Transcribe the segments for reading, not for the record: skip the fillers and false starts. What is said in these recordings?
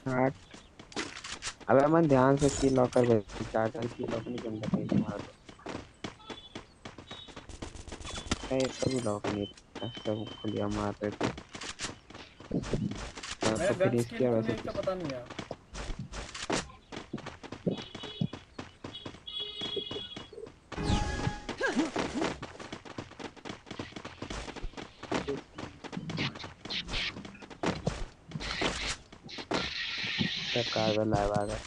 8। अबे मन ध्यान से की लॉकर पे स्टार्टर की लॉक नहीं करना कहीं तुम्हारा तो एक का भी लॉक नहीं था सब खुलिया मार रहे थे। मेरा तो गन फिर स्किल इसके क्यों वैसे नहीं का पता नहीं यार। कार्बन लाइव आ गया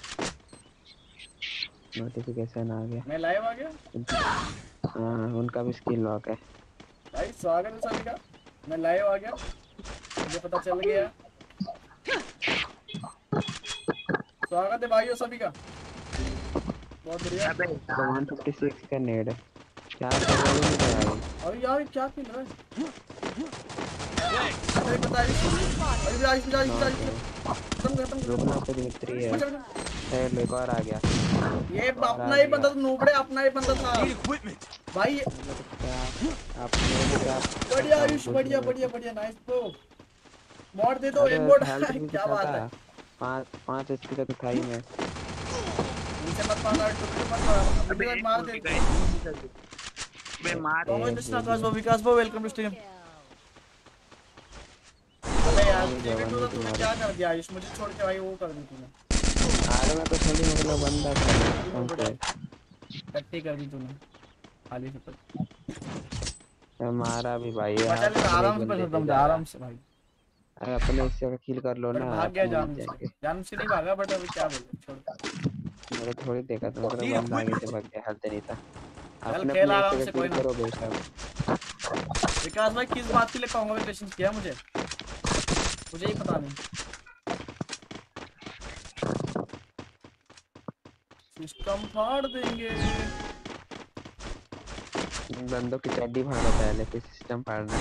नोटिफिकेशन आ गया। मैं लाइव आ गया। हाँ उनका भी स्किल लॉक है। भाई स्वागत है सभी का। मैं लाइव आ गया, मुझे पता चल गया। स्वागत है भाइयों सभी का। बहुत बढ़िया। अबे तो यार 156 का नेड है क्या कर रहे हो मेरे भाई। अरे यार क्या खेल रहा है। अरे बता आयुष। अरे आयुष आयुष आयुष नॉक आयुष। है खत्म खत्म रुकना खत्म। पे दिमित्री है। बचा बचा। साइड एक और आ गया ये एक और आ अपना ही गया। बंदा था नूबड़े, अपना ही बंदा था भाई। अबे तो क्या आप मेरे क्या बढ़िया बताऊं आयुष, कुछ बढ़िया नहीं बढ़िया बता। बढ़िया नाइस ब्रो। मॉड दे दो, अबे एम मोड। हेल्थ भी क्या कितना बात था है। 5 एचपी का तो था ही मैं। नीचे मत मारना, टुकड़े मत मारना, अबे वीडियो एक मार दे। बोलती का है अबे मार कॉमन एक लिस्टर आकाश बोलिए bro, Vikas bro welcome to stream. अबे यार नहीं जवान 3v2 नहीं तो तूने तुम्हारा। क्या कर दिया आयुष, मुझे छोड़ के भाई वो कर दी तूने। अरे मैं तो थोड़ी मतलब बंदा था भाई कसम नूबड़े से। टट्टी कर दी तूने खाली से। हमारा भी भाई है बचा हर ले तो टाइम एक आराम से बंदे बचा पे दम जा रहा आराम है। से भाई। अरे अपने हिस्से का किल कर लो बट ना भाग गया अपने जीत जानू से, जाएंगे। जानू से नहीं भागा, बट अभी क्या बोले छोड़। मैंने थोड़ी देखा था मतलब बंदा आगे से भाग गया हेल्थ नहीं था। चल अपने खेल अपने हिस्से आराम का से, कोई किल ना। करो बेशक। विकास भाई किस बात के लिए कॉन्ग्रेचुलेशन किया मुझे, मुझे ही पता नहीं। सिस्टम फाड़ देंगे। इन बंदों की चड्डी फाड़ो पहले फिर सिस्टम फाड़ना।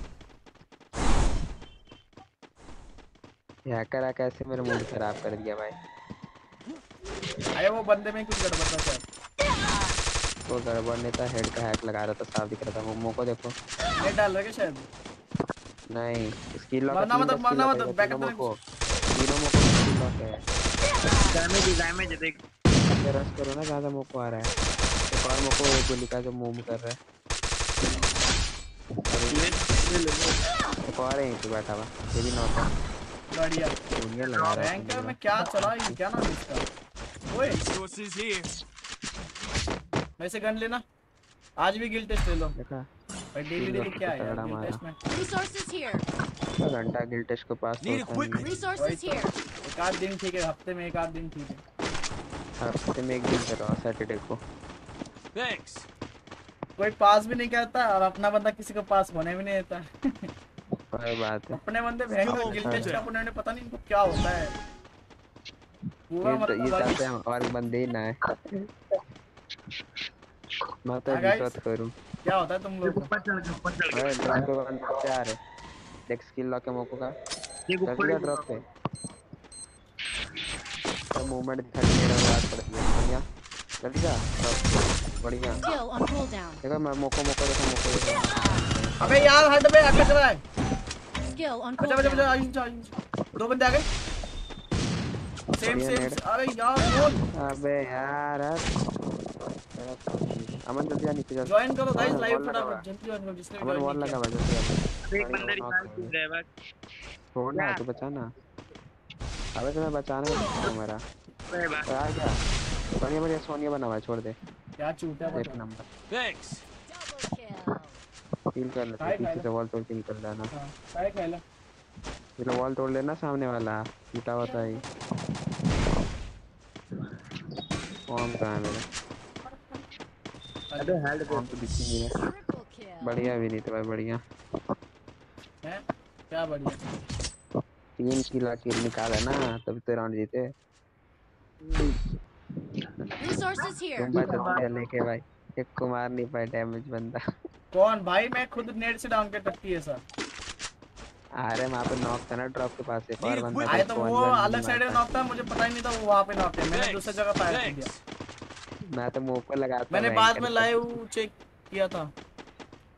हैकर आके ऐसे मेरा मूड खराब कर दिया भाई। अरे वो बंदे में कुछ गड़बड़ था शायद। वो गड़बड़ नहीं था हेड का हैक लगा रहा था साफ दिख रहा था मोमो को देखो। नेट डाल रहे शायद। नहीं स्किल लॉक है मरना मत, स्किल मरना लॉक मत, है बैकअप देने कुछ। तीनों मोको का स्किल लॉक है। डैमेज है देख। ये रश करो ना ज्यादा मोको आ रहा है। एक और मोको एक गोली का जो मूव कर रहा है। अभी एक और है यहीं पे बैठा हुआ ये भी नॉक है। बढ़िया। चूड़ियां लगा रहा है रैंकर पूरा। में क्या चला, ये क्या नाम है इसका। ओए वैसे गन लेना, आज भी गिल टेस्ट ले लो देखा भाई। डेली तीन डेली लोग क्या को है यार तगड़ा गिल मारा। टेस्ट में। क्या घंटा गिल टेस्ट के पास तो होता नहीं है। वही तो एक आध दिन ठीक है, हफ्ते में एक आध दिन ठीक है। हफ्ते में एक दिन करो सैटरडे को। कोई पास भी नहीं करता और अपना बंदा किसी को पास होने भी नहीं देता। कोई बात है। अपने बंदे भयंकर गिल टेस्ट का अपने पता नहीं इनको क्या होता है पूरा ये मतलब भाई। चाहते हैं और बंदे ही ना है। मैं तो हाँ गाइस, रिश्वत करूं। क्या होता है तुम देख लोगों का। ऊपर चढ़ के ऊपर चढ़ अरे के ड्रॉप पे बंदे आ रहे देख स्किल लॉक है मोको का। देख कर ऊपर ही दिया ड्रॉप पे तो मूवमेंट दिखा के मेरा बात कर दिया बढ़िया। कर दिया ड्रॉप पे बढ़िया। देखो मैं मोको मोको देखो अबे यार हट बे, अटक रहा है। Skill on बचा बचा बचा cooldown. आयुष आयुष। दो बंदे आ गए। सेम बढ़िया सेम नेड। अरे यार बोल। अबे यार अमन जल्दी आ नीचे चल। ज्वाइन करो गाइस अमन लाइव वॉल लगा हुआ है। फटाफट, जल्दी ज्वाइन करो जिसने भी अमन ज्वाइन नहीं वॉल किया। लगा हुआ है जल्दी आ। अबे एक नहीं बंदा वो नॉक रिवाइव करोगे कर रहा है बस। छोड़ना क्या है तो बचाना। अबे तुम्हें बचाने में तो मेरा अबे बस तो आ गया। बढ़िया बढ़िया सोनिया बना हुआ है छोड़ दे। क्या चूतिया एक बता। Number Double kill. कील कर लेते काय पीछे खायला। से वॉल तोड़ कील कर लेना। हाँ काय खायला। फिर वॉल तोड़ लेना सामने वाला टूटा होता है। फॉर्म कहाँ है मेरा। अबे हेल्थ दे फॉर्म तो दिख ही नहीं रहा। Triple kill. बढ़िया भी नहीं तो भाई बढ़िया। है क्या बढ़िया। 3 किल आखिर निकाला ना तभी तो राउंड जीते। Resources here. तुम बच दिया लेके भाई। एक को मार नहीं पाए डैमेज बंदा। कौन भाई, मैं खुद नेट से डाउन कर टट्टी है सर। अरे वहां पे नॉक था ना ड्रॉप के पास एक और बंदा था आए तो उसको वो वन वन भी नहीं अलग साइड में मारता। नॉक था, मुझे पता ही नहीं था वो वहां पे नॉक है, मैंने दूसरी जगह फायर कर दिया। मैं तो मुंह पर लगाता मैंने बाद भयंकर में से। लाइव चेक किया था।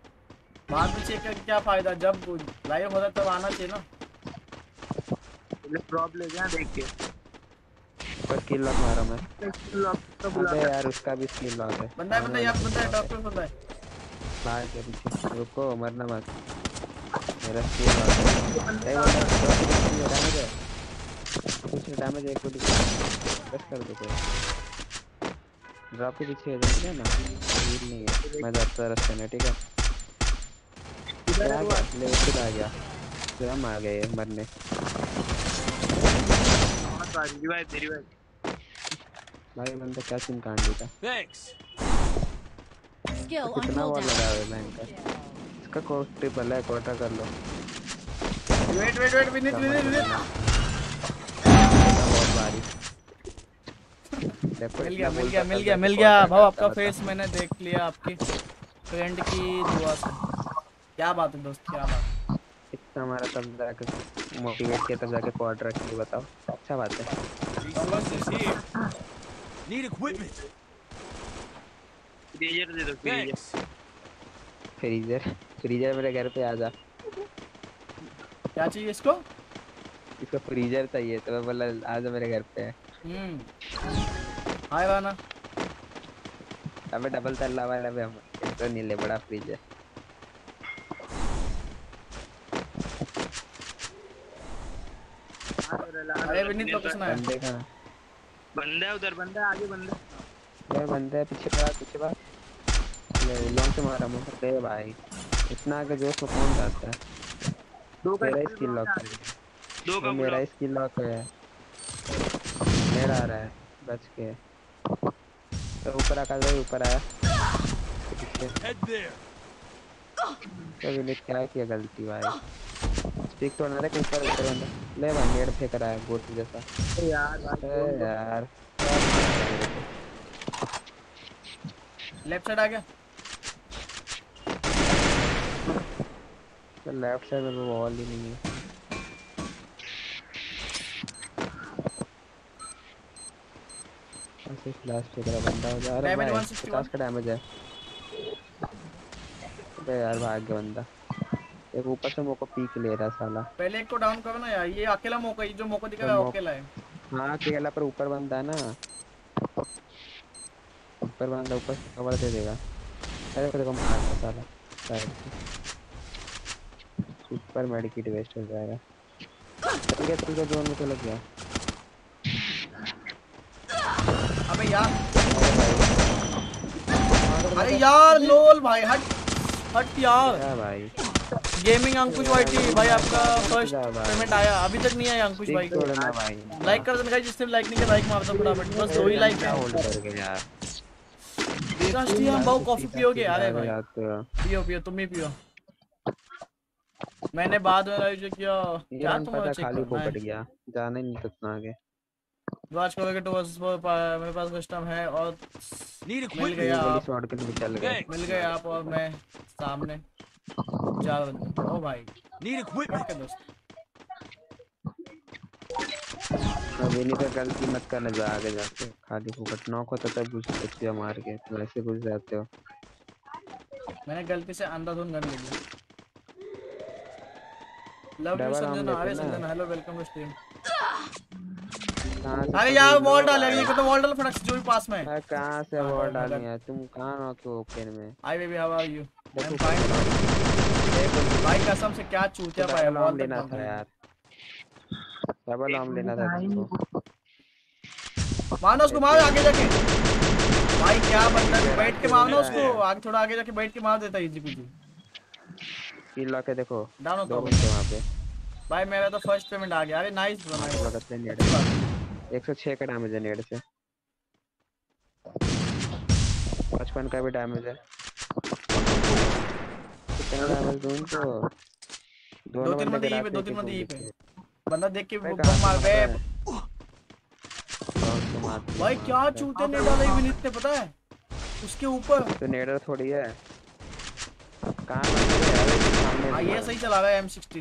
बाद में चेक करके क्या फायदा, जब लाइव होता तब आना चाहिए ना। ड्रॉप ले गया देख के। पर किल लॉक मारा मैं। लॉक तो बुला अबे यार उसका भी स्किल लॉक है। बंदा है यहाँ पे, बंदा है टॉप पे बंदा है। भाग के पीछे रुको, मरना मत। मेरा स्किल लॉक है। एक बंदा डैमेज है, कुछ डैमेज है, एक गोली बस कर दो कोई। ड्रॉप के पीछे है ना, हील नहीं है। मैं जाता रास्ते में, ठीक है। ले उसके आ गया, फिर हम आ गए मरने। रिवाइव भाई बंदा क्या सीन कांड देता। Skill on कितना वॉल cooldown. लगा है बैंक का। इसका कोड ट्रिपल है, क्वार्टर कर लो। वेट विनिट बहुत भारी। मिल गया भाव आपका फेस मैंने देख लिया आपकी फ्रेंड की दुआ से। क्या बात है दोस्त, क्या बात। इतना हमारा तब जाके मोटिवेट किया, तब जाके क्वार्टर रख के बताओ, अच्छा बात है। Need equipment. फ्रीजर दे दो फ्रीजर मेरे घर पे आ जा। क्या चाहिए इसको? इसका फ्रीजर चाहिए, तो मैं बोला आ जा मेरे घर पे। हाय वाना। अबे डबल तल्ला वाला भी हम तो नहीं ले, बड़ा फ्रीजर। अरे विनीत लोकेशन है। बंदे का बंदा है उधर, बंदा आगे बंदा। ये बंदा है, पीछे बात ले लॉन्ग से मारा मुझे। दे भाई इतना आगे जोश में कौन जाता है। मेरा स्किल लॉक है, दो का मेरा स्किल लॉक है। मेरा आ रहा है बच के, तो ऊपर आकर गए, ऊपर आया तो विनीत क्या किया गलती भाई। स्टिक तो ना रे ऊपर बंदा ले भाई, नेड फेंक रहा है गोट जैसा। यार लेफ्ट साइड आ गया। तो लेफ्ट साइड में वॉल ही नहीं है। ऐसे फ्लैश फेंक रहा बंदा हो जा रहा है। 50 का डैमेज है। अबे यार भाग गया बंदा। एक ऊपर से मोको पीक ले रहा साला। पहले एक को डाउन करो ना यार, ये अकेला मौका, ये जो मौका दिखा रहा है अकेला है। हाँ अकेला, पर ऊपर बंदा है ना, ऊपर बंदा ऊपर कवर दे देगा। अरे फिर कम मारता साला साइड से, ऊपर मेडिकेट वेस्ट हो जाएगा। चल गया जोन में, चला गया। अबे यार, अरे यार लोल भाई, हट यार। क्या भाई गेमिंग अंकुश वाईटी भाई, आपका फर्स्ट पेमेंट आया, अभी तक नहीं आया अंकुश भाई। लाइक कर देना गाइस, जिसने लाइक नहीं किया लाइक मार दो फटाफट, बस 2 ही लाइक है। होल्ड कर गए यार। राष्ट्रीय हम बहुत कॉफी पियोगे? अरे भाई पियो तुम ही पियो। मैंने बाद में जो किया क्या तुम्हारा चेक खाली करना पोपट गया, जाने नहीं कितना आगे। वाच करोगे तो मेरे पास कस्टम है और मिल गया आप और मैं सामने 4 बंदे। ओ भाई Need equipment. दोस्त अभी नहीं तो गलती मत करना, जा आगे जाके खाली फुकट नॉक होता तब घुस सकते हो मार के, तो ऐसे घुस जाते हो। मैंने गलती से अंधाधुन गन ले लिया। Love you Sanjana. अरे Sanjana hello, welcome to stream. अरे यार वॉल डाल, ये को तो वॉल डाल फटक जो भी पास में है। कहां से वॉल डालनी है? तुम कहां हो के ओपन में? I baby how are you? I am fine भाई, कसम से क्या चूतिया पाया वॉल लेना था यार, डबल आर्म लेना था तुमको। मानो उसको, मार आगे जाके भाई। क्या बंदा, बैठ के मारना उसको, आगे थोड़ा आगे जाके बैठ के मार देता इजी पीजी। किल लॉक है देखो, डाउन हो 2 बंदे वहां पे भाई। मेरा तो फर्स्ट पेमेंट आ गया। अरे नाइस ब्रो, नाइस। लगते नेड 106 का डैमेज है नेड से, 55 का भी डैमेज है। कितना डैमेज दूं तो 2-3 बंदे यहीं पे, 2-3 बंदे यहीं पे। बंदा देख के बम मार बे भाई। क्या चूते ने डाला विनीत ने, पता है उसके ऊपर तो नेडर थोड़ी है। कहां सामने? हां ये सही चला रहा है M16।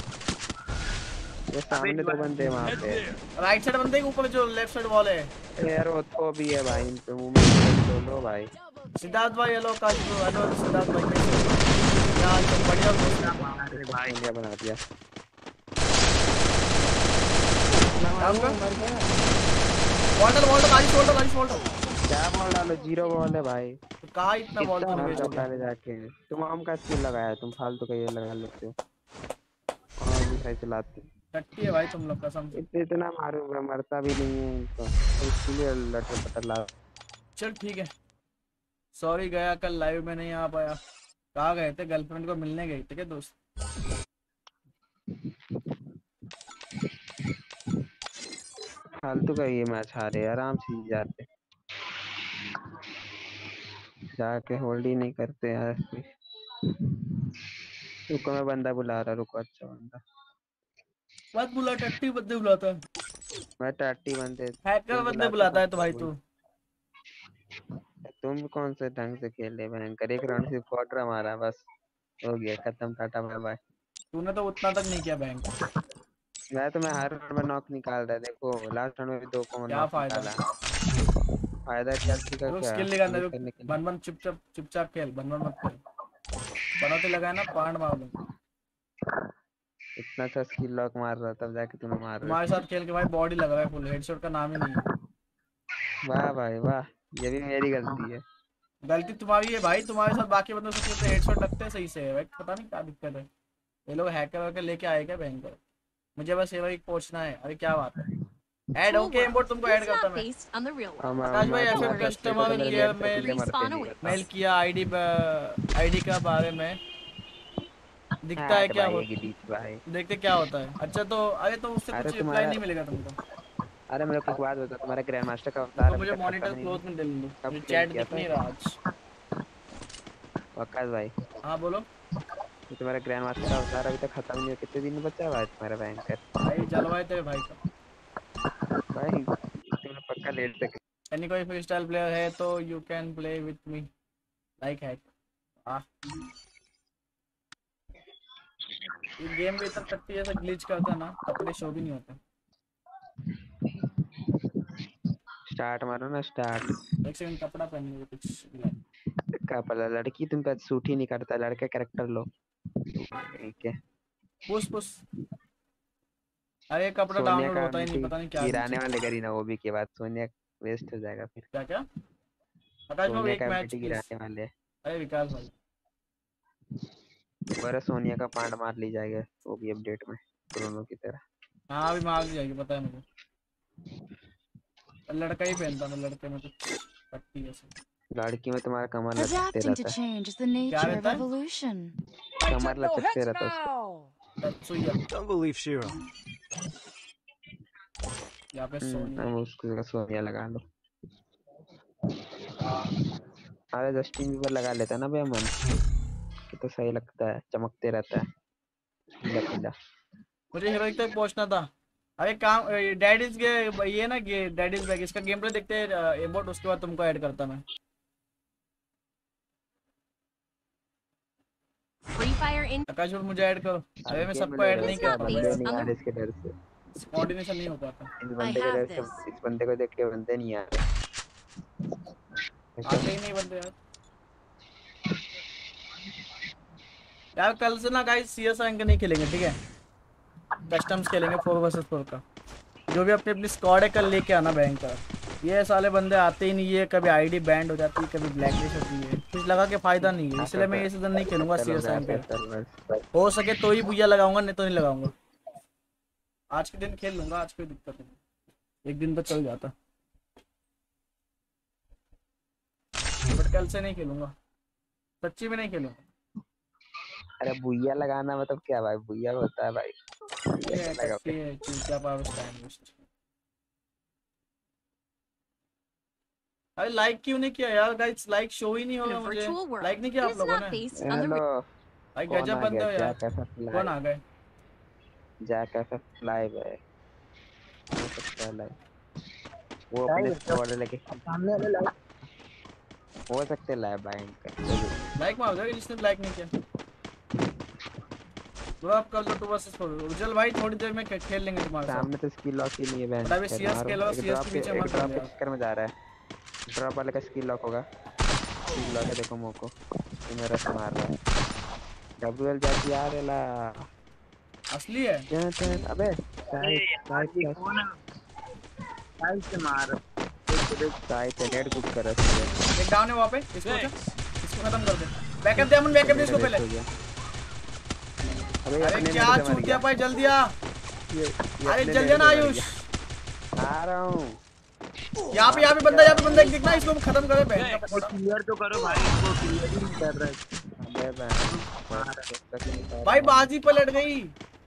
ये सामने 2 बंदे वहां पे, राइट साइड बंदे के ऊपर जो लेफ्ट साइड वॉल है यार। वो तो भी है भाई, इन पे मूवमेंट लो भाई। सिद्धार्थ भाई हेलो, काश हेलो सिद्धार्थ भाई कैसे यार? तो बढ़िया भाई इंडिया बना दिया। मर गया। वॉल्टर क्या बॉल डालो, 0 बॉल है भाई। तो कहा इतना वॉल्टर हाँ, वेस्ट कब किया। डाले जाके तुम आम का स्किल लगाया, तुम फालतू का ये लगा लेते हो और भी सही चलाते हो। टट्टी है भाई तुम लोग कसम से। इतना मारूंगा मरता भी नहीं है तो इसलिए लटर पटर ला। चल ठीक है, सॉरी गया कल लाइव में नहीं आ पाया। कहाँ गए थे, गर्लफ्रेंड को मिलने गए थे क्या दोस्त? फालतू का ये मैच हारे, आराम से जीत जाते, जाके होल्ड ही नहीं करते यार। रुको मैं बंदा बुला रहा, रुको। अच्छा बंदा मत बुला, टट्टी बंदे बुलाता है, मैं टाटी बंदे हैकर तुम बंदे बुलाते बुलाता है तो हो। भाई तू। तुम कौन से ढंग से खेले भयंकर, एक राउंड सिर्फ क्वार्टर मारा बस, हो गया खत्म, टाटा बाय बाय। तूने तो उतना तक नहीं किया बैंक। मैं हर राउंड में नॉक निकाल रहा है, देखो लास्ट राउंड में भी 2 को क्या नॉक फायदा? निकाला। फायदा चलती का रुक क्या स्किल निकालने यूज रुक, करने के लिए। बन चुपचाप खेल, बन मत खेल। बनोते लगाया ना पांड मार लूंगा। इतना अच्छा स्किल लॉक मार रहा तब जाके तुम्हें मार रहे तुम्हारे साथ खेल के भाई बॉडी लग रहा है फुल, हेडशॉट का नाम ही नहीं है। हो। वाह भाई वाह, ये भी मेरी गलती है। गलती तुम्हारी है भाई, तुम्हारे साथ बाकी बंदों से खेलते हेडशॉट लगते हैं सही से है भाई, पता नहीं क्या दिक्कत है। ये लोग हैकर वैकर लेके आए क्या भयंकर? मुझे बस ये भाई पूछना है। अरे क्या बात है, add Cool okay world. Import तुमको This ऐड is करता not मैं। based on the real world. Akash भाई मैं ऐसे तुम्हारे साथ खेलता कस्टमर तो मेरे केयर लेट से मेल किल्ले मरते Respawn नहीं awaits. रहता। मेल किया, आईडी का बारे में दिखता है हट क्या भाई हो, ये बीच भाई। देखते क्या होता है। अच्छा तो अरे तो उससे अरे कुछ रिप्लाई तुम्हारा, नहीं मिलेगा तुमको। अरे मेरे को एक बात बता, तुम्हारा ग्रैंड मास्टर का रुको अवतार अभी मुझे तक मॉनिटर खत्म नहीं क्लोज में ले लो, कब मुझे क्लेम चैट किया दिख था। नहीं रहा आज। वकास भाई, हाँ बोलो ये तुम्हारा ग्रैंड मास्टर का अवतार अभी तक खत्म नहीं हुआ, कितने दिन बचा हुआ है तुम्हारा भयंकर। भाई, जलवाए तेरे भाई का। भाई तुमने पक्का लेट से यानी कोई फ्री स्टाइल प्लेयर है तो you can play with me like hack. ये गेम भी इतना टट्टी जैसा ग्लिच करता है ना, कपड़े शो भी नहीं होते। स्टार्ट मारो ना स्टार्ट। एक सेकंड, कपड़ा पहनने में कुछ क्या पता, लड़की तुम पे सूट ही नहीं करता, लड़के कैरेक्टर लो ठीक है। Push push. अरे कपड़ा सोनिया डाउनलोड का होता ही नहीं, मिट्टी पता नहीं क्या गिराने नीचे। वाले करी ना, वो भी के बाद सोनिया वेस्ट हो जाएगा फिर। क्या क्या आकाश भाई, सोनिया एक का मैच मिट्टी प्लीज। गिराने वाले, अरे विकास भाई, बड़ा सोनिया का पांड मार ली जाएगा वो भी अपडेट में, दोनों की तरह। हाँ अभी मार दी जाएगी, पता है मुझे। लड़का ही पहनता मैं, लड़के में कुछ टट्टी जैसे। लड़की में तुम्हारा कमर लचकते Adapting to रहता है, change is the nature of evolution. कमर लचकते रहता है उसका। तत्सुया Don't believe Shiro. यहाँ पे सोनिया। हम उसको सोनिया लगा लो। अरे जस्टिन बीबर लगा लेता है ना भैया मन, ये तो सही लगता है, चमकते रहता है पीला पीला। मुझे हीरोइक तक पहुंचना था। अरे काम डैड इज ये ना डैड इज बैक, इसका गेम प्ले देखते हैं एबोट, उसके बाद तुमको ऐड करता मैं। Free Fire in. आकाश भाई मुझे ऐड करो। अरे मैं सबको ऐड नहीं कर बंदे पाता, नहीं आ रहे इसके डर से, कोऑर्डिनेशन नहीं हो पाता। इस बंदे के have डर से, this. इस बंदे को देख के बंदे नहीं आ रहे। आते ही नहीं बनते यार। यार कल से ना गाइस सीएस रैंक नहीं खेलेंगे ठीक है, कस्टम्स खेलेंगे 4 वर्सेस 4 का। जो भी अपनी अपनी स्क्वाड है कल लेके आना बैंक का। ये साले बंदे आते ही नहीं है, कभी आईडी बैंड हो जाती है, कभी ब्लैक लिस्ट होती है, कुछ लगा के फायदा नहीं है, इसलिए मैं ये सीजन नहीं खेलूंगा सीएस रैंक पे। हो सके तो ही बुया लगाऊंगा, नहीं तो नहीं लगाऊंगा। आज के दिन खेल लूंगा, आज कोई दिक्कत नहीं, एक दिन तो चल जाता, बट कल से नहीं खेलूंगा, सच्ची में नहीं खेलूंगा। अरे बुया लगाना मतलब क्या भाई, बुया होता है भाई। ये कच्ची है, चूतिया पावर टाइम वेस्ट। अरे लाइक क्यों नहीं किया यार गाइस, लाइक शो ही नहीं In होगा a मुझे, virtual world. लाइक नहीं किया It आप is लोगों not ने। based on the hello real. भाई कौन गजब आ बंदे हो गया, यार। जैक ऐसा फ्लाई, कौन आ गए? जैक ऐसा लाइव है, हो सकता है लाइव, वो अपने स्क्वाड लेके सामने वाले लाइव हो सकते हैं लाइव बैंक। लाइक मार दो जिसने लाइक नहीं किया। ब्रो आप कर लो 2 वर्सेस 4। उज्जवल भाई थोड़ी देर में खेल लेंगे तुम्हारे साथ। सामने तो स्किल लॉक ही नहीं है बैंक। अभी सीएस खेलो, सीएस के पीछे मत ड्रॉप जाओ। के चक्कर में जा रहा है, ड्रॉप वाले का स्किल लॉक होगा, स्किल लॉक है देखो मोको, ये मेरा से मार रहा है। डब्ल्यूएल जाती यार एला असली है। अबे साइड ये कौन है? साइड से मार। साइड से नेट कुक कर रहा है। एक डाउन है वहाँ पे, इसको खत्म कर दे। बैकअप दे अमन, बैकअप दे इसको पहले। अरे क्या चूतिया भाई, जल्दी आ। अरे जल्दी ना आयुष, आ रहा हूँ। यहाँ पे बंदा एक दिखना, इसको खत्म करो। बहन का पकौड़ा। क्लियर तो करो भाई, इसको क्लियर ही नहीं कर रहा है। भाई बाजी पलट गई।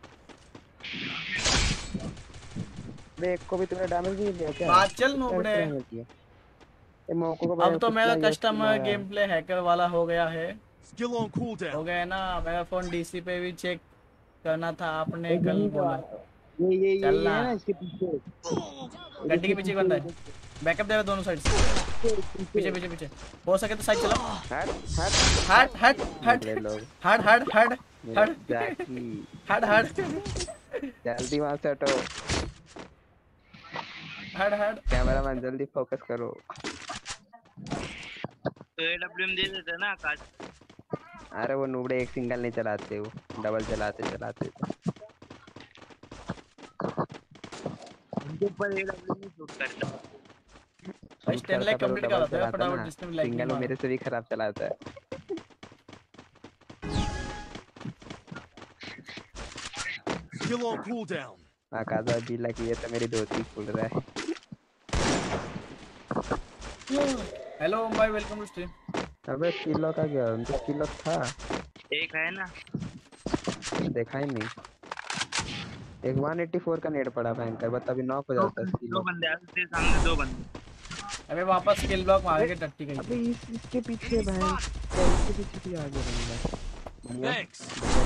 एक को भी तुमने डैमेज नहीं दिया क्या? बात चल नोबड़े। ये मौकों को अब तो मेरा कस्टमर गेम प्ले हैकर वाला हो गया है। Skill on cooldown. हो गया है ना। मेरा फोन डीसी पे भी चेक करना था, आपने कल बोला। ये चलना है ना इसके पीछे। गड्डी के पीछे बंदा है। बैकअप दे रहा दोनों साइड से। पीछे हो सके तो साइड चला। हट जल्दी वहां से हटो। हट कैमरामैन जल्दी फोकस करो। तो एडब्ल्यूएम दे देते ना काट। अरे वो नूबड़े एक सिंगल नहीं चलाते, वो डबल चलाते। उनके ऊपर एडब्ल्यूएम शूट करता है। बस 10 लाख कंप्लीट कर देता है फटाफट, जिसने भी लाइक सिंगल मेरे से भी खराब चलाता है। Skill on cooldown. आकाशा भी लगी है तो मेरी धोती खुल रहा है। हेलो भाई, वेलकम टू स्ट्रीम। अबे किलो का क्या? उनका किलो था एक है ना, देखा ही नहीं। एक 184 का नेट पड़ा भयंकर, बता अभी नॉक हो जाता है। दो बंदे आ उसके सामने, दो बंदे। अबे वापस स्किल ब्लॉक मार के टट्टी गई। अबे इसके पीछे भाई, इसके पीछे भी आ गया बंदा। Thanks.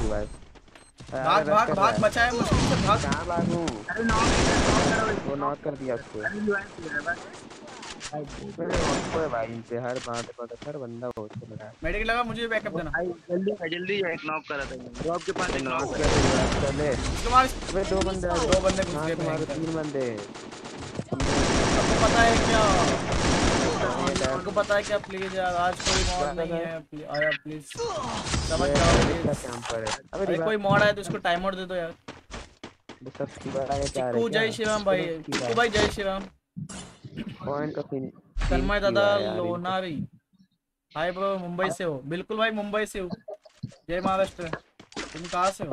भाग बचाए मुश्किल से, भाग। कहां भागूं? अरे नॉक वो नॉक कर दिया उसको। अरे रिवाइव है बस। कोई भाई इन पे हर बंदा बहुत लगा है। मेडिक लगा, मुझे बैकअप देना। भाई जल्दी एक नॉक करा था। ड्रॉप के पास एक नॉक कर चले। इसको मार। अबे दो बंदे घुस गए। तुम्हारे 3 बंदे। आपको पता है क्या? आपको पता है क्या? प्लीज यार, आज कोई मॉड नहीं है। आया प्लीज, समझ जाओ कैंपर है। अबे कोई मॉड आया तो उसको टाइम आउट दे दो यार। सब की बड़ा है क्या? चिक्कू जय श्री राम भाई। चिक्कू भाई जय श्री राम। पॉइंट का फिनिश। तन्मय दादा लोनारी, हाय ब्रो, मुंबई से हो? बिल्कुल भाई, मुंबई से हो। जय महाराष्ट्र। तुम कहाँ से हो?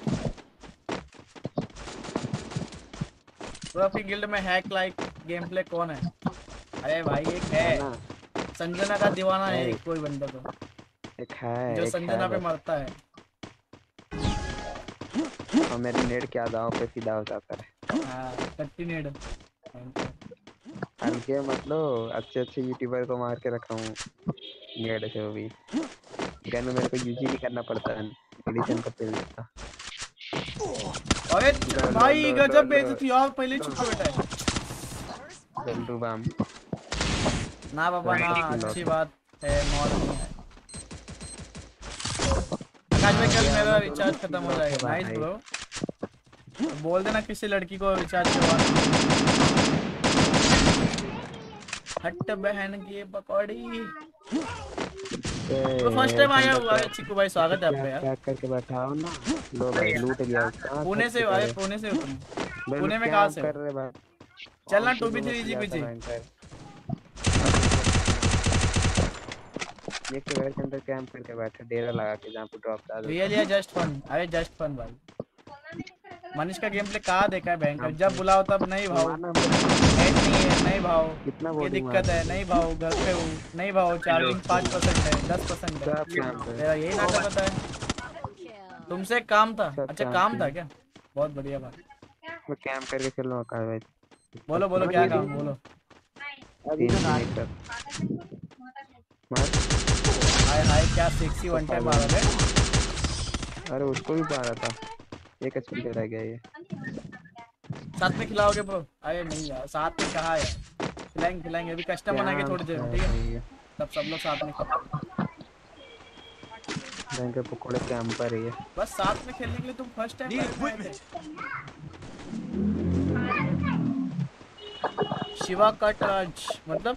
तो आपकी गिल्ड में हैक लाइक गेम प्ले कौन है? अरे भाई एक है, संजना का दीवाना है कोई बंदा तो, एक है जो संजना पे मरता है और मेरे नेट क्या दांव पे सीधा हो जाता है। हाँ, 30 नेट हल्के मतलब अच्छे यूट्यूबर को मार के रखा हूँ नेट से। वो भी गन में मेरे को यूज ही नहीं करना पड़ता है, एडिशन का पेल देता। अरे भाई गजब बेइज्जती यार, पहले चुप कर बेटा है। जल्दू बाम ना बाबा ना, अच्छी बात है, मॉड नहीं है। आकाश भाई कल मेरा रिचार्ज खत्म हो जाएगा। नाइस ब्रो, बोल देना किसी लड़की को रिचार्ज करवा। हट बहन की पकौड़ी। तो फर्स्ट टाइम आया हुआ है चिक्कू भाई, स्वागत है आपका यार। पैक करके बैठाओ ना। लो भाई लूट लिया उसका। पुणे से आए? पुणे से हो तुम? पुणे में कहाँ से? कर रहे भाई चलना 2v3 जी पीछे। ये के घर के अंदर कैंप करके बैठे, डेरा लगा के जहाँ पे ड्रॉप था। रियल या जस्ट फन? अरे जस्ट फन भाई। मनीष का गेम प्ले कहाँ देखा है भयंकर? जब बुलाओ तब नहीं भाव, नेट नहीं है नहीं भाव, कितना ये दिक्कत है नहीं भाव, घर पे हूँ नहीं भाव, चार्जिंग 5% है 10% है। तेरा यही नाटक होता है। तुमसे काम था? अच्छा काम था क्या? बहुत बढ़िया बात। मैं कैंप करके चल रहा हूँ भाई। बोलो बोलो क्या काम, बोलो। हाय हाय, क्या सेक्सी वन टाइम मारा है। अरे उसको भी मारा था, एक एचपी का रह गया ये। साथ में खिलाओगे ब्रो? अरे नहीं यार, साथ में कहा यार, खिलाएंगे अभी कस्टम बना के थोड़ी देर में, ठीक है? तब सब लोग साथ में के पकोड़े कैंपर ही है। बस साथ में खेलने के लिए तुम first time. Shiva cut Raj मतलब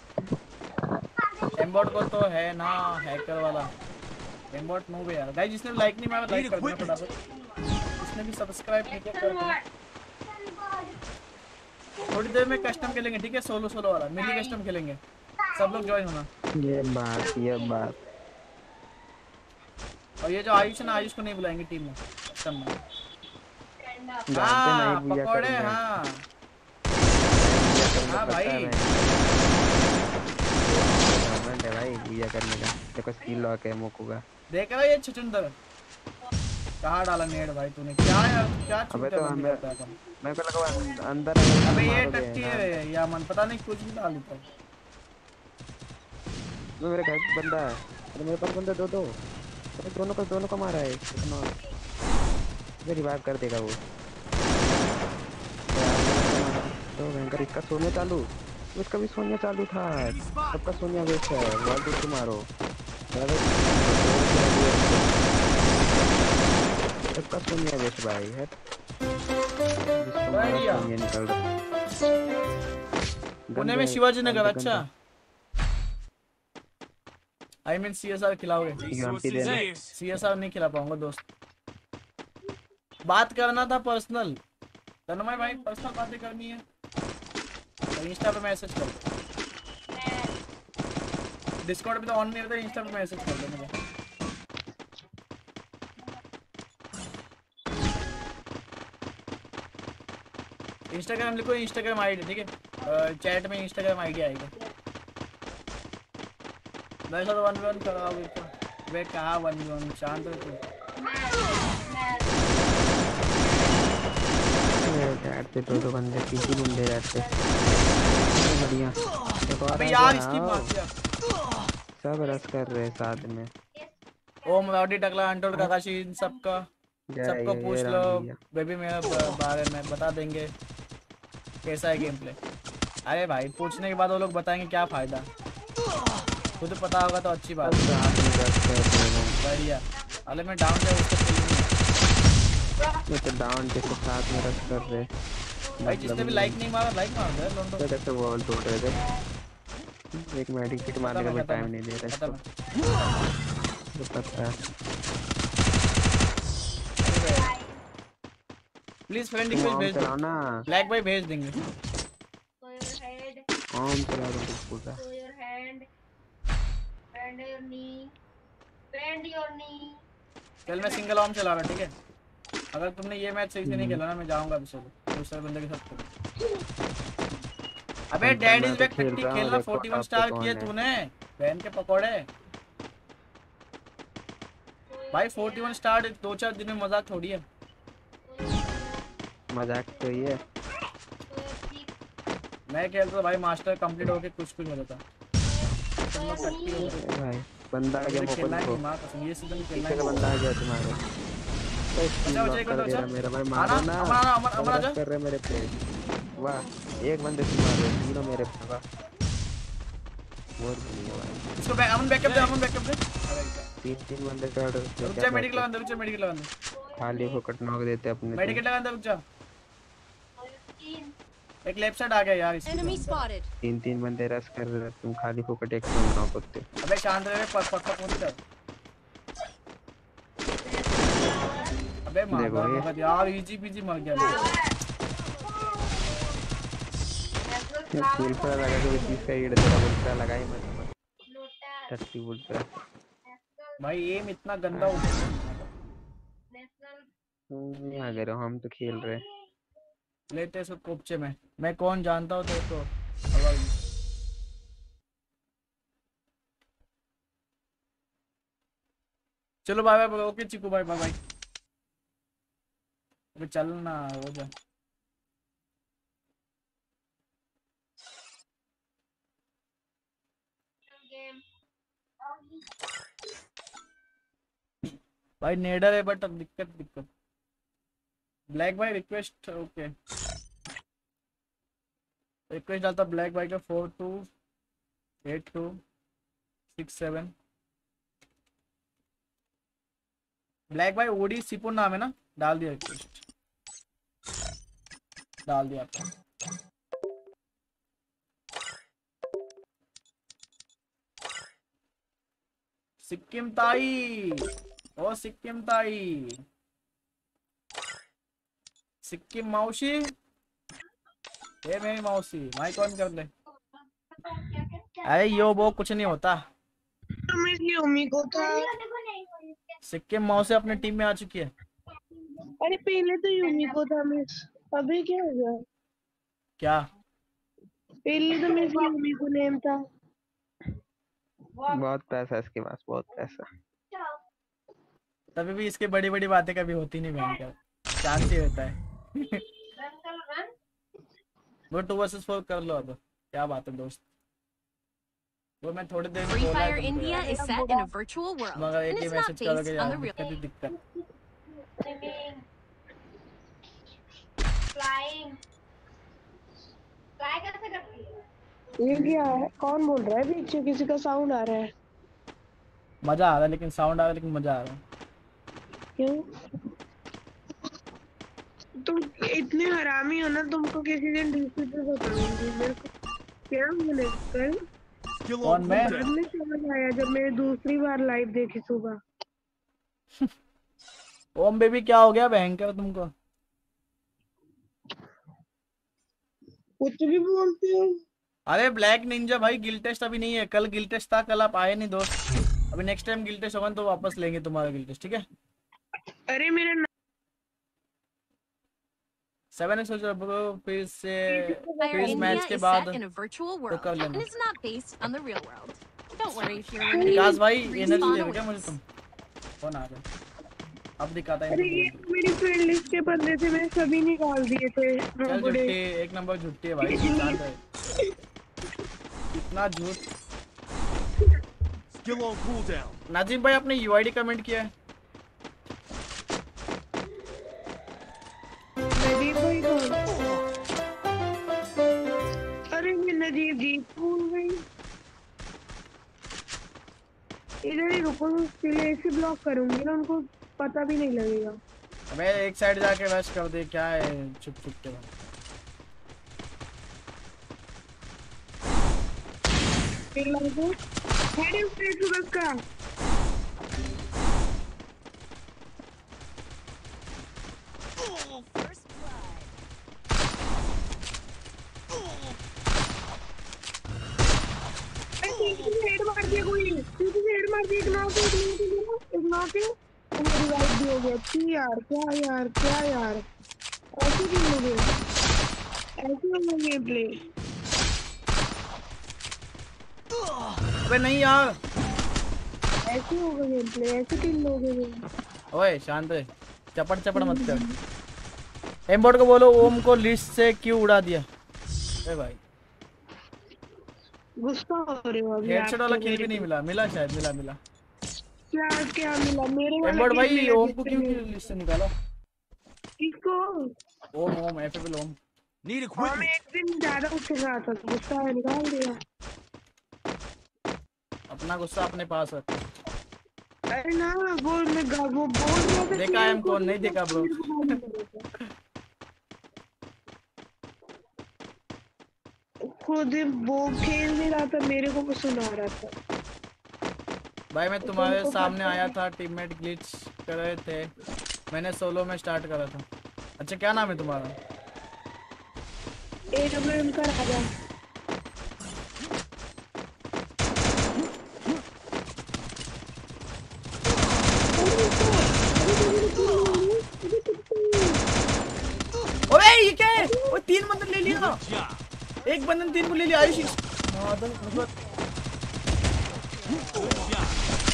एम्बॉट को तो है ना हैकर वाला। एम्बॉट नो बे यार। गाइस जिसने लाइक नहीं मारा लाइक कर देना फटाफट। जिसने भी सब्सक्राइब नहीं किया कर देना। थोड़ी देर में कस्टम खेलेंगे, ठीक है? सोलो सोलो वाला मिनी कस्टम खेलेंगे, सब लोग ज्वाइन होना। ये बात और ये जो आयुष है ना, आयुष को नहीं बुलाएंगे टीम में, कस्टम में। जानते नहीं हाँ पूजा पकौड़े, करने हाँ पूजा करने हाँ पता भाई। है घमंड है भाई पूजा करने का। देखो स्किल लॉक है मोकू का। देख रहा है ये छुचुंदर कहाँ डाला नेड भाई तूने, क्या यार क्या अबे छूटा तो बंदी हमें करता है अपन। मेरे को लगा अंदर अगर तुम अबे ये मारोगे टट्टी हाँ। है या मन पता नहीं कुछ भी डाल देता है। तो मेरे घर पे बंदा है। अरे मेरे पास बंदा दो अरे दोनों को मारा है इतना। रिवाइव कर देगा वो। तो भयंकर इसका सोनिया चालू। उसका भी सोनिया चालू था। सबका सोनिया वेस्ट है। वर्ल्ड टूर मारो। सबका सोनिया वेस्ट भाई है। जिसको मारा सोनिया निकल रहा। पुणे में शिवाजी नगर, अच्छा आई मीन CSR खिलाओगे? CSR नहीं खिला पाऊंगा दोस्त। बात करना था पर्सनल, तन्मय भाई पर्सनल बातें करनी है तो इंस्टा पे मैसेज कर दो। डिस्कॉर्ड पे तो ऑन नहीं होता, इंस्टा पे मैसेज कर दो मुझे। इंस्टाग्राम लिखो, इंस्टाग्राम आईडी, ठीक है? चैट में इंस्टाग्राम आईडी आएगा। वैसा तो 1v1 कराओगे तो वे कहाँ 1v1, शांत रहो। चैट पे दो बंदे 3 बंदे रहते बढ़िया। अबे यार इसकी मार दिया। सब रस कर रहे साथ में। ओम राउडी टकला अंटोल काकाशी इन सबका सबको पूछ लो, बेबी मेरा बारे में बता देंगे कैसा है गेम प्ले। अरे भाई पूछने के बाद वो लोग बताएंगे, क्या फायदा, खुद पता होगा तो अच्छी बात है। बढ़िया। अरे मैं डाउन पे उसको डाउन के साथ में रस कर रहे भाई। जिसने भी लाइक नहीं मारा लाइक मार दे लोंडो। कैसे वॉल तोड़ रहे थे। एक मेडिक किट मारने का भी टाइम नहीं दे रहा इसको। पता है। प्लीज फ्रेंड रिक्वेस्ट भेज दो ना, ब्लैक भाई भेज देंगे। ओम चला दो पूरा। चल मैं सिंगल आर्म चला रहा, ठीक है? अगर तुमने ये मैच सही से नहीं खेला ना, मैं जाऊंगा अभी सोलो दूसरे बंदे के साथ। अबे डैड इज बैक टट्टी खेलना 41 स्टार किए तूने, बहन के पकोड़े भाई। 41 स्टार 2-4 दिन में मजाक थोड़ी है। मजाक तो ही है। मैं खेलता भाई मास्टर कंप्लीट होके कुछ हो जाता भाई। बंदा आ गया खेलना है मां कसम, ये सीजन खेलना है। बंदा आ गया तुम्हारे। मेरा भाई मारो ना, कर रहे मेरे पे। वाह एक बंदे से मार रहे तीनों मेरे पे। वाह और नहीं भाई। इसको अमन बैकअप दे, अमन बैकअप दे। 3 बंदे चढ़ रहे। रुक जा, मेडिकल लगा दे, रुक जा मेडिकल लगा दे। खाली फोकट नॉक देते अपने। मेडिकल लगा दे, रुक जा। एक लेफ्ट साइड आ गया यार इसकी। 3 बंदे रश कर रहे तुम खाली फोकट एक नॉक होते। अबे शांत रह, पक्का पहुंच जा। अबे मार यार, इजी पीजी मर गया। फुल पर लगा के 20 का हिट तेरा बुलता लगा ही मत 30 बुलता भाई। एम इतना गंदा हो नहीं आ गए हम तो खेल रहे लेते सब कोपचे में। मैं कौन जानता हूँ तेरे को। चलो bye bye. Okay Chiku bye bye. अबे चल ना हो जा। भाई नेडर है बट दिक्कत। ब्लैक भाई रिक्वेस्ट, ओके रिक्वेस्ट डालता ब्लैक भाई का 428267। ब्लैक भाई ओडी सिपुन नाम है ना, डाल दिया रिक्वेस्ट, डाल दिया आपका। सिक्किम ताई, ओ सिक्किम ताई, सिक्किम मावशी, ये मेरी मौसी माइक ऑन कर ले। अरे यो वो कुछ नहीं होता। तुम इसलिए अम्मी को था। सिक्किम मौसी अपने टीम में आ चुकी है। अरे पहले तो यूमी को था मिस, अभी क्या हो गया? क्या पहले तो मिस यूमी को नेम था। बहुत पैसा है इसके पास, बहुत पैसा। तभी भी इसके बड़ी बड़ी बातें कभी होती नहीं भयंकर, शांति रहता है। वो 2 वर्सेस 4 कर लो अब, क्या बात है दोस्त। वो मैं थोड़ी देर में Free बोला है Fire तुमको India यार, is set in a virtual world, मगर एक and ही it's not मैसेज करोगे based on यार, the real. दिक्कत ही दिक्कत। ये क्या है? कौन बोल रहा है? पीछे किसी का साउंड आ रहा है। मजा आ रहा है, लेकिन साउंड आ रहा है, लेकिन मजा आ रहा है। क्यों? तुम इतने हरामी हो ना, तुमको किसी दिन डीसी पे बताऊंगी। मेरे को क्या मैंने कल Skill कौन on मैं? cooldown. बाद में समझ आया जब मैंने दूसरी बार लाइव देखी सुबह। ओम बेबी क्या हो गया भयंकर तुमको? कुछ भी बोलते हो। अरे ब्लैक निंजा भाई, गिल टेस्ट अभी नहीं है, कल गिल टेस्ट था, कल आप आए नहीं दोस्त। अभी नेक्स्ट टाइम गिल टेस्ट होगा तो वापस लेंगे तुम्हारा गिल टेस्ट, ठीक है? अरे मेरा 7x हो जाए ब्रो, फिर से Fire फिर इस India मैच के is बाद set in a virtual world, कर and लेना। it's not based on the real world. Don't worry if you're Vikas eliminated. भाई एनर्जी Respawn दे रहे क्या मुझे awaits. तुम? कौन आ रहा है? अब दिखाता है अरे ये इनको। मेरी फ्रेंड लिस्ट के बंदे थे, मैंने सभी निकाल दिए थे। चल झूठी, एक नंबर झूठी है भाई, शांत है। इतना झूठ। Skill on cooldown. नाजिम भाई आपने यूआईडी कमेंट किया है। नजीब भाई कौन? अरे मैं नजीब जी भूल गई। इधर ही रुको, इसलिए ऐसे ब्लॉक करूंगी ना, उनको पता भी नहीं लगेगा। मैं एक साइड जाके रश कर दे, क्या है चुप चुप के भाई। फिर लागू हेड इन बस का। हेड मार दिया कोई, किसी ने हेड मार दिया। एक नॉक मेरी वाइफ भी हो गया थी यार। क्या यार, क्या यार, ऐसे क्यों हो गया? ऐसे हो गया गेम प्ले। अबे नहीं यार, ऐसे हो गया गेम प्ले, ऐसे क्यों हो गया? ओए शांत रहे, चपड़ चपड़ मत कर। एमबोर्ड को बोलो ओम को लिस्ट से क्यों उड़ा दिया। ए भाई गुस्सा हो रहे हो अभी? हेडशॉट वाला आप किल भी नहीं मिला, मिला शायद, मिला। क्या क्या मिला? मेरे वाला एमबोर्ड kill भाई मिला ओम को जिससे क्यों मेरे- लिस्ट से निकाला? किसको? ओम एफएफएल ओम। Need हाँ, equipment. मैं एक दिन ज्यादा उसके साथ था, गुस्सा है, निकाल दिया। अपना गुस्सा अपने पास रख। अरे ना, वो बोल रहा था। देखा एम कौन नहीं देखा ब्रो। खुद वो खेल नहीं रहा था, मेरे को वो सुना रहा था। भाई मैं तुम्हारे सामने आया था, टीममेट ग्लिच कर रहे थे, मैंने सोलो में स्टार्ट करा था। अच्छा क्या नाम है तुम्हारा? AWM का राजा। ओए ये क्या है? वो 3 बंदे ले लिया, Good job. एक बंदे ने 3 को ले लिया। Ayush Good job.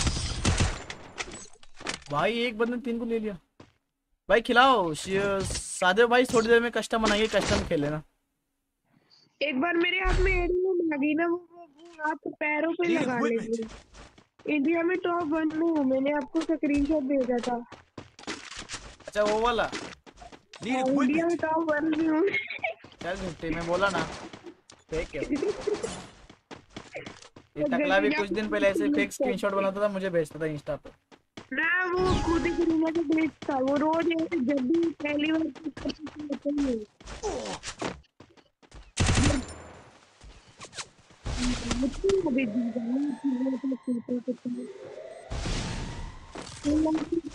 भाई एक बंदे ने 3 को ले लिया। भाई खिलाओ सादे भाई, थोड़ी देर में कस्टम बनाइए, कस्टम खेल लेना। एक बार मेरे हाथ में एडम आ गई ना, वो हाथ पैरों पे Need लगा equipment. लेंगे। इंडिया में टॉप 1 में हूँ, मैंने आपको स्क्रीनशॉट भेजा था। अच्छा वो वाला। Need India equipment. में टॉप 1 में हूँ। चल झूठी, मैं बोला ना फेक है। ये टकला भी कुछ दिन पहले ऐसे फेक स्क्रीनशॉट बनाता था, मुझे भेजता था इंस्टा पे। ना वो खुद ही करीना का ग्लिच था, वो रोज ऐसे जब भी पहली बार होते हैं।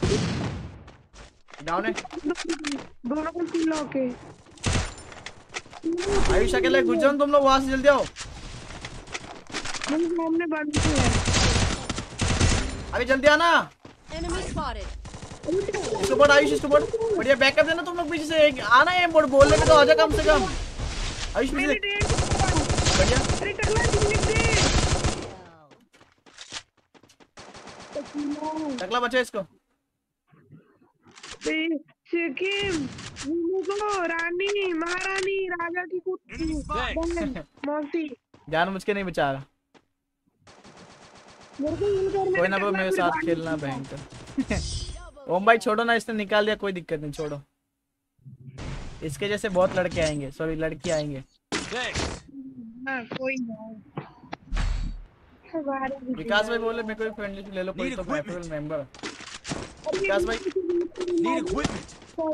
डाउन है। दोनों को किल होके आयुष अकेले घुस जाओ तुम लोग वहां से, जल्दी आओ। मेरे सामने बंद है। अरे जल्दी आना। Enemy spotted. इसको बोल आयुष, इसको बोल। बढ़िया बैकअप देना तुम लोग पीछे से। आना एम बोल, बोलने में तो आ जा कम से कम। आयुष पीछे से। बढ़िया। अरे टकला निकल दे। टकला बचा इसको। सिक्किम को रानी महारानी राजा की कुत्ती बहन मौसी जान मुझके नहीं बचा रहा। मेरे को हिल करने कोई ना ब्रो, मेरे साथ खेलना भयंकर। ओम भाई छोड़ो ना, इसने निकाल दिया, कोई दिक्कत नहीं, छोड़ो। इसके जैसे बहुत लड़के आएंगे, सॉरी लड़की आएंगे। हाँ कोई ना। विकास भाई बोले मेरे को फ्रेंडली ले लो कोई तो रेफरल मेंबर। विकास भाई Need equipment.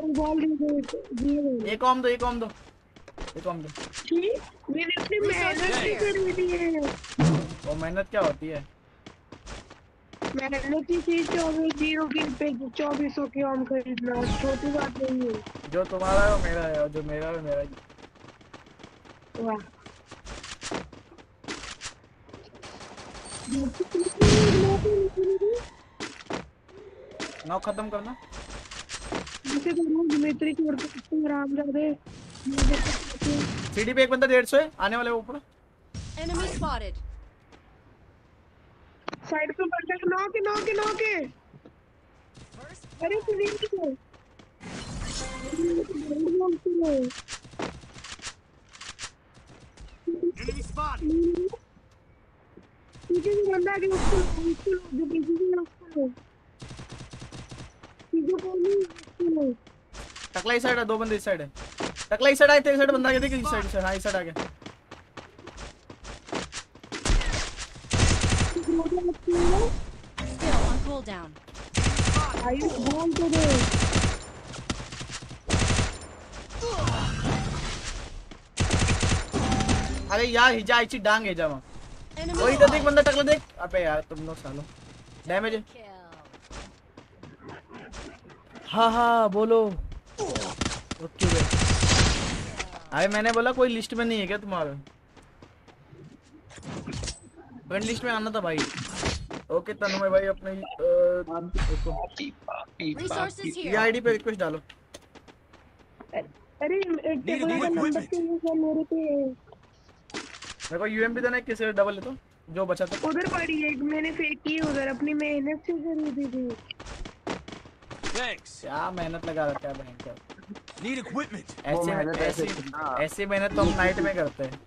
एक ऑम दो, एक ऑम दो, एक ऑम दो। मैंने अपनी मेहनत से कर दी है। वो मेहनत क्या होती है? मेहनत की चीज 24 की पे 2400 की आम खरीदना छोटी बात नहीं है। जो तुम्हारा है वो मेरा है, और जो मेरा है वो मेरा है। वाह नाव खत्म करना। मुझे तो रोज मित्री की ओर से आराम कर दे। सीढ़ी पे एक बंदा 150 है, आने वाले ऊपर। Enemy spotted. साइड पे बंदा नौ के अरे सीढ़ी पे Enemy spotted. पीछे से बंदा आके उसको जो पीछे से उसको पीछे को नहीं टकला इस साइड है, दो बंदे इस साइड है। टकला इस साइड आए थे, इस साइड बंदा आ गया, देख इस साइड से। हाँ इस साइड आ गया। Still on cooldown. आयुष बोल तो दे। अरे यार हिजा आइची डांग है जावा। Enemy वही तो देख बंदा, टकला देख। अबे यार तुम लोग सालो डैमेज है। kill. हाँ बोलो। ओके अरे मैंने बोला कोई लिस्ट में नहीं है क्या तुम्हारे? फ्रेंड लिस्ट में आना था भाई। ओके तन्मय भाई अपने Resources ये here. आईडी पे रिक्वेस्ट डालो। अरे टेबल का नंबर पे मेरे पे मेरे को यूएमपी देना है, किसी डबल ले तो जो बचा था। उधर पड़ी है, मैंने फेंक की उधर, अपनी मेहनत से खरीदी थी। Thanks. क्या मेहनत लगा रखा है भयंकर। Need equipment. ऐसी मेहनत तो हम नाइट में करते हैं।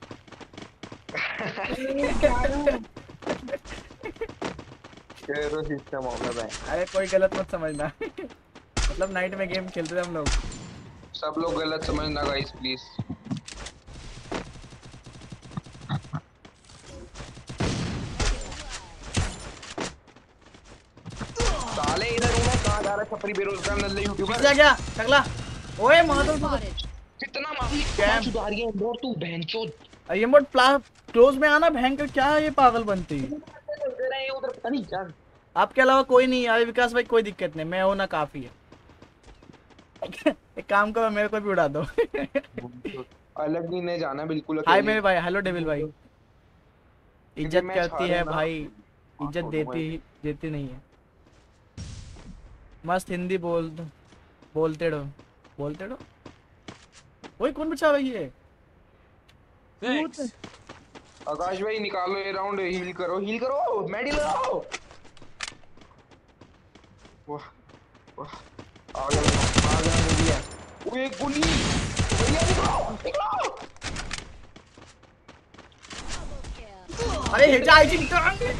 तो सिस्टम होगा भाई। अरे कोई गलत मत समझना। मतलब नाइट में गेम खेलते थे हम लोग। सब लोग गलत समझना गाइस प्लीज। साले इधर हूं मैं, कहां जा रहा है छपरी बेरोजगार नल्ले यूट्यूबर। क्या क्या टकला? ओए माधव Spotted. कितना माफी क्या? सुधारी है और तू बहनचोद ये मोड क्लोज में आना भयंकर। क्या है ये पागल बनती है? दे रहे हैं उधर, पता नहीं क्या। आपके अलावा कोई नहीं है विकास भाई, कोई दिक्कत नहीं, मैं होना काफी है। एक काम करो मेरे को भी उड़ा दो। अलग ही नहीं जाना बिल्कुल हाय अकेले। मेरे भाई, हेलो डेविल भाई। इज्जत मैं करती है छा भाई, हाँ, इज्जत छोड़ो देती नहीं है। मस्त हिंदी बोलते रहो। वही कौन बचा रही है? Thanks. आकाश भाई निकालो ये राउंड, हील करो मेडिल लगाओ। वाह वाह आ गया मुझे। ओए गोली भैया निकलो। अरे हिजा आई थी।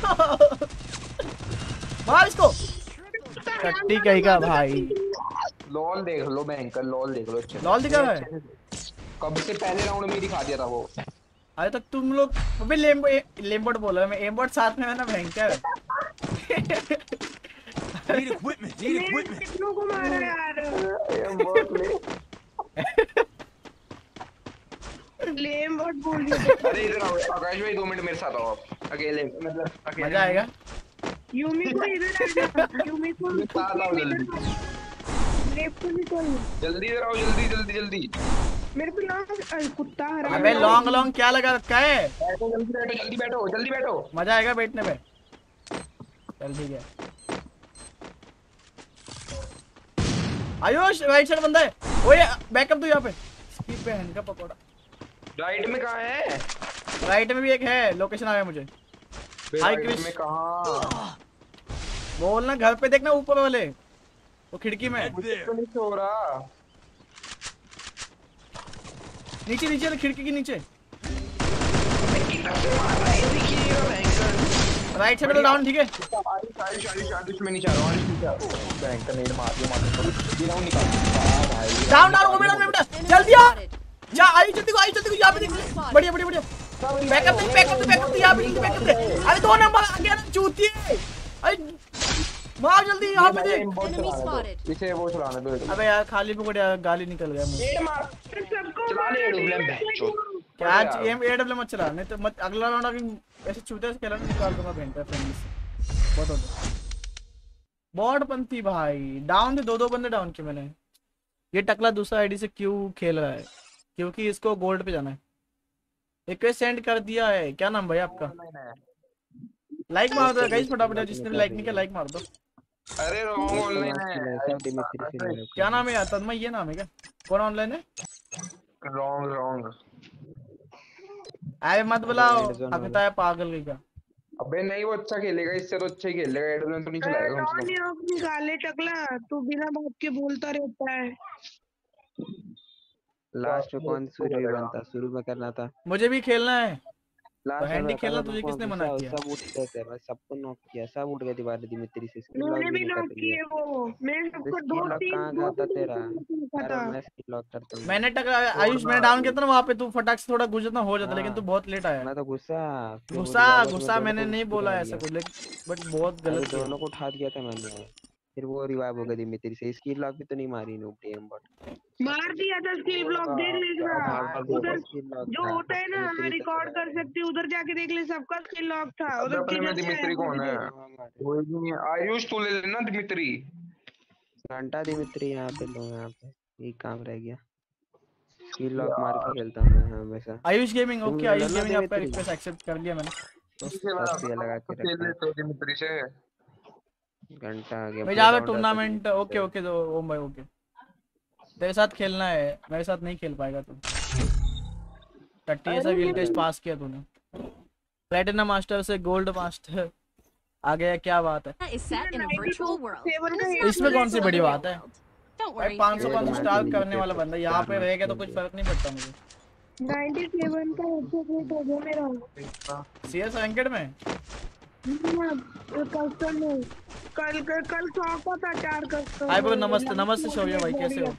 मार इसको। कट्टी कहेगा भाई। लॉल देख लो बैंकर, लॉल देख लो अच्छे से। लॉल दिखा रहा है? कब से पहले राउंड में ही दिखा दिया था वो। अरे तक तुम लोग अबे लेम्बोट बोला मैं, एमबोट साथ में है ना भयंकर। Need equipment. Need equipment. कितनों को मारा यार। लेम बहुत बोल दिया। अरे इधर आओ आकाश भाई, 2 मिनट मेरे साथ आओ आप अकेले, मतलब अकेले। मजा आएगा। यूमी को इधर आ जा। यूमी को साथ आओ जल्दी। लेफ्ट को निकल। जल्दी इधर आओ, जल्दी। मेरे को लॉन्ग कुत्ता हरा। अबे लॉन्ग लॉन्ग क्या लगा रखा है? बैठो जल्दी बैठो जल्दी बैठो। मजा आएगा बैठने पे। चल ठीक है। आयुष राइट साइड बंदा है। ओए बैकअप तू यहाँ पे। स्पीड पे हैंड का पकौड़ा। राइट में कहाँ है? राइट में भी एक है, लोकेशन आया मुझे। Hi right Krish. में कहाँ? बोल ना, घर पे देखना ऊपर वाले वो खिड़की में। तो नहीं सो रहा। नीचे नीचे खिड़की के नीचे। राइट साइड डाउन ठीक है। आयुष में नीचे आ रहा हूँ। बैंक का नेट मार दिया निकाल। डाउन डाउन वो बेटा जल्दी आ जा। आई जल्दी को यहाँ पे देख। बढ़िया बढ़िया बढ़िया। बैकअप यहाँ पे बैकअप दे। अरे 2 नंबर आ गया ना चूती। अरे मार जल्दी यहाँ पे दे। Enemy spotted. इसे वो चलाने दो। अबे यार खाली पकड़ यार, गाली निकल गया मुझे। नेट मार। चला ले डुबलम बहनचोद। क्या एम एडब्ल्यू मत चला, नहीं तो मत अगला राउंड अभी ऐसे चूते से खेलना निकाल दूंगा बेंटर फ्रेंड से। बहुत होता बॉट पंथी भाई। डाउन थे 2 बंदे डाउन किए मैंने। ये टकला दूसरा आईडी से क्यों खेल रहा है? क्योंकि इसको गोल्ड पे जाना है। रिक्वेस्ट सेंड कर दिया है। क्या नाम भाई आपका? लाइक मार दो गाइस फटाफट, जिसने भी लाइक नहीं किया लाइक मार दो। अरे रॉन्ग ऑनलाइन है। क्या नाम है यार? तन्मय ये नाम है क्या? कौन ऑनलाइन है? रॉन्ग। अरे मत बुलाओ, अभिता है पागल की क्या। अबे नहीं वो अच्छा खेलेगा, इससे तो अच्छा ही खेलेगा। एडब्ल्यू तो नहीं चलाएगा कम से कम। निकाले टकला, तू बिना बात के बोलता रहता है। लास्ट में कौन शुरू में बनता? शुरू में करना था। मुझे भी खेलना है। लास्ट हैंडी में खेलना तुझे किसने मना किया? सब उठ गए थे, मैं सबको नॉक किया, सब उठ गए दीवार दिमित्री से। मैंने भी नॉक किए वो। मैं सबको 2-3 कहां गया था तेरा? पता। मैं स्किल लॉक करता हूं। मैंने टक आयुष मैंने डाउन किया था ना वहाँ पे, तू फटाक से थोड़ा गुजरना हो जाता, लेकिन तू बहुत लेट आया। मैं तो गुस्सा मैंने नहीं बोला ऐसा कुछ, लेकिन बट बहुत गलत किया। दोनों को उठा दिया था मैंने। फिर वो रिवाइव हो गई दिमित्री से। स्किल लॉक भी तो नहीं मारी नूब टीएम बट मार दिया था स्किल ब्लॉक। देख ले उधर जो होता है ना, हम रिकॉर्ड कर सकते हैं, उधर जाके देख ले। सबका स्किल लॉक था उधर। अपने में दिमित्री कौन है? वो ही नहीं है। आयुष तू ले लेना दिमित्री। घंटा दिमित्री यहाँ पे लो, यहाँ पे ये काम रह गया। स्किल लॉक मार के खेलता हूँ मैं हमेशा। Ayush gaming okay. Ayush gaming आपका रिक्वेस्ट एक्सेप्ट कर लिया मैंने। लगा के खेल ले तो दिमित्री से। घंटा आ गया। मैं जा रहा टूर्नामेंट। ओके तो ओम भाई ओके। तेरे साथ खेलना है, मेरे साथ नहीं खेल पाएगा तू। 30 ऐसा गिल टेस्ट पास किया तूने। प्लैटिनम मास्टर से गोल्ड मास्टर आ गया, क्या बात है? Is set in a virtual world. इसमें कौन सी बड़ी बात है? Don't भाई worry. 500 स्टार करने वाला बंदा यहाँ पे रहेगा तो कुछ फर्क नहीं पड़ता मुझे। 97 का हेडसेट हो गया मेरा। सीएस रैंकेड में कस्टम में कल 100 का था 4 कस्टम। हाय ब्रो, नमस्ते शौर्य भाई, कैसे हो?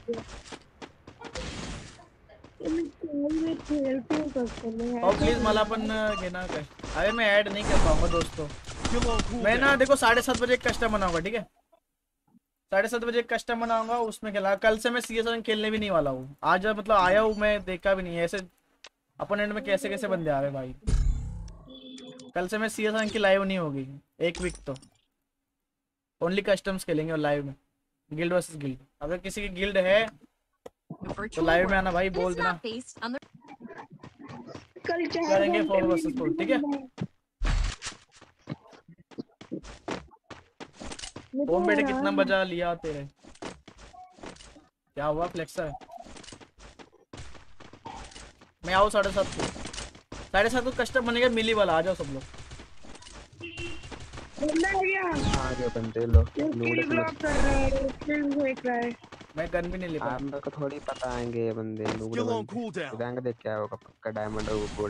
और प्लीज मला पण घेना काय? अरे मैं ऐड नहीं कर पाऊंगा दोस्तों। मैं ना देखो 7:30 बजे एक कस्टम बनाऊंगा, ठीक है? 7:30 बजे एक कस्टम बनाऊंगा, उसमें खेला। कल से मैं सीएस खेलने भी नहीं वाला हूँ। आज मतलब आया हूँ मैं, देखा भी नहीं ऐसे अपोनेंट में कैसे कैसे बंदे आ रहे भाई। कल से मैं सीएस की लाइव नहीं होगी एक वीक, तो ओनली कस्टम्स खेलेंगे और लाइव में गिल्ड वर्सेस गिल्ड। अगर किसी की गिल्ड है तो लाइव में आना भाई, बोल देना। कल करेंगे 4 वर्सेस 4, ठीक है? ओम बेटे कितना बजा लिया तेरे? क्या हुआ फ्लेक्सर? मैं आऊँ 7:30 को। 7:30 को कस्टम बनेगा मिली वाला। आ जाओ सब लोग। आ गए बंदे लोग। मैं गन भी नहीं ले पाया। आप लोग को थोड़ी पता आएंगे ये बंदे लोग। रैंक देख क्या होगा, पक्का डायमंड और गोल्ड।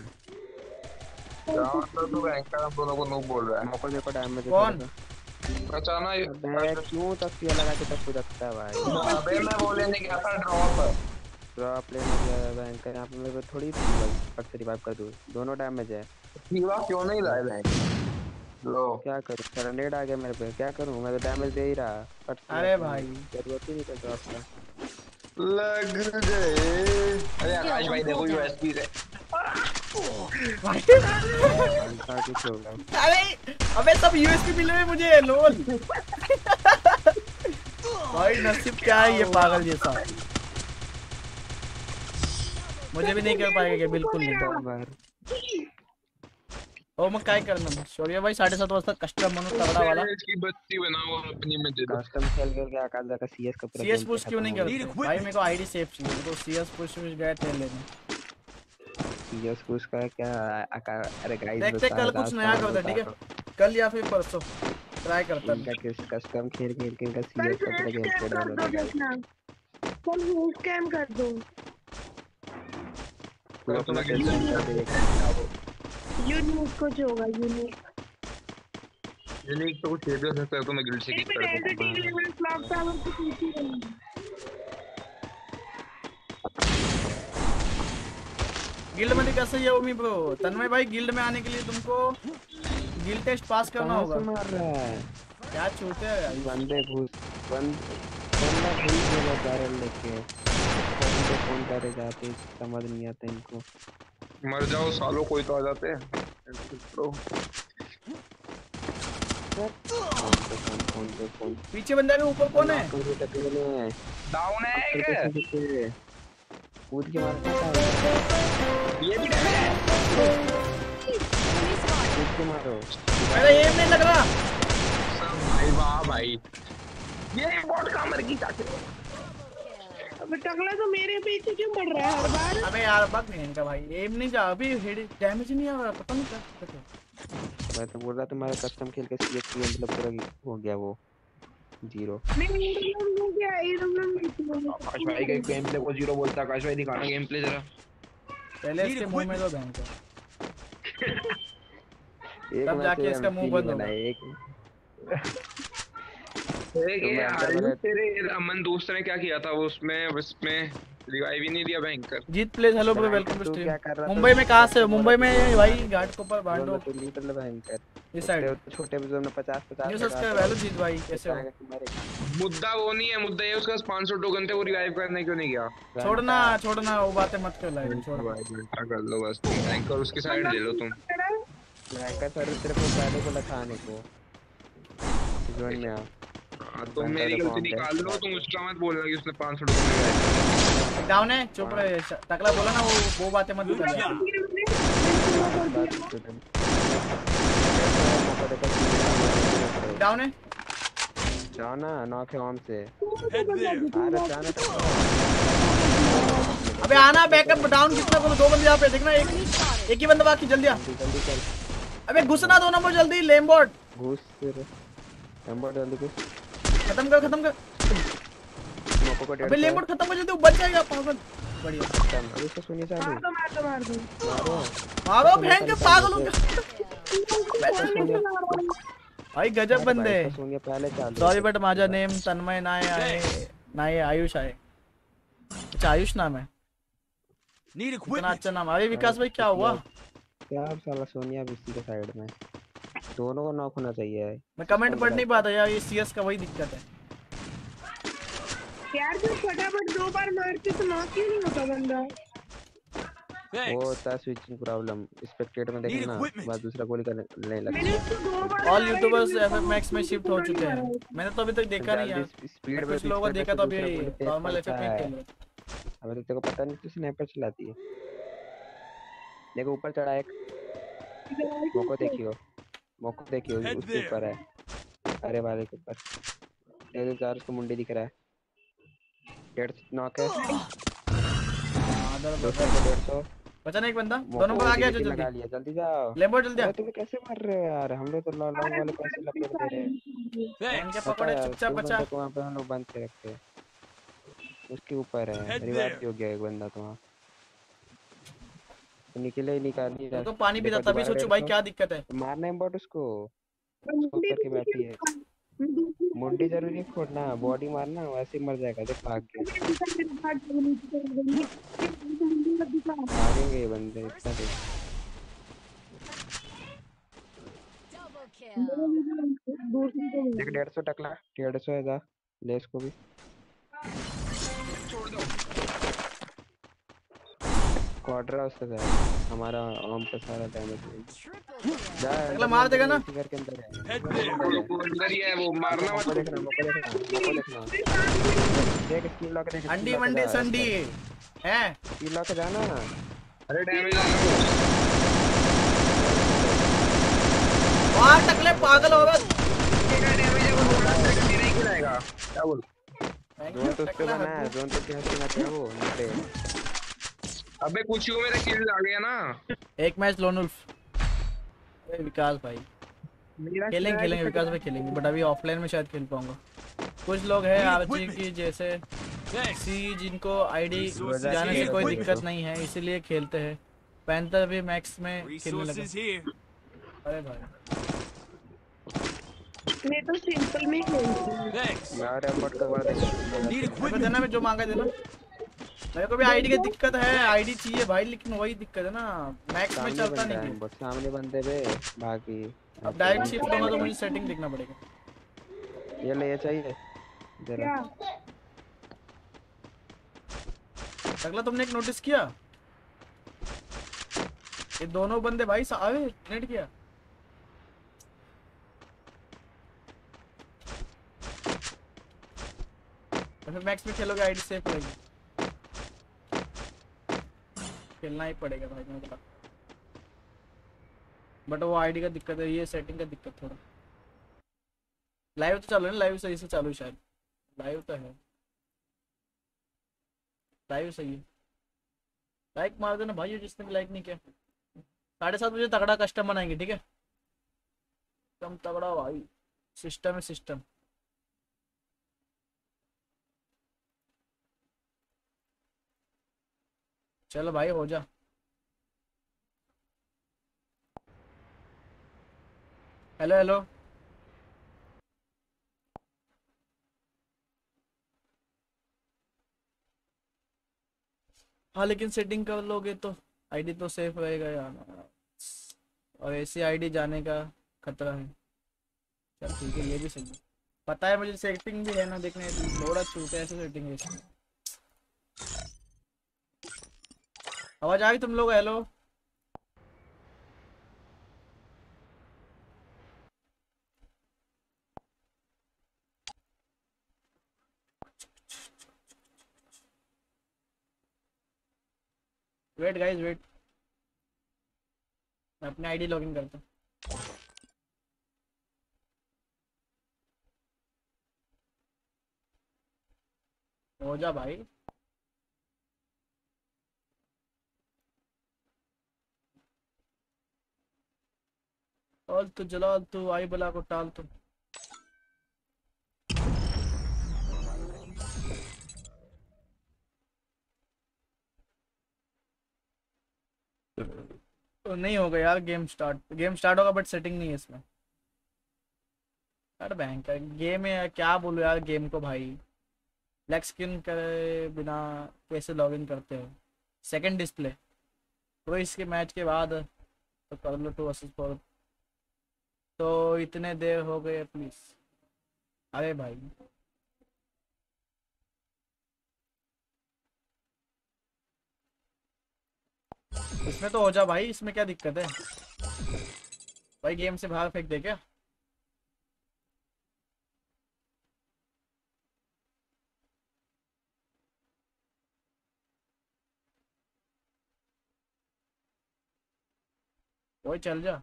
तो रैंक का दोनों को नो बोल रहा है। मौका देखो डायमंड कौन? बचाना ये। अबे क्यों तस्वीर लगा के तक कूदता है भाई? अबे मैं बोलने नहीं गया था ड्रॉप लेने गया बैंक का। यहाँ पे मेरे को थोड़ी फट से रिवाइव कर दूँ। दोनों डैमेज है। हीरा क्यों नहीं लाए बैंक? लो क्या करूँ? ग्रेनेड आ गया मेरे पे, क्या करूँ? मैं तो डैमेज दे ही रहा। फट से अरे भाई जरूरत ही नहीं था ड्रॉप का। लग गए। अरे आकाश भाई देखो यूएसपी से। कुछ होगा। अरे अबे सब यूएसपी मिले हुए मुझे। लोल भाई नसीब क्या है ये पागल जैसा। मुझे भी नहीं कर पाएगा क्या? बिल्कुल नहीं। बराबर ओ मग काय करणार शौर्य भाई 7:30 वाजता कस्टम म्हणून तगड़ा वाला इसकी बत्ती बनाओ और अपनी में दे दो। कस्टम खेल करके आकाश का सीएस का पूरा सीएस गेम पुश क्यों नहीं खत्म हो करते गया। भाई? मेरे को आईडी सेव चाहिए, मेरे को सीएस पुश गए थे लेने। सीएस पुश का क्या अरे गाइस देखते कल कुछ नया करते, ठीक है? कल या फिर परसों ट्राई करता इनका हूं। किस कस्टम खेल खेल के इनका कल सीएस का पूरा गेम स्कैम प्ले कर डाउन दो हो गया देखना, कल स्कैम कर दो। पूरा अपना कस्टम कर दे। यूनिक कुछ होगा, यूनिक यूनिक तो कुछ खेल सकता है तो मैं गिल्ड से किक कर दूं। एंटिटी लेवल क्लॉक टावर के पीछे रहेंगे। गिल्ड मध्ये कसं येऊ मी ब्रो? तन्मय भाई गिल्ड में आने के लिए तुमको गिल्ड टेस्ट पास करना कहाँ होगा। से मार रहा है क्या छूटे है यार? बंदा घुस गया बैरल लेके। फोन करे जाते समझ नहीं आता इनको। मर जाओ सालों, कोई तो आ जाते हैं। फोन पीछे बंदा के ऊपर कौन है? डाउन है एक। कूद के मारता है। ये भी डैमेज है। Enemy spotted. कूद के मारो। मेरा एम नहीं लग रहा। सब भाई वाह भाई, ये बॉट का मर गई चाचे। अबे टकला तो मेरे पीछे क्यों पड़ रहा है हर बार? अबे यार बग नहीं इनका भाई, एम नहीं जा अभी, हेड डैमेज नहीं आ रहा, पता नहीं क्या। मैं तो बोल रहा तुम्हारा कस्टम खेल के सीएस मतलब पूरा हो गया वो 0। नहीं नहीं क्या आकाश भाई का गेम प्ले को 0 बोलता है। आकाश भाई दिखाना गेम प्ले जरा। पहले इसके मुंह में दो बहन का, एक तब जाके इसका मुंह बंद होगा। एक ये आयुष तेरे अमन दोस्त ने क्या किया था वो उसमें रिवाइव ही नहीं दिया भयंकर। Jeet plays hello bro, welcome to तू क्या स्ट्रीम। कर रहा था? मुंबई में कहाँ से हो? मुंबई में भाई घाट के ऊपर बांडो तो लीटर भयंकर इस साइड। छोटे बुजुर्ग में 50 न्यू सब्सक्राइब हेलो जीत भाई, कैसे हो? मुद्दा वो नहीं है, मुद्दा ये उसके पास 500 टोकन थे, वो रिवाइव करने क्यों नहीं गया? छोड़ना वो बातें मत कर लाइव, छोड़। क्या कर लो बस तुम भयंकर, उसकी साइड ले लो तुम। भयंकर सर तेरे को पहले को लखाने को जोन में आ। तुम मेरी गलती निकाल लो, तुम उसका मत बोलना कि उसने 500 टोकन रिवाइव। डाउन है, चुप रहे। टकला बोला ना वो बातें मत कर। डाउन है, जाना नॉक है ऑन से। Head there. अरे जाना तो अबे आना बैकअप डाउन कितना बोलो? 2 बंदे यहाँ पे देखना, एक ही बंदा बाकी, जल्दी आ। जल्दी कर अबे घुसना 2 नंबर जल्दी, लेमबोर्ड घुस फिर नंबर जल्दी घुस। खत्म कर। मोको को अबे लेमबोर्ड खत्म कर जल्दी, वो बच जाएगा पागल। बढ़िया अभी इसको सुनिए चालू मार दो मारो बहन के पागलों भाई, गजब बंदे। सुनिए पहले चालू। सॉरी बट माझा नेम तन्मय नाही आयुष आहे। अच्छा आयुष नाम है, Need इतना equipment. अच्छा नाम। अरे विकास भाई क्या हुआ? क्या साला सोनिया बिस्ती के साइड में दोनों को नॉक होना चाहिए। मैं कमेंट पढ़ नहीं पाता यार, ये सीएस का वही दिक्कत है यार। जो फटाफट 2 बार मारते तो नॉक क्यों नहीं होता बंदा? वो Thanks. होता है स्विचिंग प्रॉब्लम। स्पेक्टेटर में देखना equipment. बाद दूसरा गोली करने लगता मैंने है। उसको 2 बार ऑल यूट्यूबर्स एफएफ में शिफ्ट हो चुके हैं। मैंने तो अभी तक देखा नहीं यार, स्पीड कुछ लोगों को देखा तो अभी नॉर्मल एफएफ में खेल रहे। अबे तो तेरे को पता नहीं तू स्नाइपर चलाती है। देखो ऊपर चढ़ा एक मोको देखियो Head उसके there. ऊपर है। अरे वाले के ऊपर तेरे चार उसको मुंडी दिख रहा है। 150 नॉक है। 200 बचा नहीं एक बंदा, 2 नंबर आ गया जो लगा जल्दी। लिया। जल्दी जाओ। लेमबोर्ड जल्दी आ। अरे तुम कैसे मार रहे हो यार? हम लोग तो लॉन्ग वाले कैसे लपेट दे रहे हैं? इनके Thanks. पकड़े पता है, चुपचाप दो बचा। बंदे को वहाँ पे हम लोग बंद के रखते हैं। उसके ऊपर है Head रिवाइव there. भी हो गया एक बंदा तो वहाँ तो निकले ही निकाल नहीं वो तो पानी पीता तभी सोचो भाई क्या दिक्कत है। मारना इम्पोर्ट उसको ऊपर के बैठी है। मुंडी जरूरी है फोड़ना, बॉडी मारना वैसे ही मर जाएगा। देख भाग के भागेंगे ये बंदे इतना देख। Double kill. देख 150 टकला 150 है जा ले इसको भी। क्वार्टर उसका जा हमारा आर्म पे सारा डैमेज है। Triple kill. जा अगला मार देगा ना। इसी घर के अंदर है, Head इसी घर के there. अंदर है। वो अंदर ही है, वो मारना मत। मोको देखना, मोको देखना, मोको देखना। देख स्किल लॉक देख, अंडी मंडी संडी है। स्किल लॉक जाना। अरे डैमेज आ रहा है। मार टकले पागल हो गए। मेरा डैमेज है, वो थोड़ा सा मेरा ही खिलाएगा। क्या बोल? जोन तो उसके बना है, जोन तो क्या सीना क्या वो निकले। अबे कुछ को मेरा किल आ गया ना। एक मैच लोन वुल्फ। अरे विकास भाई मेरा खेलेंगे विकास भाई खेलेंगे, बट अभी ऑफलाइन में शायद खेल पाऊंगा। कुछ लोग हैं आरजी की जैसे सी जिनको आईडी जाने से कोई दिक्कत नहीं है, इसीलिए खेलते हैं। पैंथर भी मैक्स में खेलने लगा। Resources here. अरे भाई मैं तो सिंपल में खेलती हूँ। Thanks. यार एफर्ट करवा दे। Need मेरे को equipment. देना, मैं जो मांगा देना। मेरे को भी आईडी की दिक्कत है, आईडी चाहिए भाई, लेकिन वही दिक्कत है ना, मैक्स में चलता नहीं गेम। बस सामने बंदे पे बाकी अब डायरेक्ट शिफ्ट होगा तो मुझे सेटिंग देखना पड़ेगा। ये ले ये चाहिए जरा। क्या? अगला तुमने एक नोटिस किया, ये दोनों बंदे भाई आवे नेट किया। तो फिर मैक्स में खेलोगे आईडी सेफ रहेगी। खेलना ही पड़ेगा भाई मेरे को, बट वो आईडी का दिक्कत है, ये सेटिंग का दिक्कत थोड़ा। लाइव तो चालू है ना, लाइव सही से चालू है शायद। लाइव तो है, लाइव सही है। लाइक मार देना भाई जिसने भी लाइक नहीं किया। 7:30 बजे तगड़ा कस्टम बनाएंगे, ठीक है? एकदम तगड़ा भाई, सिस्टम है सिस्टम। चलो भाई हो जा। हेलो हेलो हाँ, लेकिन सेटिंग कर लोगे तो आईडी तो सेफ रहेगा यार, और ऐसी आईडी जाने का खतरा है। चल ठीक है, ये भी सही है। पता है मुझे, सेटिंग भी है ना देखने, थोड़ा छूटे ऐसे सेटिंग है इसमें। आवाज आ गई तुम लोग? हेलो वेट गाइस वेट, मैं अपनी आईडी लॉगिन करता हूँ। हो जा भाई। और तो जलाल तू आई बला को टाल तू। तो नहीं होगा यार, गेम स्टार्ट होगा बट सेटिंग नहीं है इसमें। यार बैंक का गेम है, क्या बोलूं यार गेम को भाई। ब्लैक स्क्रीन करे बिना कैसे लॉगिन करते हो? सेकंड डिस्प्ले तो इसके मैच के बाद तो कर लो 2 vs 4। तो इतने देर हो गए प्लीज। अरे भाई इसमें तो हो जा भाई, इसमें क्या दिक्कत है भाई? गेम से बाहर फेंक दे क्या? वही चल जा।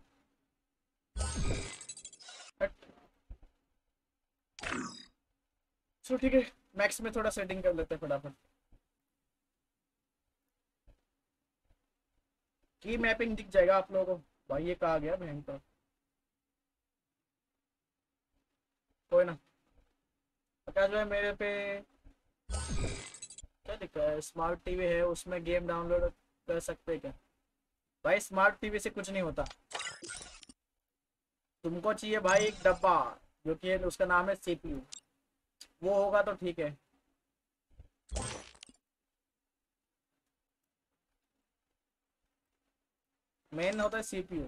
चलो ठीक है, मैक्स में थोड़ा सेटिंग कर लेते हैं फटाफट। की मैपिंग दिख जाएगा आप लोगों को भाई। ये कहा गया भयंकर, कोई ना। क्या जो है मेरे पे क्या दिख रहा है, स्मार्ट टीवी है, उसमें गेम डाउनलोड कर सकते हैं क्या? भाई स्मार्ट टीवी से कुछ नहीं होता। तुमको चाहिए भाई एक डब्बा, जो कि उसका नाम है सीपीयू, वो होगा तो ठीक है। मेन होता है सीपीयू।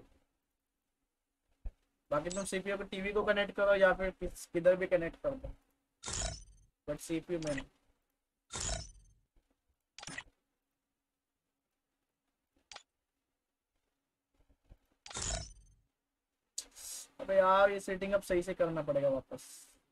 बाकी तुम सीपीयू को टीवी को कनेक्ट करो या फिर किधर भी कनेक्ट कर दो, बट सीपीयू मेन। अबे यार ये सेटिंग अब सही से करना पड़ेगा वापस।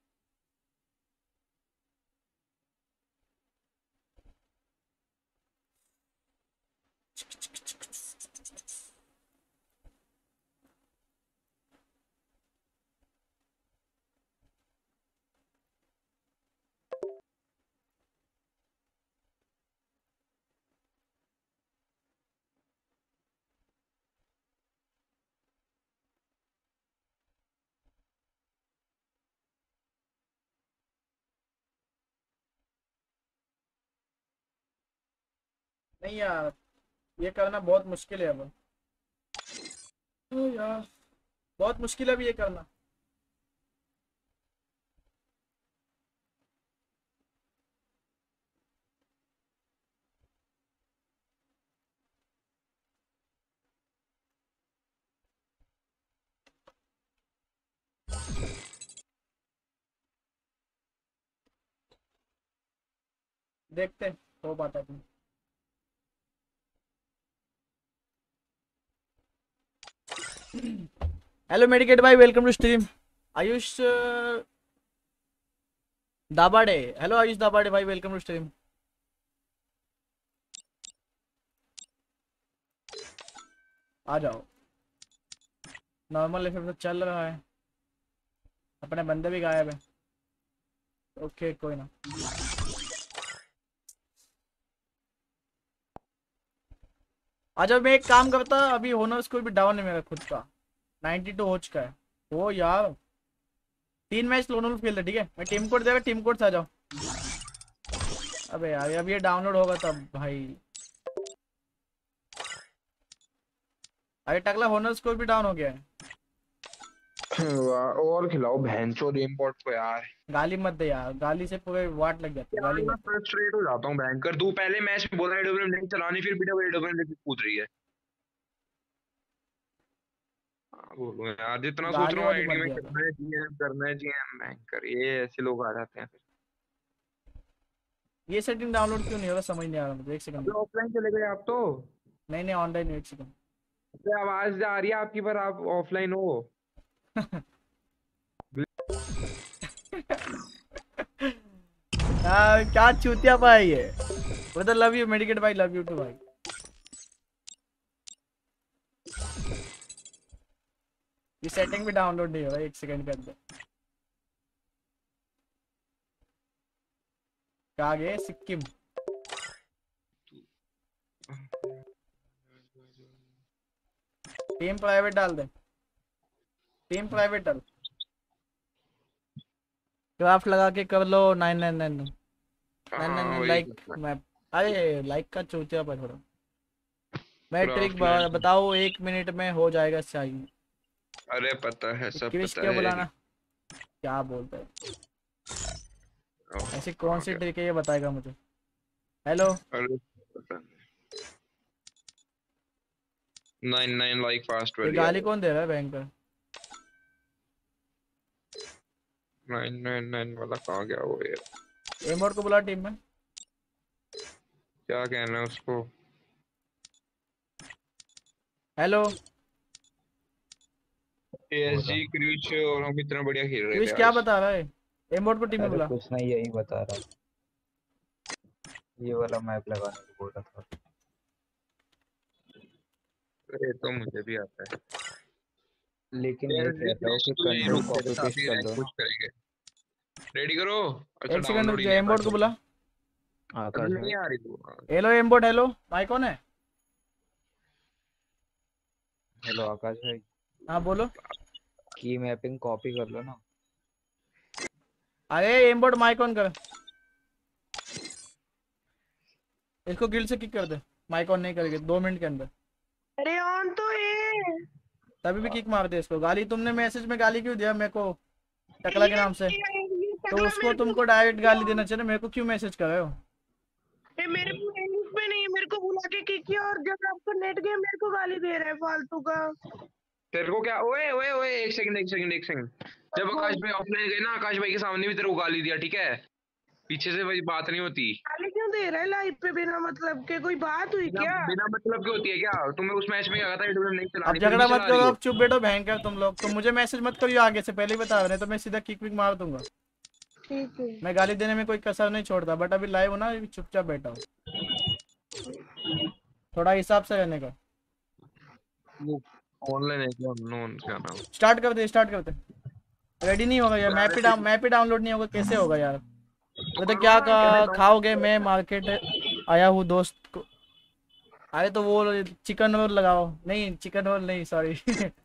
नहीं यार ये करना बहुत मुश्किल है अब। ओ यार बहुत मुश्किल है अभी ये करना। देखते हैं, हो पाता है। हेलो मेडिकेट भाई, welcome to stream. Ayush Dabade, hello Ayush Dabade भाई, वेलकम टू स्ट्रीम। आ जाओ। नॉर्मल एफएम तो चल रहा है, अपने बंदे भी गायब है। ओके कोई ना। अच्छा मैं एक काम करता, अभी होनर स्कोर भी डाउन है मेरा खुद का, 92 हो चुका है। ओ यार 3 मैच लोनल खेल रहे, ठीक है मैं टीम कोड देगा, टीम कोड से आ जाओ। अबे यार अब ये डाउनलोड होगा तब भाई। अरे टकला होनर स्कोर भी डाउन हो गया है। और खिलाओ भैंचोद इम्पोर्ट को यार। गाली मत दे यार, गाली से पूरे वाट लग जाती है, गाली मैं मत। फ्रस्ट्रेट हो जाता हूँ बैंकर। तू पहले मैच में बोला एडब्ल्यूएम नहीं चलानी, फिर एडब्ल्यूएम लेके कूद रही है। बोलो यार जितना सोच गाली रहा हूँ वाली आईडी मत में दिया करो। करना है जीएम बैंकर, ये ऐसे लोग आ जाते हैं। ये सेटिंग डाउनलोड क्यों नहीं होगा समझ नहीं आ रहा मुझे, एक सेकंड। फिर ऑफलाइन चले गए आप तो। नहीं नहीं ऑनलाइन, एक सेकंड। तो आवाज आ रही है आपकी, पर आप ऑफलाइन हो। क्या चूतिया पाई है। वो तो लव यू मेडिकेट भाई, लव यू टू भाई। ये सेटिंग भी डाउनलोड नहीं हो रहा एक सेकंड के अंदर। कहाँ गए सिक्किम। टीम प्राइवेट डाल दे, टीम प्राइवेट डाल। क्राफ्ट लगा के कर लो 999 999 वही लाइक मैप। अरे लाइक का चूतिया पर थोड़ा। मैं ट्रिक क्राफ्टमैन। बताओ, 1 मिनट में हो जाएगा चाहिए। अरे पता है, सब क्रिश पता क्या है। बुलाना, क्या बोलते हैं ऐसी कौन सी ट्रिक है ये बताएगा मुझे। हेलो अरे 99 लाइक फास्ट ये वाली गाली यार। कौन दे रहा है भयंकर। 999 वाला कहाँ गया वो यार। एमोट को बुला टीम में। क्या कहना है उसको। हेलो एसजी क्रीच और हम इतना बढ़िया खेल रहे क्रिश थे क्या आज। बता रहा है, एमोट को टीम में अरे बुला। कुछ नहीं, यही बता रहा हूँ, ये वाला मैप लगाने को बोल रहा था। अरे तो मुझे भी आता है। लेकिन ये एसजी कहता हूँ क्रीच कि तो यही कंट्रोल रुक तेरे कॉपी साथ पेस्ट ही कर रैंक लो पुश ना। करेंगे। रेडी करो। अच्छा एक सेकंड रुक डाउनलोड ही जा, नहीं है एमोट को बुला। आकाश भाई, नहीं आ रही तू। हेलो एमोट, हेलो भाई कौन है। हेलो आकाश भाई, हाँ बोलो। की मैपिंग कॉपी कर लो ना। अरे एमोट माइक ऑन कर, इसको गिल्ड से किक कर दे। माइक ऑन नहीं करेंगे 2 मिनट के अंदर। अरे ऑन तो है। तभी भी किक मार दे इसको। गाली तुमने मैसेज में गाली क्यों दिया मेरे को टकला के नाम से। ये तो टकला उसको मेरे को तुमको डायरेक्ट गाली देना चाहिए, मेरे को क्यों मैसेज कर रहे हो। मेरे प्लेलिस्ट में नहीं, मेरे को बुला के किक किया और जब आपको नेट गया मेरे को गाली दे रहा है फालतू का। तेरे को क्या, ओए ओए ओए, एक सेकंड एक सेकंड एक सेकंड। जब हाँ। आकाश भाई ऑफलाइन गए ना, आकाश भाई के सामने भी तेरे को गाली दिया, ठीक है। पीछे से वही बात नहीं होती। गाली क्यों दे रहा है लाइव पे बिना मतलब के? कोई बात हुई क्या? बिना मतलब की होती है क्या? तुम्हें उस मैच में क्या था? AWM नहीं अब चलानी, झगड़ा मत करो, अब चुप बैठो भयंकर तुम लोग। तो मुझे मैसेज मत करियो आगे से, पहले ही बता रहे, तो मैं सीधा किक विक मार दूंगा। ठीक है। मैं गाली देने में कोई कसर नहीं छोड़ता, बट अभी लाइव हो ना, चुपचाप बैठा हो, थोड़ा हिसाब से रहने का। ऑनलाइन है क्या? अननोन क्या नाम? स्टार्ट करते। रेडी नहीं होगा यार, मैप ही डाउनलोड नहीं होगा, कैसे होगा यार? तो क्या खाओगे? मैं मार्केट आया हूँ दोस्त को। अरे तो वो चिकन रोल लगाओ। नहीं चिकन रोल नहीं, सॉरी।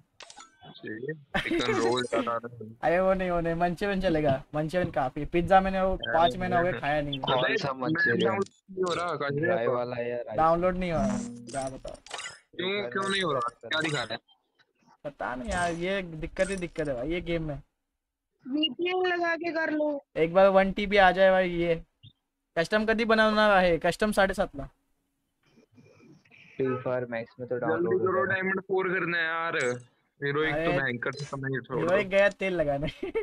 चिकन रोल अरे वो नहीं, मंचूरियन चलेगा। मंचूरियन काफी, पिज्जा मैंने वो 5 महीने हो गए खाया नहीं है। कौन सा मंचूरियन? हो रहा ड्राई वाला या राइस? डाउनलोड नहीं हो रहा, क्या बताओ क्यों नहीं हो रहा? क्या दिखा रहा है? पता नहीं यार, ये दिक्कत है भाई ये गेम में। VPN लगा के कर लो। एक बार 1 TB आ जाए भाई। ये कस्टम कभी बनाना है? Custom 7.5 lakh. Free fire max में तो जल्दी डाउनलोड हो करो, जाएगा। डायमंड 4 करना है यार। हीरोइक तो भयंकर से समय छोड़ दो। हीरोइक गया तेल लगाने।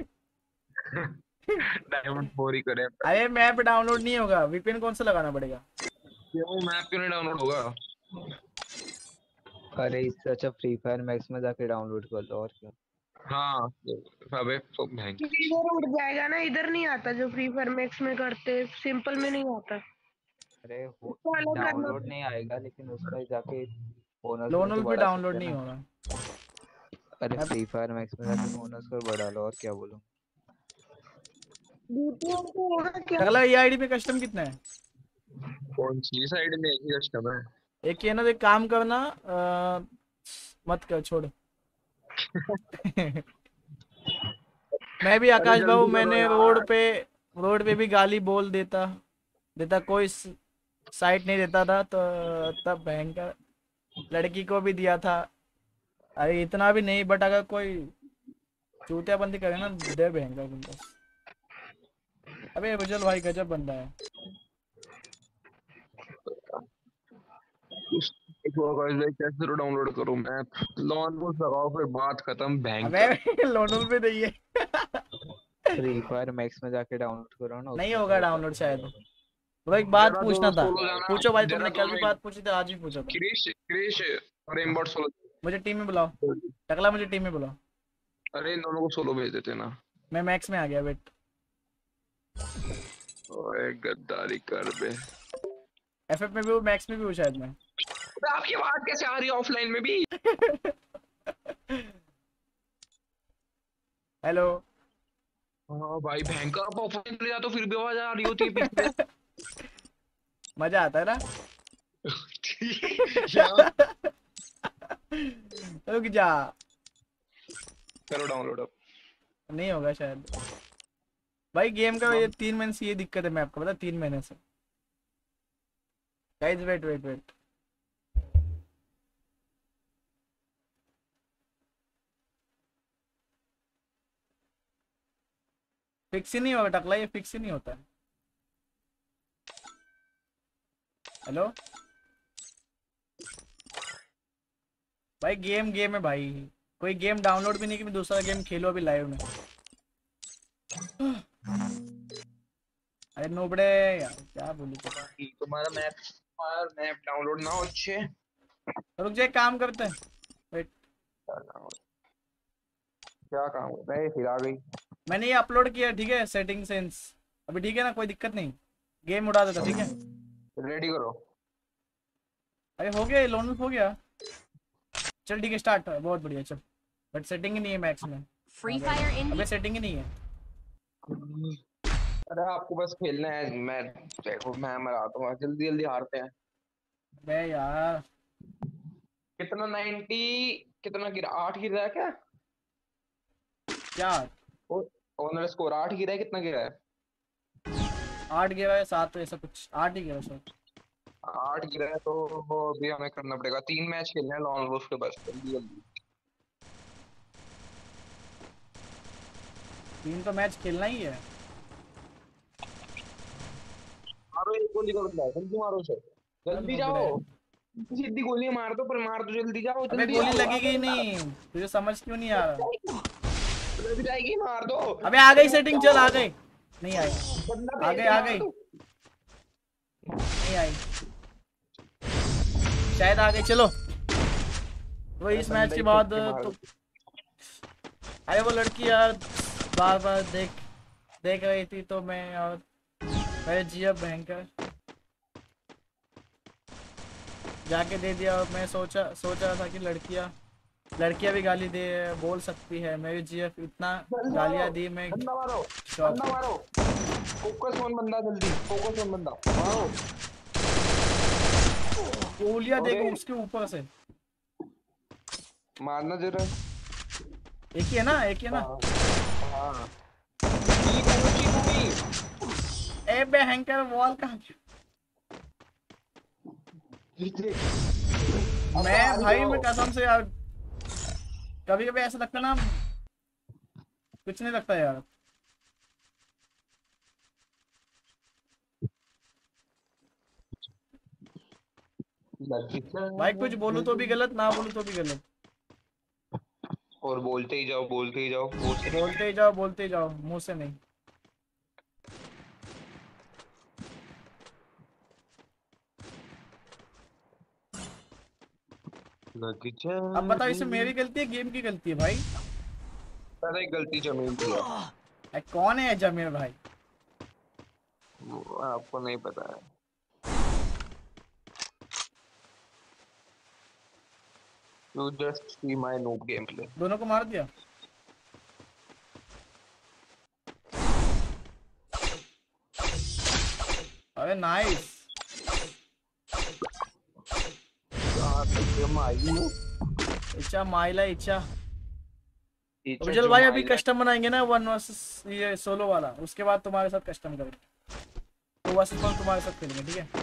डायमंड 4 ही करें। अरे मैप डाउनलोड नहीं होगा, VPN कौन सा लगाना पड़ेगा? क्यों मैप क्यों नहीं डाउनलोड होगा? अरे इससे अच्छा फ्री फायर मैक्स में जाके डाउनलोड कर लो, और क्या। हाँ अबे तो भयंकर। इधर उड़ जाएगा ना, इधर नहीं आता जो फ्री फायर मैक्स में करते, सिंपल में नहीं आता। अरे उसको अलग करना डाउनलोड नहीं आएगा, लेकिन उसका जाके बोनस में लोनल तो भी बढ़ा डाउनलोड सकते नहीं हैं हो रहा। ना। अरे फ्री फायर मैक्स में जाके बोनस कर बढ़ा लो, और क्या बोलूं। VPN तो होगा क्या? अगला ये आईडी पे कस्टम कितना है? कौन सी साइड में एक ही कस्टम है? एक ये ना, एक काम करना, मत कर, छोड़। मैं भी आकाश बाबू, मैंने रोड पे भी गाली बोल देता कोई साइट नहीं देता था, तो तब भयंकर लड़की को भी दिया था। अरे इतना भी नहीं, बट अगर कोई चूतिया बंदी करे ना, दे भयंकर तुमको। अबे बुजल भाई गजब बंदा है। कैसे डाउनलोड करूं मैं? लॉन को लगाओ, फिर बात खत्म। अबे लोनल पे नहीं है। फ्री फायर मैक्स में जाके डाउनलोड करो ना। नहीं होगा डाउनलोड शायद। तो एक बात पूछना था, पूछो भाई, तुमने कल भी बात पूछी थी, आज भी पूछो। क्रिश और एम्बॉट सोलो। मुझे टीम में बुलाओ टकला, मुझे टीम में बुलाओ। अरे इन दोनों को सोलो भेज देते ना। मैं मैक्स में आ गया, वेट। ओए गद्दारी कर बे। एफएफ में भी हूँ, मैक्स में भी हूँ शायद मैं। आपकी आवाज कैसे आ रही है ऑफलाइन में भी? हेलो। हाँ भाई भयंकर, आप ऑफलाइन ले जाते हो फिर भी आवाज आ रही होती है पीछे। मजा आता है ना? रुक जा। करो डाउनलोड अब। नहीं होगा शायद भाई। गेम का ये 3 महीने से ये दिक्कत है, मैं आपको बता, 3 महीने से। Guys wait. फिक्स ही नहीं होगा टकला, ये फिक्स ही नहीं होता है। हेलो भाई, गेम है भाई। कोई गेम डाउनलोड भी नहीं कि मैं दूसरा गेम खेलो अभी लाइव में। अरे नोबड़े यार, क्या बोलूं तुम्हारा मैप डाउनलोड ना हो अच्छे। रुक जाए, काम करते हैं। वेट, क्या काम है? फिर आ गई। मैंने ये अपलोड किया, ठीक है, सेटिंग सेंस अभी ठीक है ना, कोई दिक्कत नहीं। गेम उड़ा देता, ठीक है। रेडी करो। अरे हो गया, लोन हो गया। चल ठीक है, स्टार्ट। बहुत बढ़िया, चल। बट सेटिंग ही नहीं है मैक्स में। Free Fire India. अबे सेटिंग ही नहीं है। अरे आपको बस खेलना है, मैं देखो मैं मरा दूंगा। जल्दी हारते हैं। बे यार कितना 90 कितना गिरा? 8 गिरा है क्या? क्या ओनर स्कोर 8 गिरा है। कितना गिरा है? 8 गिरा है, 7 ऐसा कुछ, 8 ही गिरा शायद। 8 गिरा है तो अभी हमें करना पड़ेगा 3 मैच खेलने हैं लॉन वुल्फ के। बस जल्दी 3 तो मैच खेलना ही है। मारो, एक गोली का बदला है। जल्दी मारो सर, जल्दी जाओ। सीधी गोली मार दो, पर मार दो, जल्दी जाओ। अबे जल्दी गोली आओ, लगेगी ही नहीं, तुझे समझ क्यों नहीं आ रहा? लग जाएगी, मार दो। अबे आ गई सेटिंग, चल आ गई। नहीं आई, बंदा आ गई। नहीं आई, शायद आ गई। चलो वो इस मैच के बाद तो अरे वो लड़की यार बार बार देख रही थी तो मैं और मेरे जिया भयंकर जाके दे दिया। और मैं सोच रहा था कि लड़कियां भी गाली बोल सकती है। मेरी जीएफ इतना गालियां दी, मैं बंदा मारो, शॉक। बंदा मारो, फोकस वन बंदा, जल्दी फोकस वन बंदा मारो। गोलियां देखो उसके ऊपर से, मारना जरा। एक ही है ना, एक ही है ना। हाँ ये कौन सी ए भयंकर वॉल कहाँ मैं भाई मैं कसम से यार कभी कभी ऐसा लगता ना कुछ नहीं लगता यार। भाई कुछ बोलूं तो भी गलत, ना बोलूं तो भी गलत। और बोलते ही जाओ, बोलते ही जाओ, बोलते ही जाओ मुंह से नहीं। अब बताओ इसमें मेरी गलती है गेम की गलती है भाई? अरे गलती जमीन की है। कौन है जमीर भाई? आपको नहीं पता है। You just see my noob gameplay. दोनों को मार दिया। अरे नाइस। इच्छा माइला इच्छा। विजल भाई अभी कस्टम बनाएंगे ना 1 वर्सेस ये सोलो वाला, उसके बाद तुम्हारे साथ कस्टम करेंगे। तो वर्सेस वन तुम्हारे साथ खेलेंगे, ठीक है?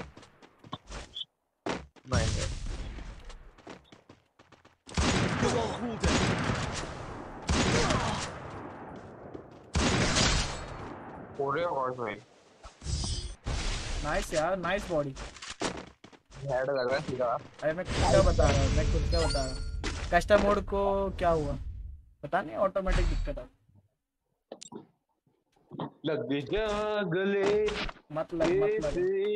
नाइस यार, नाइस बॉडी। हेड लग रहा है सीधा। अरे मैं खुद क्या बता रहा हूँ, कस्टम मोड को क्या हुआ पता नहीं, ऑटोमेटिक दिक्कत आ। लग जा गले मत लग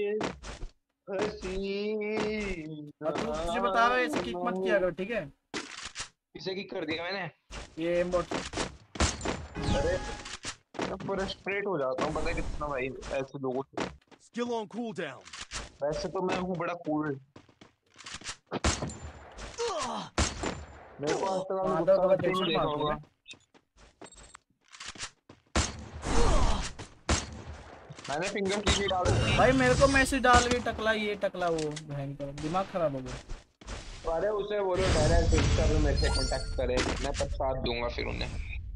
तुझे बता रहा है ऐसे किक मत किया करो, ठीक है? इसे किक कर दिया मैंने। ये एमबॉट। अरे मैं फ्रस्ट्रेट हो जाता हूँ, पता है कितना भाई ऐसे लोगों से। Still on cooldown. वैसे तो मैं हूँ बड़ा कूल। मेरे को आज तक आपने गुस्सा करते हुए देखा होगा। मैंने फिंगर की भी डाल दी भाई मेरे को मैसेज डाल के टकला ये टकला वो भयंकर दिमाग खराब हो गया। अरे उसे बोलो डायरेक्ट इंस्टा पे मेरे से कांटेक्ट करे, मैं प्रसाद दूंगा फिर उन्हें।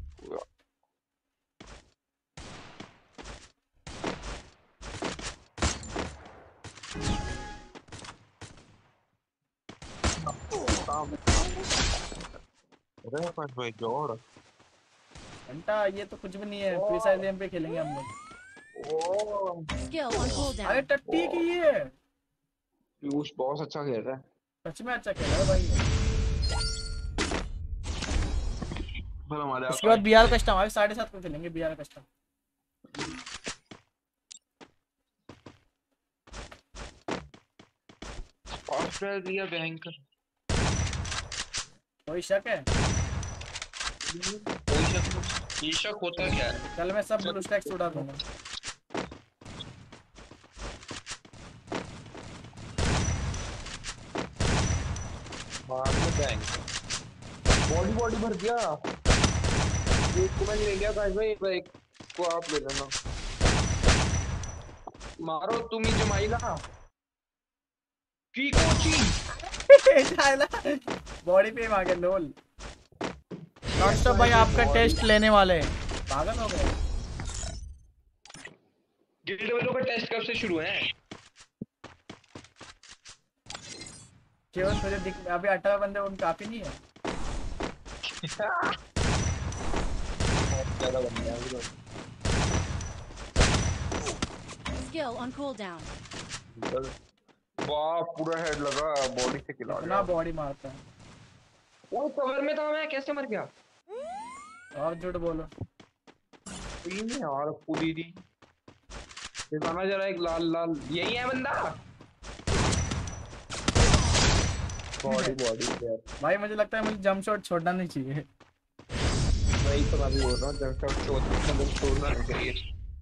अरे पास भाई जोर घंटा ये तो कुछ भी नहीं है, फ्री फायर गेम पे खेलेंगे हम लोग। Skill on cooldown. अरे टट्टी की ये पीयूष बहुत अच्छा खेल रहा है। सच में अच्छा खेल रहा है भाई। उसके बाद बीआर कस्टम आए 7:30 को खेलेंगे बीआर कस्टम। ऑस्ट्रेलिया भयंकर। कोई शक है? कोई शक होता क्या है? कल मैं सब ब्लू स्टैक्स उड़ा दूंगा। बॉडी भर दिया। एक को मैंने ले लिया गाइस भाई, एक को आप ले लेना। मारो तुम ही जमाइला की कोची। बॉडी पे आ गया लोल। नॉनस्टॉप भाई आपका टेस्ट लेने वाले हैं, पागल हो गए। गिल्ड वालों का टेस्ट कब से शुरू है? केवल तुझे अभी 18 बंदे उन काफी नहीं है। Skill on cooldown. वाह पूरा हेड लगा, बॉडी से खिला इतना बॉडी मारता है। वो कवर में था, मैं कैसे मर गया? और झूठ बोलो। यार पूरी दी दिखाना जरा, एक लाल लाल यही है बंदा। बॉडी बॉडी यार, भाई मुझे लगता है मुझे जंप शॉट छोड़ना नहीं चाहिए। वही तो मैं भी बोल रहा हूँ, जब तक छोड़ना नहीं चाहिए।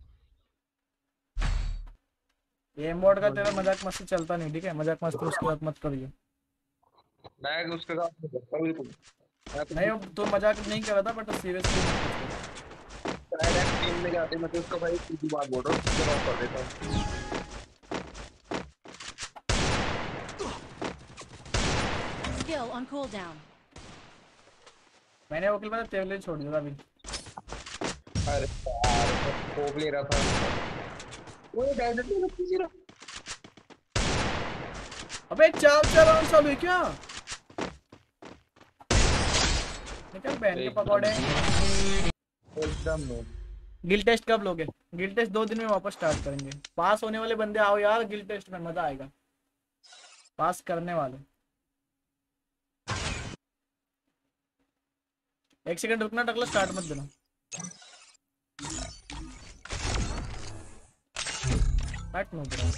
ये मोड का तेरा मजाक मस्ती चलता नहीं, ठीक है? मजाक मस्ती उसके साथ मत करियो। मैं उसके साथ नहीं करता बिल्कुल। मैं तो नहीं तो मजाक नहीं कर रहा था, बट सीरियसली डायरेक्ट टीम में जाते, मैं तो उसका भाई सीधी बात बोल रहा हूँ, उसको लॉक कर देता हूँ। Skill on cooldown. मैंने वो किल में तेरे लिए छोड़ दिया था अभी। अरे यार मैं स्कोप ले रहा था, वो डेजर्ट में किसी ने अबे 4 राउंड चालू है क्या? निकल बहन के पकौड़े। एकदम नो। गिल टेस्ट कब लोगे? गिल टेस्ट 2 दिन में वापस स्टार्ट करेंगे। पास होने वाले बंदे आओ यार, गिल टेस्ट में मजा आएगा। पास करने वाले 1 सेकंड रुकना टकला, स्टार्ट मत देना। हट नो ब्रो।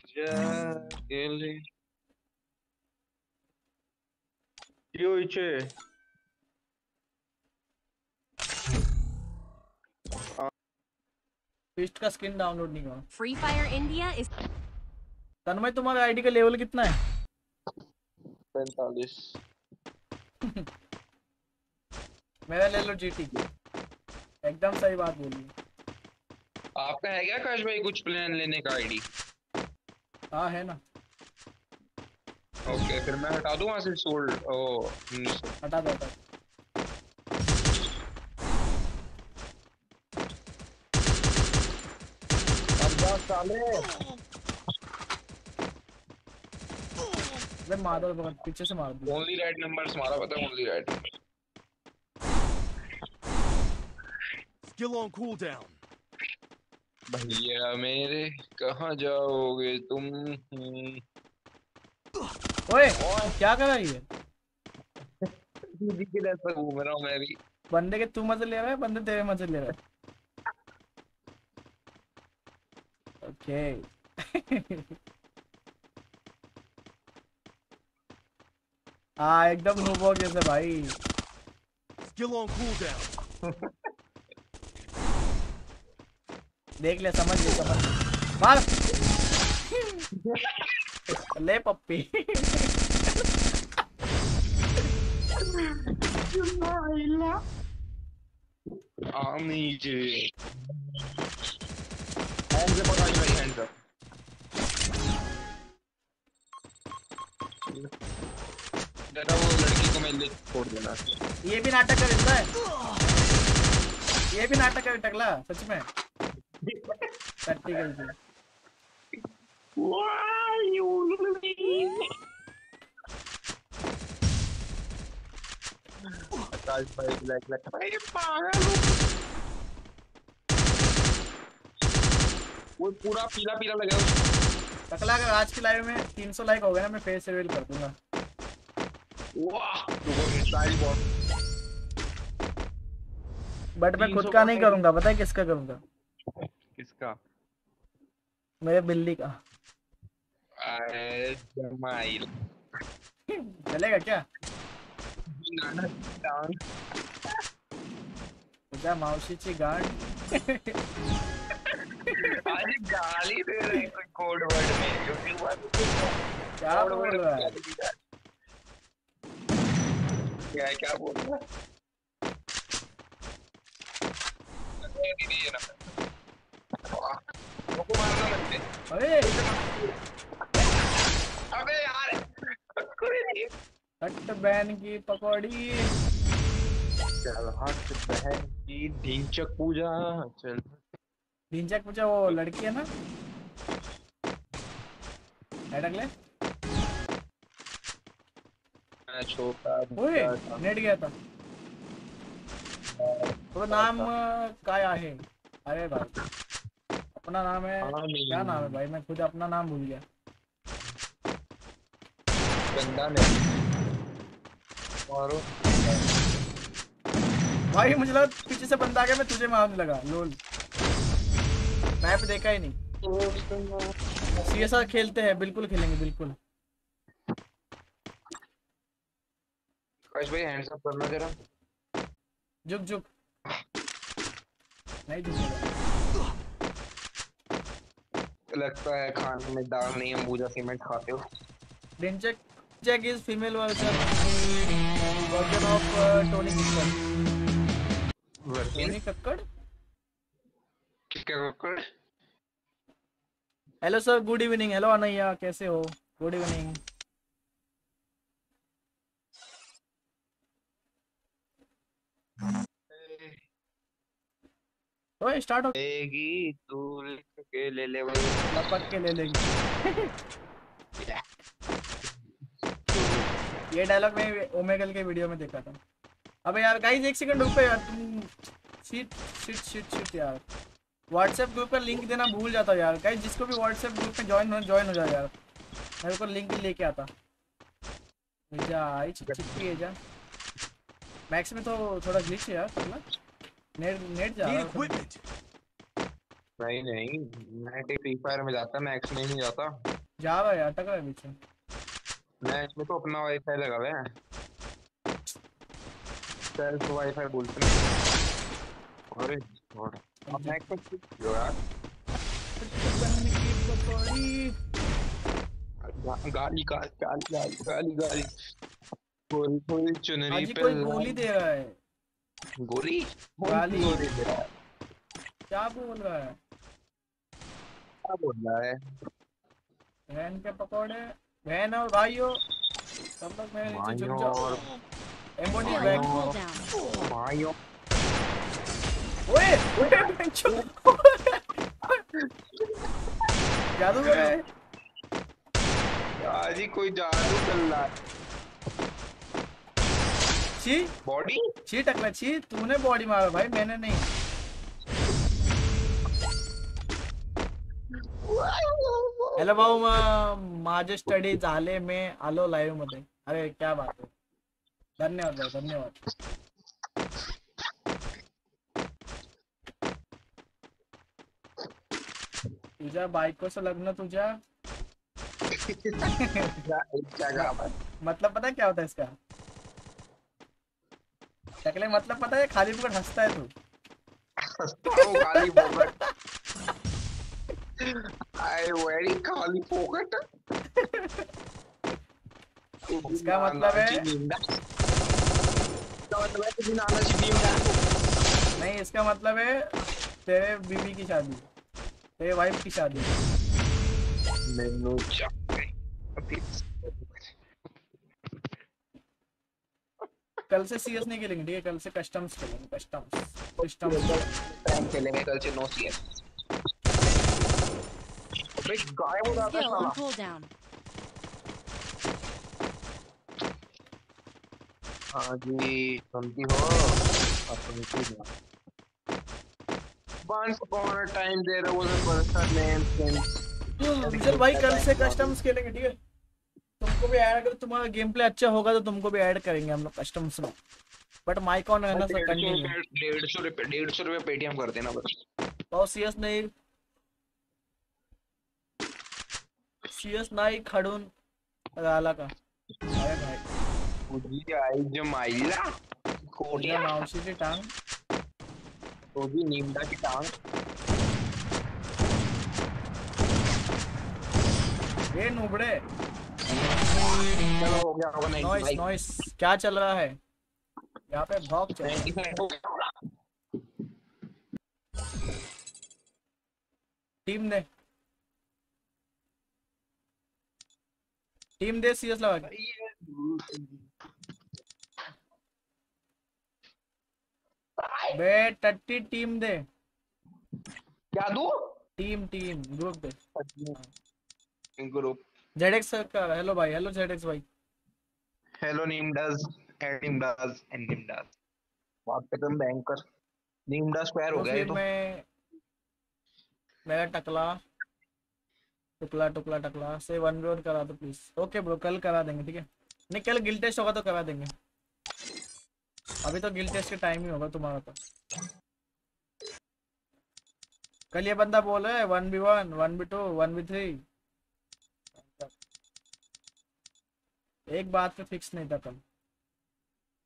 क्यों इचे फिस्ट का स्किन डाउनलोड नहीं हुआ। Free Fire India is तन्मय तुम्हारा आईडी का लेवल कितना है? 45। मेरा ले लो जीटी। एकदम सही बात बोली। आपका है क्या काश भाई कुछ प्लान लेने का आईडी? हाँ है ना। ओके फिर मैं हटा दूं वहां से सोल्ड। ओ हटा देता। साले अबे मार दो, पीछे से मार दो। ओनली राइट नंबर्स मारा पता है, only right. Skill on cooldown. भैया मेरे कहाँ जाओगे तुम? ओए क्या कर रही है? दीदी के जैसा घूम रहा हूँ मैं भी। बंदे के तू मजे ले रहा है, बंदे तेरे मजे ले रहा है। ओके हाँ एकदम नूबो जैसे भाई। Skill on cooldown. देख ले, समझ ले, समझ ले। मार ले पप्पी। नीचे हैंड्स अप और मेरी हैंड्स अप। दादा वो लड़की को मैं ले छोड़ देना। ये भी नाटक कर देता है, ये भी नाटक कर टकला सच में। प्रैक्टिकल से आकाश भाई ब्लैक ब्लैक भाई पागल वो पूरा पीला पीला लगा टकला। अगर आज की लाइव में 300 लाइक हो गए ना, मैं फेस रिवील कर दूंगा। वाह तो स्टाइल बहुत। बट मैं खुद का नहीं करूंगा, पता है किसका करूंगा? किसका? मेरे बिल्ली का। अरे जमाइल चलेगा क्या? तुझ्या मावशीची गांड। अरे गाली दे रहे कोई कोड वर्ड में यूट्यूब क्या बोल रहा है? क्या बोल रहा है? दीदी ये ना को मारना लगते। अरे अबे यार हट बहन की पकौड़ी। चल हट बहन की ढींचक पूजा। चल ढींचक पूजा वो लड़की है ना? अगले छोटा ओए नेट गया था। तो नाम काय आहे? अरे भाई अपना नाम है क्या नाम है भाई? मैं खुद अपना नाम भूल गया। गंदा नहीं मारो भाई मुझे लगा पीछे से बंदा आ गया, मैं तुझे मारने लगा। लोल मैप देखा ही नहीं। सीएसआर खेलते हैं, बिल्कुल खेलेंगे बिल्कुल। आकाश भाई हैंड्स अप करना जरा। झुक झुक, नहीं झुकेगा। लगता है खाने में दाल नहीं, अंबुजा सीमेंट खाते हो। Dinchak Jack is female version of Tony Kakkad. Version Tony Kakkad? क्या कर? Hello sir, good evening. Hello Anaya, कैसे हो? Good evening. तो स्टार्ट हो, लेगी तू लिख के ले ले वही। लपक के ले लेंगे। ये डायलॉग मैं ओमेगल के वीडियो में देखा था। अबे यार गाइस, एक सेकंड रुको यार, तुम शिट शिट शिट शिट यार, व्हाट्सएप ग्रुप का लिंक देना भूल जाता हूँ यार। गाइस जिसको भी व्हाट्सएप ग्रुप में ज्वाइन हो जाए यार, मेरे को लिंक लेके आता। जा आई चिपकी है जा। मैक्स में तो थोड़ा ग्लिच है यार, ना नेट नेट जा Need रहा है। equipment. नहीं नहीं, मैं फ्री फायर में जाता, मैक्स में नहीं जाता। जा रहा है यार, अटक रहा है बीच में। मैक्स में तो अपना वाईफाई लगा हुआ है, सेल्फ वाईफाई बोलते हैं। अरे और अब मैक्स में क्यों यार? गाली गाली गाली गाली गाली, गोली गोली चुनरी आज ही पे कोई गोली दे रहा है। गोली गाली। गोली दे रहा है। क्या बोल रहा है? क्या बोल रहा है? बहन के पकौड़े, बहन और भाइयों सब लोग मेरे नीचे झुक जाओ। और एम्बोडी Skill बैग। on cooldown. भाइयों ओए ओए बेंचो। जादू कर रहा है। आज ही कोई जादू कर रहा है। छी बॉडी छी टकला छी, तूने बॉडी मारा भाई, मैंने नहीं। हॅलो भाऊ, माझे स्टडी झाले, मैं आलो लाईव्ह मध्ये। अरे क्या बात है, धन्यवाद भाई, धन्यवाद। तुझ्या बायकोचं लग्न तुझ्या मतलब पता है क्या होता है इसका? टकले मतलब पता है, खाली फुकट हंसता है तू। खाली फोकट, आई वेरी खाली फोकट। इसका मतलब है नहीं, इसका मतलब है तेरे बीवी की शादी, तेरे वाइफ की शादी। कल से सीएस नहीं खेलेंगे, ठीक है? कल से कस्टम्स खेलेंगे, कस्टम्स खेलेंगे कल से, नो सीएस। गायब हो जाता है Skill on साला। cooldown. हाँ जी, सुनती हो? Once upon a time there was a person named चल भाई, कल से कस्टम्स खेलेंगे, ठीक है? तुमको भी ऐड, अगर तुम्हारा गेम प्ले अच्छा होगा तो तुमको भी ऐड करेंगे हम लोग कस्टम्स में। बट माइक ऑन रहना सर, कंटिन्यू। 150 रुपये पेटीएम कर देना बस। और सीएस नाही खडून राहिला का? अरे भाई, तुझी आई जमाईला तुझ्या कोडिया, मावशीची टांग। तुझी नीमडा की टांग। ये नुबड़े, चलो हो गया होगा। नॉइस नॉइस, क्या चल रहा है यहाँ पे? भौक चल रहा है। 95 टीम दे सीएस लगा के। बे टट्टी टीम दे, क्या दो? टीम ग्रुप दे। ग्रुप। जेडेक्स का हेलो भाई, हेलो जेडेक्स भाई। हेलो नीमडास एंड नीमडास बात पे तुम बैंकर नीमडा स्क्वायर हो तो गया ये फिर तो। मैं मेरा टकला से 1v1 करा दो प्लीज। ओके ब्रो, कल करा देंगे, ठीक है? नहीं, कल गिल टेस्ट होगा तो करा देंगे। अभी तो गिल टेस्ट के टाइम ही होगा तुम्हारा तो। कल ये बंदा बोल रहा है 1v1 1v2 1v3, एक बात पे फिक्स नहीं था कल।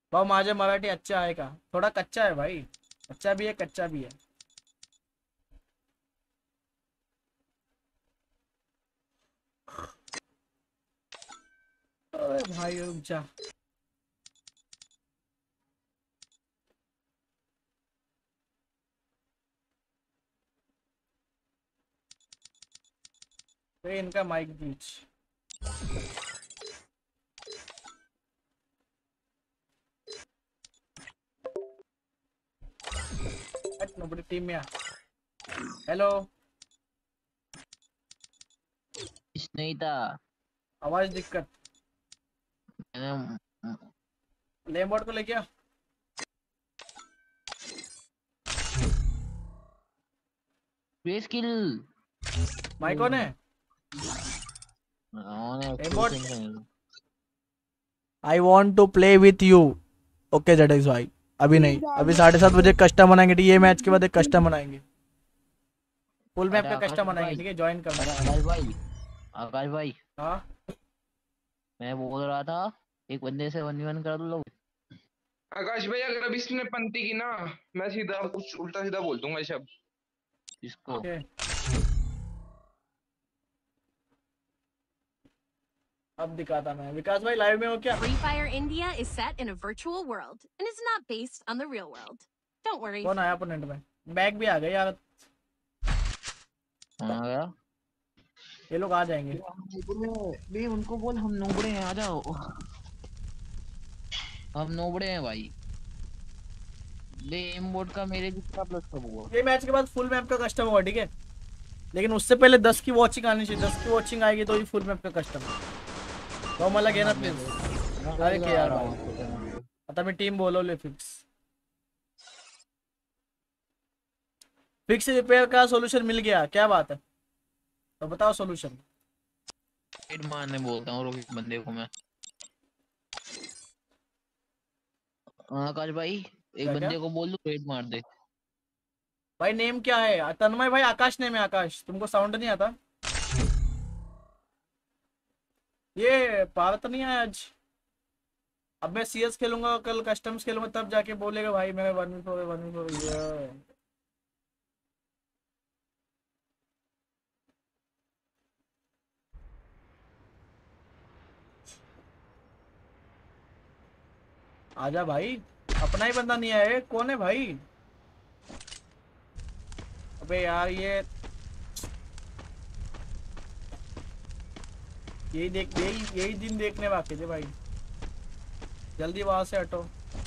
भाऊ माझे मराठी अच्छा आहे का? थोड़ा कच्चा है भाई, अच्छा भी है कच्चा भी है। ओए भाई रुक जा। ये इनका माइक ग्लिच। नोबडी टीम में। हेलो, कुछ नहीं था। आवाज दिक्कत। मैंने लेमबोर्ड को लेके आ। बेस किल। माइक कौन है? Aimbot. I want to play with you. Okay that is भाई। अभी नहीं, अभी 7:30 बजे कस्टम बनाएंगे। ठीक है, ये मैच के बाद एक कस्टम बनाएंगे, फुल मैप का कस्टम बनाएंगे। ठीक है, ज्वाइन करना। आकाश भाई, आकाश भाई, हाँ मैं बोल रहा था एक बंदे से 1v1 कर लो। आकाश भाई अगर अभी इसने पंती की ना, मैं सीधा कुछ उल्टा सीधा बोल दूंगा शब्द इसको। okay. अब दिखाता मैं। विकास भाई लाइव में हो क्या? Free Fire India is set in a virtual world and is not based on the real world. Don't worry. कौन आया अपोनेंट में? बैग भी आ गए यार। आ गया। ये लोग आ जाएंगे। बे उनको बोल हम नोबड़े हैं, आ जाओ। हम नोबड़े हैं भाई। बे एमबोर्ड का मेरे जितना प्लस कब हुआ? ये मैच के बाद फुल मैप का कस्टम होगा। ठीक है, लेकिन उससे पहले 10 की वॉचिंग आनी चाहिए। 10 की वॉचिंग आएगी तो ये फुल मैप का कस्टम। तो मला घेणार प्लीज। अरे क्या यार भाई, आता मी टीम बोलवले फिक्स। फिक्स रिपेयर का सॉल्यूशन मिल गया, क्या बात है? तो बताओ सॉल्यूशन। हेड मारने बोलता हूँ, रोक बंदे को मैं। आकाश भाई एक क्या बंदे को बोल दो हेड मार दे। भाई नेम क्या है? तन्मय भाई आकाश नेम है। आकाश तुमको साउंड नहीं आता? ये पार्थ नहीं आया आज। अब मैं सीएस खेलूंगा, कल कस्टम्स खेलूंगा, तब जाके बोलेगा भाई मेरा 1v4 आजा भाई। अपना ही बंदा नहीं आया। कौन है भाई? अबे यार ये यही दिन देखने बाकी थे भाई। जल्दी वहां से हटो।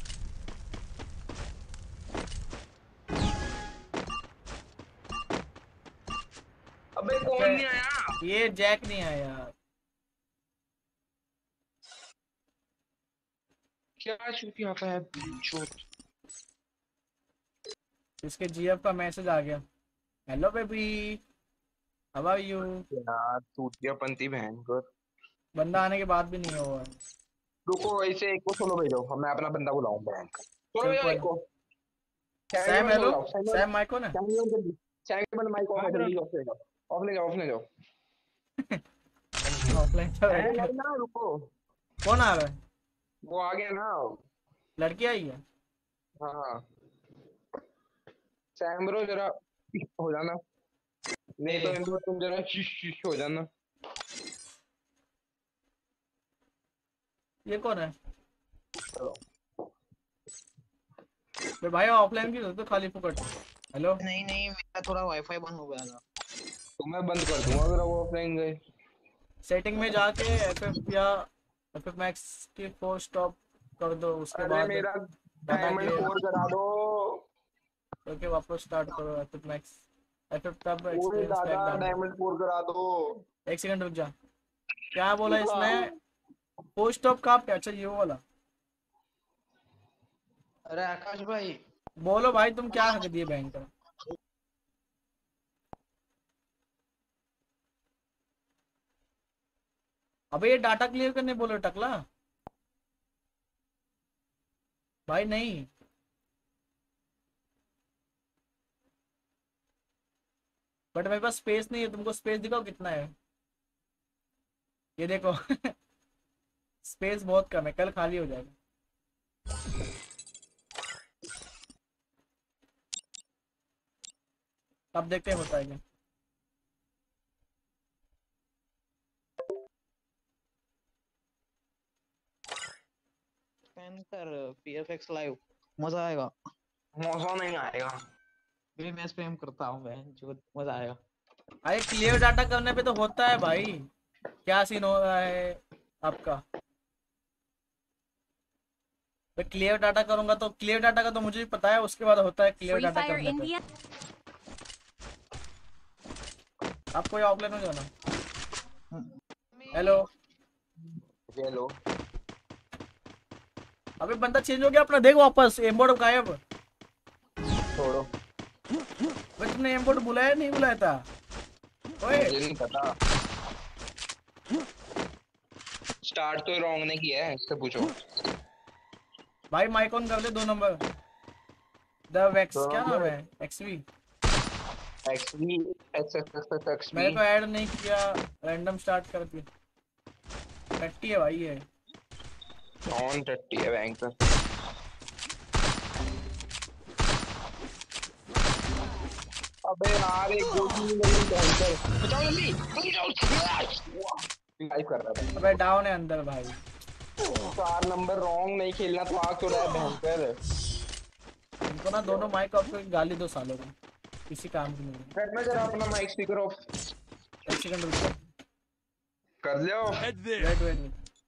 अबे कौन नहीं आया? ये जैक नहीं आया यार। क्या शूट यहाँ पे है? शूट इसके जीएफ का मैसेज आ गया। Hello baby, how are you? यार टूट गया पंती बहन को। बंदा आने के बाद भी नहीं हुआ है। रुको ऐसे एक को सोलो भेजो, मैं अपना बंदा बुलाऊं बहन का। सोलो चल भेजो कोई एक को। सैम। हेलो सैम, माइक कौन है? सैम माइक ऑफ है, जल्दी ऑफ ले जाओ, ऑफ ले जाओ, ऑफ ले जाओ। ऑफलाइन चल रहा है। ना रुको, कौन आ रहा है? वो आ गया ना। लड़की आई है। हाँ सैम ब्रो जरा हो जाना, नहीं तो इनको तुम जरा शिश हो जाना। ये कौन है? तो भाई ऑफलाइन की तो खाली फुकट। हेलो नहीं नहीं, मेरा थोड़ा वाईफाई बंद हो गया था। तो मैं बंद कर दूंगा अगर वो ऑफलाइन गए। सेटिंग में जाके एफएफ या एफएफ मैक्स की फोर्स स्टॉप कर दो, उसके बाद मेरा डायमंड 4 करा दो। ओके वापस स्टार्ट करो एफएफ मैक्स। एफएफ तब ओए एक्सपीरियंस पैक दादा डालो। डायमंड 4 करा दो। एक सेकंड रुक जा। क्या बोला इसने? फोर्स स्टॉप कहाँ पे? अच्छा ये वाला। अरे आकाश भाई बोलो भाई, तुम क्या हक दिए बैंक का? अबे ये डाटा क्लियर करने बोलो टकला। भाई नहीं, बट मेरे पास स्पेस नहीं है। तुमको स्पेस दिखाओ कितना है। ये देखो स्पेस बहुत कम है, कल खाली हो जाएगा। अब देखते हैं होता है क्या। स्कैन कर PFX लाइव, मजा आएगा। मौसम नहीं आएगा। भी मैं स्पैम करता हूँ मैं, जो मजा आएगा। अरे क्लियर डाटा करने पे तो होता है भाई, क्या सीन हो रहा है आपका। मैं क्लियर डाटा करूंगा तो क्लियर डाटा का तो मुझे भी पता है, उसके बाद होता है क्लियर Free डाटा Fire करने पे। India. आप कोई ऑफलाइन हो जाना। Hello, hello. अबे बंदा चेंज हो गया अपना, देख वापस एमबोर्ड गायब। छोड़ो, भाई तुमने एमबोर्ड बुलाया नहीं बुलाया था ओए। मुझे नहीं पता। स्टार्ट तो रॉन्ग ने किया है, इससे पूछो। भाई माइक ऑन कर ले 2 नंबर। द वैक्स क्या नाम है, XV। XV XXXXV मेरे को ऐड नहीं किया, रैंडम स्टार्ट कर दिया। 30 है भाई ये। ऑन 30 है बैंक पे। अबे यार एक गोली नहीं लगी, बचाओ जल्दी लाइव कर रहा था। अबे डाउन है अंदर भाई। 4 नंबर रॉन्ग नहीं खेलना तो आग तो रहा है भयंकर। इनको ना दोनों माइक ऑफ करके गाली दो सालों को, किसी काम की नहीं। करना जरा अपना माइक स्पीकर ऑफ 1 सेकंड रुक जा। कर लो। Head there. Wait wait wait.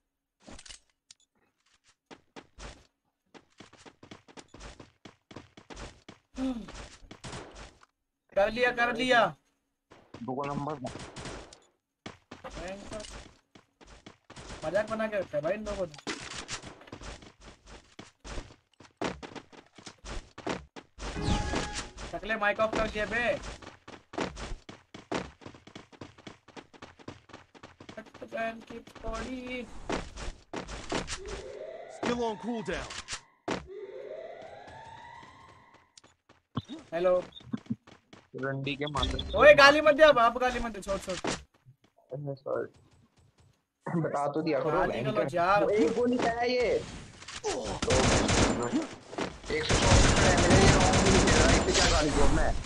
कर लिया कर लिया। 2 नंबर मजाक बना के रखता है भाई इन लोगों ने। शकले माइक ऑफ कर दिए बे। की body Skill on cooldown. Hello. रंडी के माथे। ओए गाली मत दे, अब आप गाली मत दे, छोड़ छोड़। सॉरी, बता तो दिया करो। गाली गलौज यार। वो एक गोली का है ये। 164 है मेरे, ये रॉन्ग नहीं खेल रहा, इसे क्या गाली दूं मैं।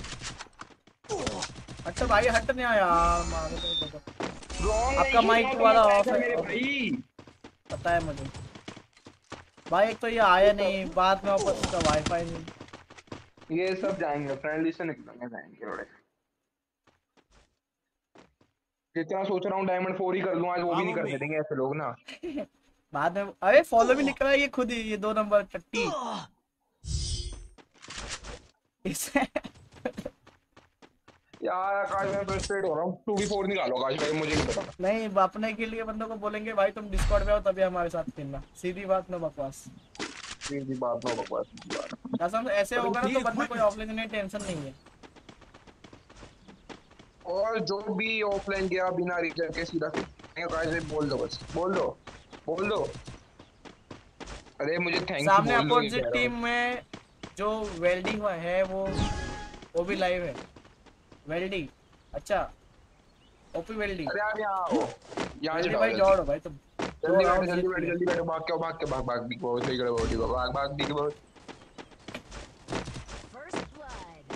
अच्छा भाई हट नहीं आया यार, मार दो देखो। रॉन्ग आपका माइक वाला ऑफ है मेरे भाई। पता है मुझे भाई। एक तो ये आया नहीं, बाद में ऊपर उसका वाईफाई नहीं। ये सब जाएंगे फ्रेंडली से निकलेंगे, जाएंगे थोड़े। जितना सोच रहा हूँ डायमंड 4 ही कर लूं आज, वो भी नहीं करने देंगे ऐसे लोग ना। बाद में अरे फॉलो भी लिख रहा है ये खुद ही, ये 2 नंबर टट्टी इसे। यार आकाश मैं फ्रस्ट्रेट हो रहा हूँ, 2v4 निकालो आकाश भाई, मुझे नहीं पता। नहीं बापने के लिए बंदों को बोलेंगे भाई तुम डिस्कॉर्ड पे आओ तभी हमारे साथ खेलना, सीधी बात, नो बकवास। सीधी बात ना बकवास। कसम ऐसे होगा ना तो बंदा कोई ऑफलाइन नहीं, टेंशन नहीं है। और जो भी ऑफलाइन गया बिना रिचार्ज के सीधा आकाश भाई बोल दो, बस बोल दो बोल दो। अरे मुझे थैंक यू सामने बोल दो, ये अपोजिट कह रहा हूँ। टीम में जो वेल्डिंग है वो भी लाइव है। वेल्डिंग अच्छा, ओपी वेल्डिंग। अरे आप यहाँ आओ, यहाँ वेल्डिंग चढ़ाओ भाई जल्दी। दौड़ो भाई तुम। जल्दी बैठो जल्दी बैठो जल्दी बैठो, भाग के भाग के भाग भाग भी बहुत सही करे, बहुत भाग भाग भी बहुत। First blood.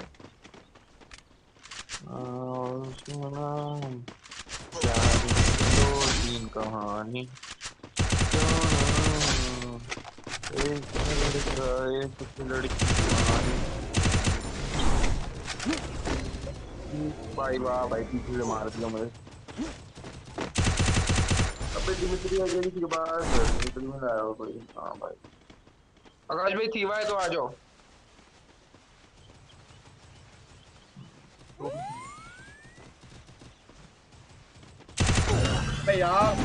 सुना प्यार की 2-3 कहानी, एक लड़का एक लड़की कहानी। भाई वाह भाई, पीछे से मार दिया मुझे। अबे दिमित्री आ गई थी बाहर, दिमित्री में आया हो कोई। हाँ भाई आकाश भाई थीवा है तो आ जाओ। बे यार,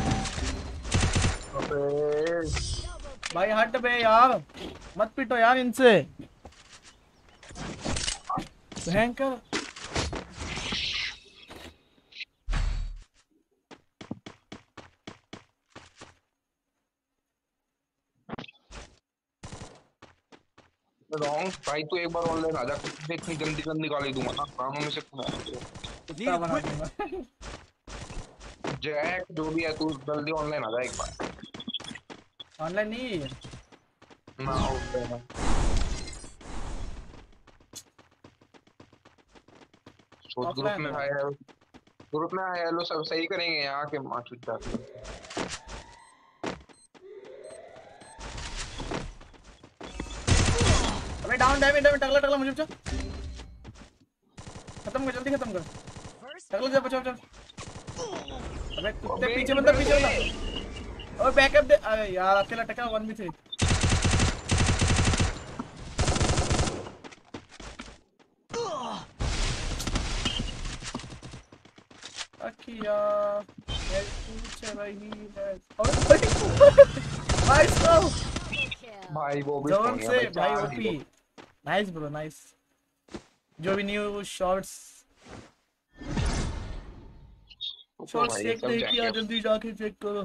अबे भाई हट बे यार, मत पिटो यार इनसे भयंकर। रॉन्ग भाई, तू एक बार ऑनलाइन आ जा, इतनी गंदी गंदी गाली दूंगा ना, कानों में से खून आएगा तेरे। कुत्ता बना दूंगा। जैक जो भी है तू जल्दी ऑनलाइन आ जा एक बार। ऑनलाइन नहीं है ना होता है। तो ग्रुप में हाय हेलो, ग्रुप में हाय हेलो सब सही करेंगे यहाँ के माँ चुप जाती। अबे डाउन डैमेज डैमेज टकला टकला मुझे बचा। खत्म कर जल्दी खत्म कर। टकला जा बचाओ बचाओ। अबे कुत्ते पीछे बंदा पीछे बंदा। और बैकअप दे। अरे यार अकेला टका 1v3। अखिया मैं पूछ रही है। और भाई स्लो भाई वो भी जोन से भाई चार ओपी। Nice bro nice. जो भी न्यू शॉट्स भाई चेक सब नहीं जाएंगे। किया जल्दी जाके चेक करो।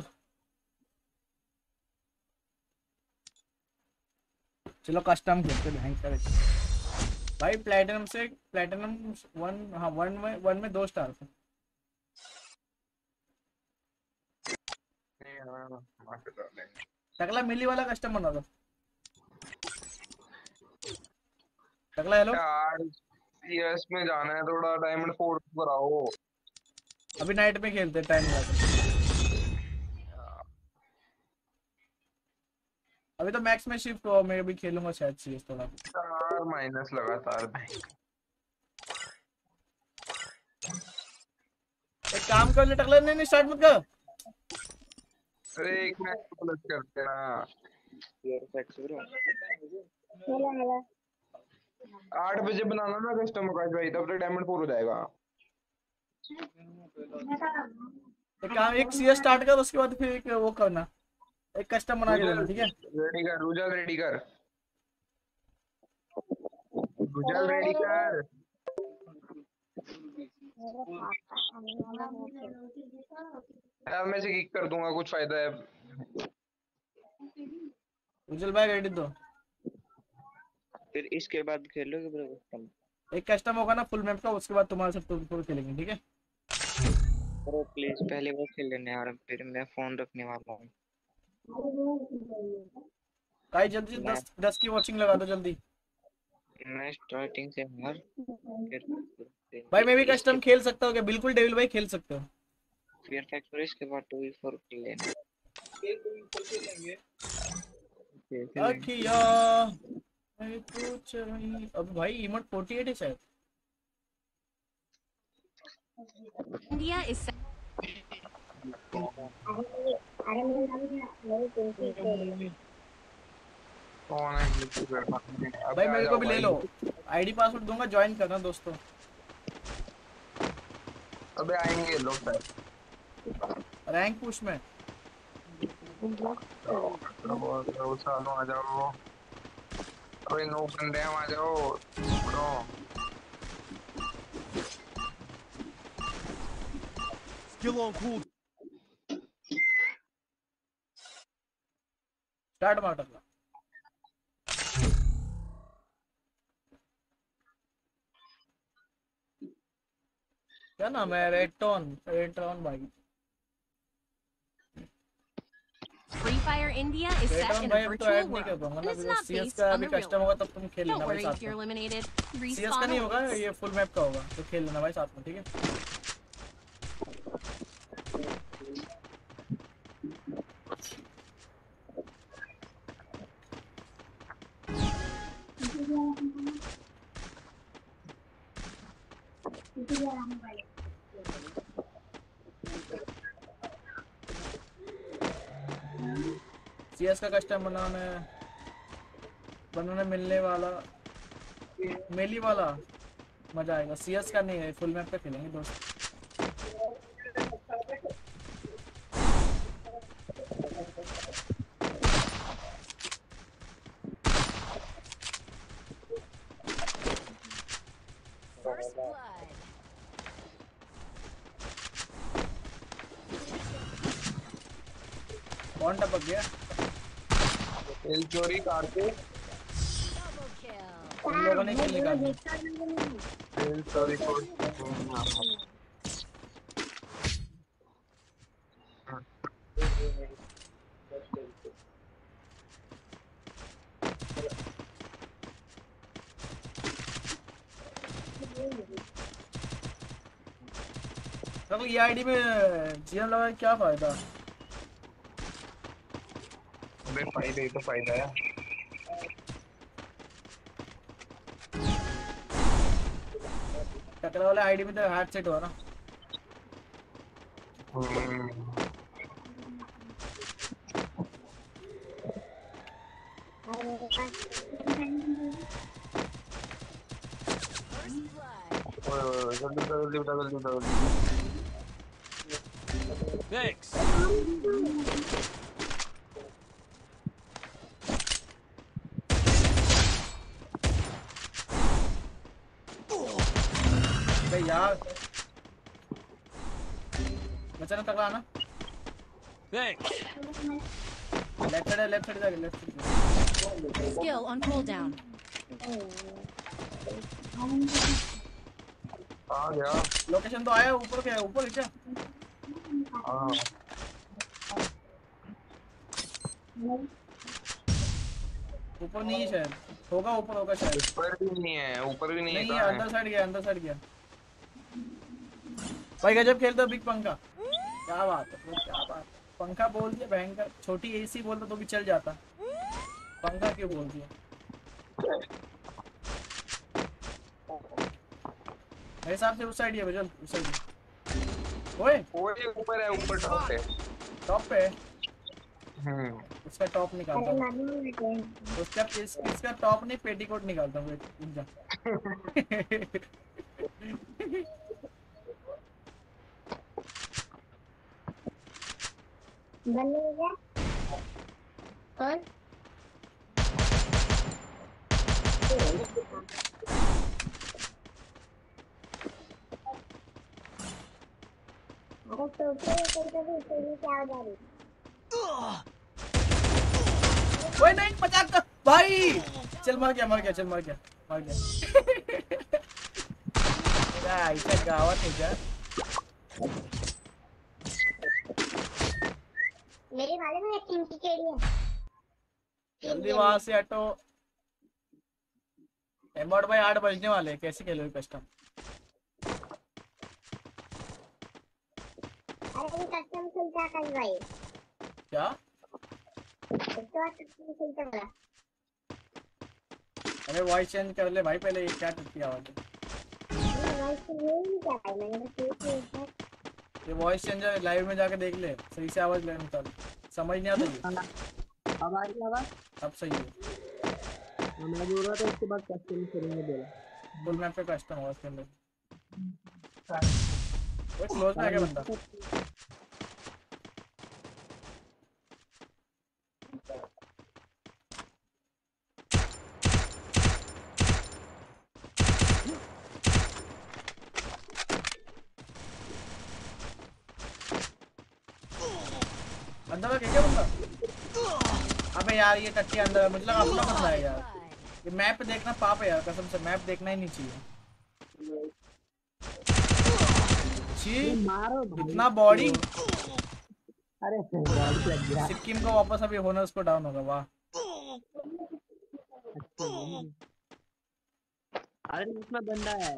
चलो कस्टम खेलते हैं भयंकर। भाई प्लेटिनम से प्लेटिनम 1 हाँ 1 में 2 स्टार थे। टकला मिली वाला कस्टम बना दो। टकला हेलो यार सीएस में जाना है, थोड़ा डायमंड 4 कराओ। अभी नाइट में खेलते हैं टाइम लगा। अभी तो मैक्स में शिफ्ट हुआ मैं भी खेलूंगा शायद सीएस थोड़ा। 4 माइनस लगातार। एक काम कर ले टकला नहीं स्टार्ट मत कर। अरे एक मैच प्लस करते ना। 8 बजे बनाना ना कस्टम का भाई, तब तक डायमंड 4 हो जाएगा। एक काम एक सीएस स्टार्ट कर उसके बाद फिर एक वो करना। एक कस्टम बना के देना ठीक है। रेडी कर रुजल, रेडी कर रुजल, रेडी कर। यार मैं से किक कर दूंगा, कुछ फायदा है? उजल भाई रेडी दो। फिर इसके बाद खेलोगे ब्रो? एक कस्टम होगा ना फुल मैप का, उसके बाद तुम्हारे साथ पूरा खेलेंगे ठीक है। ब्रो प्लीज पहले वो खेल लेने यार, फिर मैं फोन रखने वाला हूँ। भाई जल्दी 10 की वॉचिंग लगा दो जल्दी। मैं स्टार्टिंग से हर भाई मैं भी कस्टम खेल सकता हूँ क्या? बिल्कुल डेविल भाई खेल सकते हो। फियर फैक्टर इसके बाद 2v4 खेल लेना। अखिया मैं पूछ रही। अब भाई इमोट 48 है शायद। India is कौन है? भाई मेरे को भी ले लो। आईडी पासवर्ड दूंगा, ज्वाइन करना दोस्तों। अबे आएंगे लोग शायद। रैंक पुश में सालों आ जाओ। कोई नो बंदे हम आ जाओ bro. Skill on cool. Start मार टकला। क्या नाम है? रेटॉन भाई। Free Fire India is set रेटॉन in भाई a अब तो virtual ऐड नहीं कर world दूंगा and ना, is because not CS based का on अभी the real कस्टम होगा world. तब तुम खेल Don't लेना भाई worry साथ if you're में। eliminated. सीएस का Respawn नहीं होगा, awaits. ये फुल मैप का होगा तो खेल लेना भाई साथ में ठीक है। सीएस का कस्टम बनाने मिलने वाला मेली वाला मजा आएगा। सीएस का नहीं है, फुल मैप पे खेलेंगे दोस्त। First blood. कौन टपक गया? एल चोरी करके Double kill. तुम लोगों ने किल निकाली। एल चोरी को तो ये आईडी में जीएम लगा के क्या फायदा? अबे फायदा ही तो फायदा है। टकरा वाले आईडी में तो हैक सेट हुआ ना। जल्दी उठा Thanks. यार बच्चा ना टकरा ना। Thanks. लेफ्ट साइड जाके left side. Skill on cooldown. आ गया। लोकेशन तो आया ऊपर, क्या है ऊपर क्या? हाँ ऊपर नहीं है शायद, होगा ऊपर होगा शायद। ऊपर भी नहीं है, ऊपर भी नहीं है, नहीं है, कहाँ है? अंदर साइड गया, अंदर साइड गया। भाई गजब खेलता है बिग पंखा, क्या बात है, क्या बात। पंखा बोल दिया भयंकर, छोटी एसी बोलता तो भी चल जाता, पंखा क्यों बोल दिया? मेरे हिसाब से उस साइड है बजल, उस साइड। ओए ओए ऊपर है, ऊपर टॉप पे। टॉप पे है? उसका टॉप निकालता हूँ। उसका इसका टॉप नहीं, पेटीकोट निकालता हूँ। कौन? ओए नहीं, मजाक कर भाई। चल मर गया, चल मर गया। ऐसा गावत है क्या? मेरे वाले में टीम की केड़ी है। जल्दी वहां से हटो। एमबॉट भाई 8 बजने वाले हैं, कैसे खेलोगे कस्टम? अरे कस्टम खेलता कर भाई। क्या? कस्टम खेलता वाला। अरे वॉइस चेंज कर ले भाई पहले, ये क्या टूटी आवाज है? वॉइस चेंज नहीं किया भाई मैंने, बस ये वॉइस चेंजर लाइव में जाके देख ले, सही से आवाज ले निकाल। समझ नहीं आता ये। हमारी आवाज अब सही है। मैं बोल रहा था उसके बाद कस्टम करेंगे बोला। फुल मैप पे कस्टम हुआ इसके अंदर। वो क्लोज में आ गया बंदा। अंदर क्या बंदा? अबे यार ये टट्टी अंदर, मुझे लगा अपना बंदा है यार। ये मैप देखना पाप है यार, कसम से मैप देखना ही नहीं चाहिए। इतना बॉडी। अरे लग गया। सिक्किम का वापस अभी होनर्स को डाउन होगा। वाह अरे इसमें बंदा है।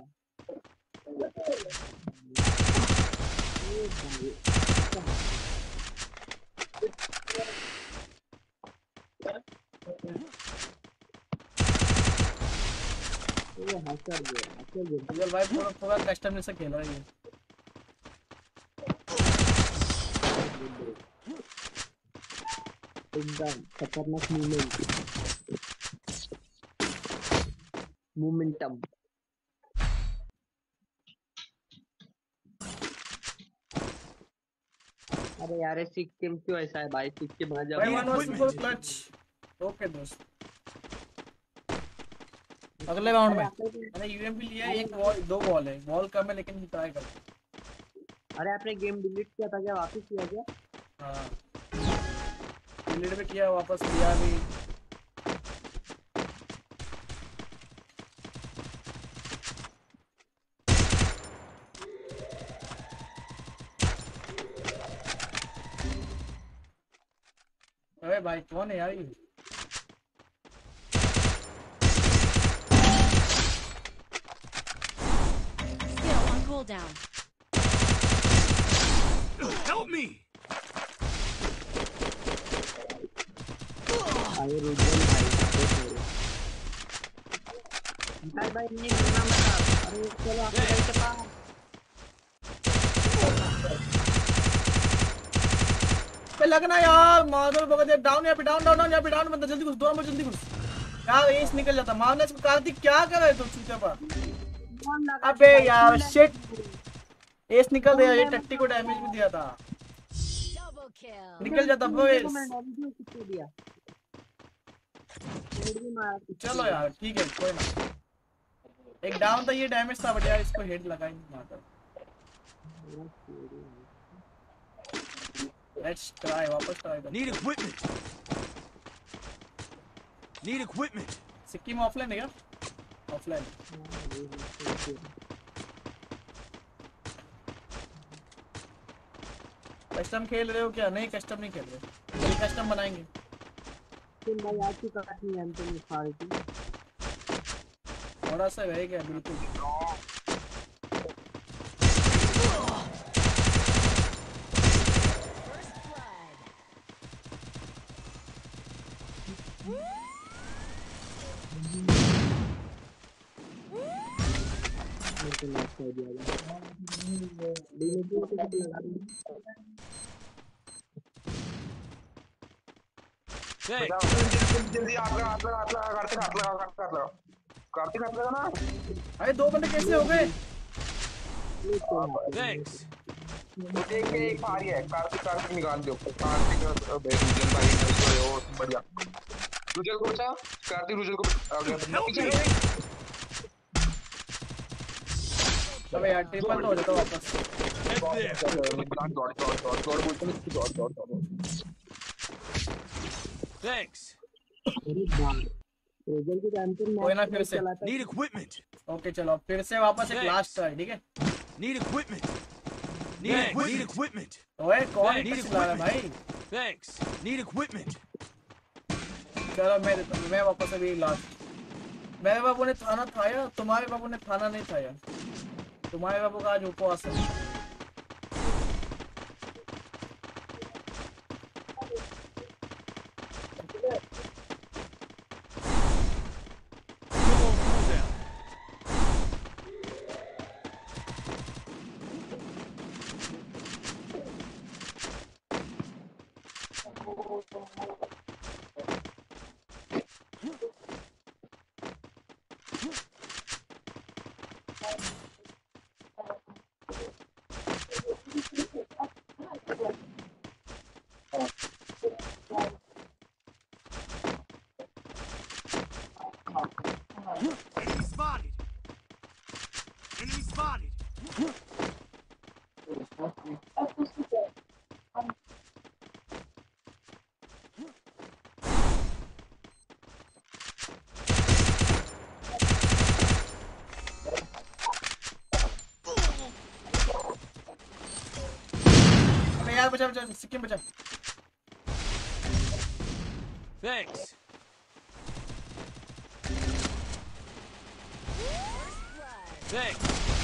भाई पूरा कस्टम जैसा खेल रहा है ये। एकदम खतरनाक मोमेंटम। अरे यार सिक्किम क्यों ऐसा है भाई? सिक्किम आ जाओ। ओके दोस्त, अगले राउंड में मैंने यूएमपी लिया। एक वॉल, 2 वॉल है, वॉल कम है लेकिन ट्राई कर। अरे आपने गेम डिलीट किया था क्या? वापस किया क्या? हाँ डिलीट भी किया, वापस किया भी। अरे भाई कौन है यार ये? Skill on cooldown. Help me! अरे रुद्रन भाई भाई ये करना मत। अरे चलो आपके भाई के पास पे लगना यार, माधुर भगत डाउन, यहाँ पे डाउन डाउन डाउन, यहाँ पे डाउन बंदा, जल्दी घुस, दो नंबर जल्दी घुस यार, एस निकल जाता। मारना इसको। कार्तिक क्या कर रहे हो चूते पर? अबे यार शिट, एस निकल गया। ये टट्टी को डैमेज भी दिया था, निकल जाता ब्रो एस। चलो यार ठीक है, कोई ना, एक डाउन था, ये डैमेज था, बट यार इसको हेड लगा ही नहीं मारता। लेट्स ट्राई, वापस ट्राई कर। Need equipment. Need equipment. Sikkim offline है क्या? ऑफलाइन। कस्टम खेल रहे हो क्या? नहीं कस्टम नहीं खेल रहे, कस्टम बनाएंगे। तुम भाई आज की काटनी है तुम फालतू थोड़ा सा रह गया बिल्कुल। जल्दी हाथ लगा कार्तिक हाथ लगा ना। अरे दो बंदे कैसे हो गए? Thanks. देख के एक भारी है। कार्तिक निकाल दो। कार्तिक रुजल भाई हो बढ़िया। रुजल को बचा, कार्तिक रुजल को आ गया पीछे। अबे यार ट्रिपल तो हो जाता वापस। दौड़। Thanks. कोई ना, फिर से Need equipment. ओके चलो फिर से वापस एक लास्ट ट्राई, ठीक है? Need equipment. Need equipment. ओए कौन Need चिल्ला रहा है भाई? Thanks. Need equipment. चलो मैं वापस अभी लास्ट। मेरे बाबू ने थाना खाया, तुम्हारे बाबू ने थाना नहीं खाया। तुम्हारे बाबू का आज उपवास है। बचा सिक्किम बचा। Thanks. Thanks.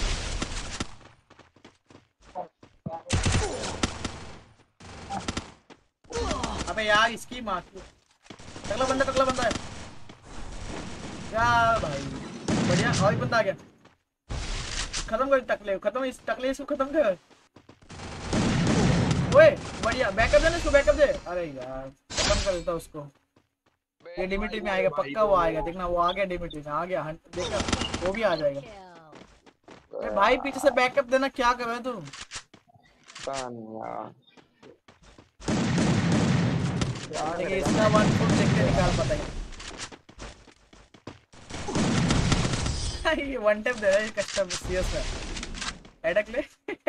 अबे यार इसकी मार। टकला बंदा है यार भाई, बढ़िया। और एक बंदा आ गया, खत्म कर टकले, खत्म इस टकले इसको खत्म कर। ओए बढ़िया, बैकअप दे ना इसको, बैकअप दे। अरे यार खत्म कर देता उसको। ये डिमिट्री में आएगा पक्का, वो आएगा देखना, वो आ गया डिमिट्री में, आ गया देखा, वो भी आ जाएगा। अरे भाई पीछे से बैकअप देना, क्या कर रहे हो तुम? देखिए इसका 1 फुट देखते निकाल पाता है। ये वन टैप दे रहा है कस्टम सीएस में। एडक ले।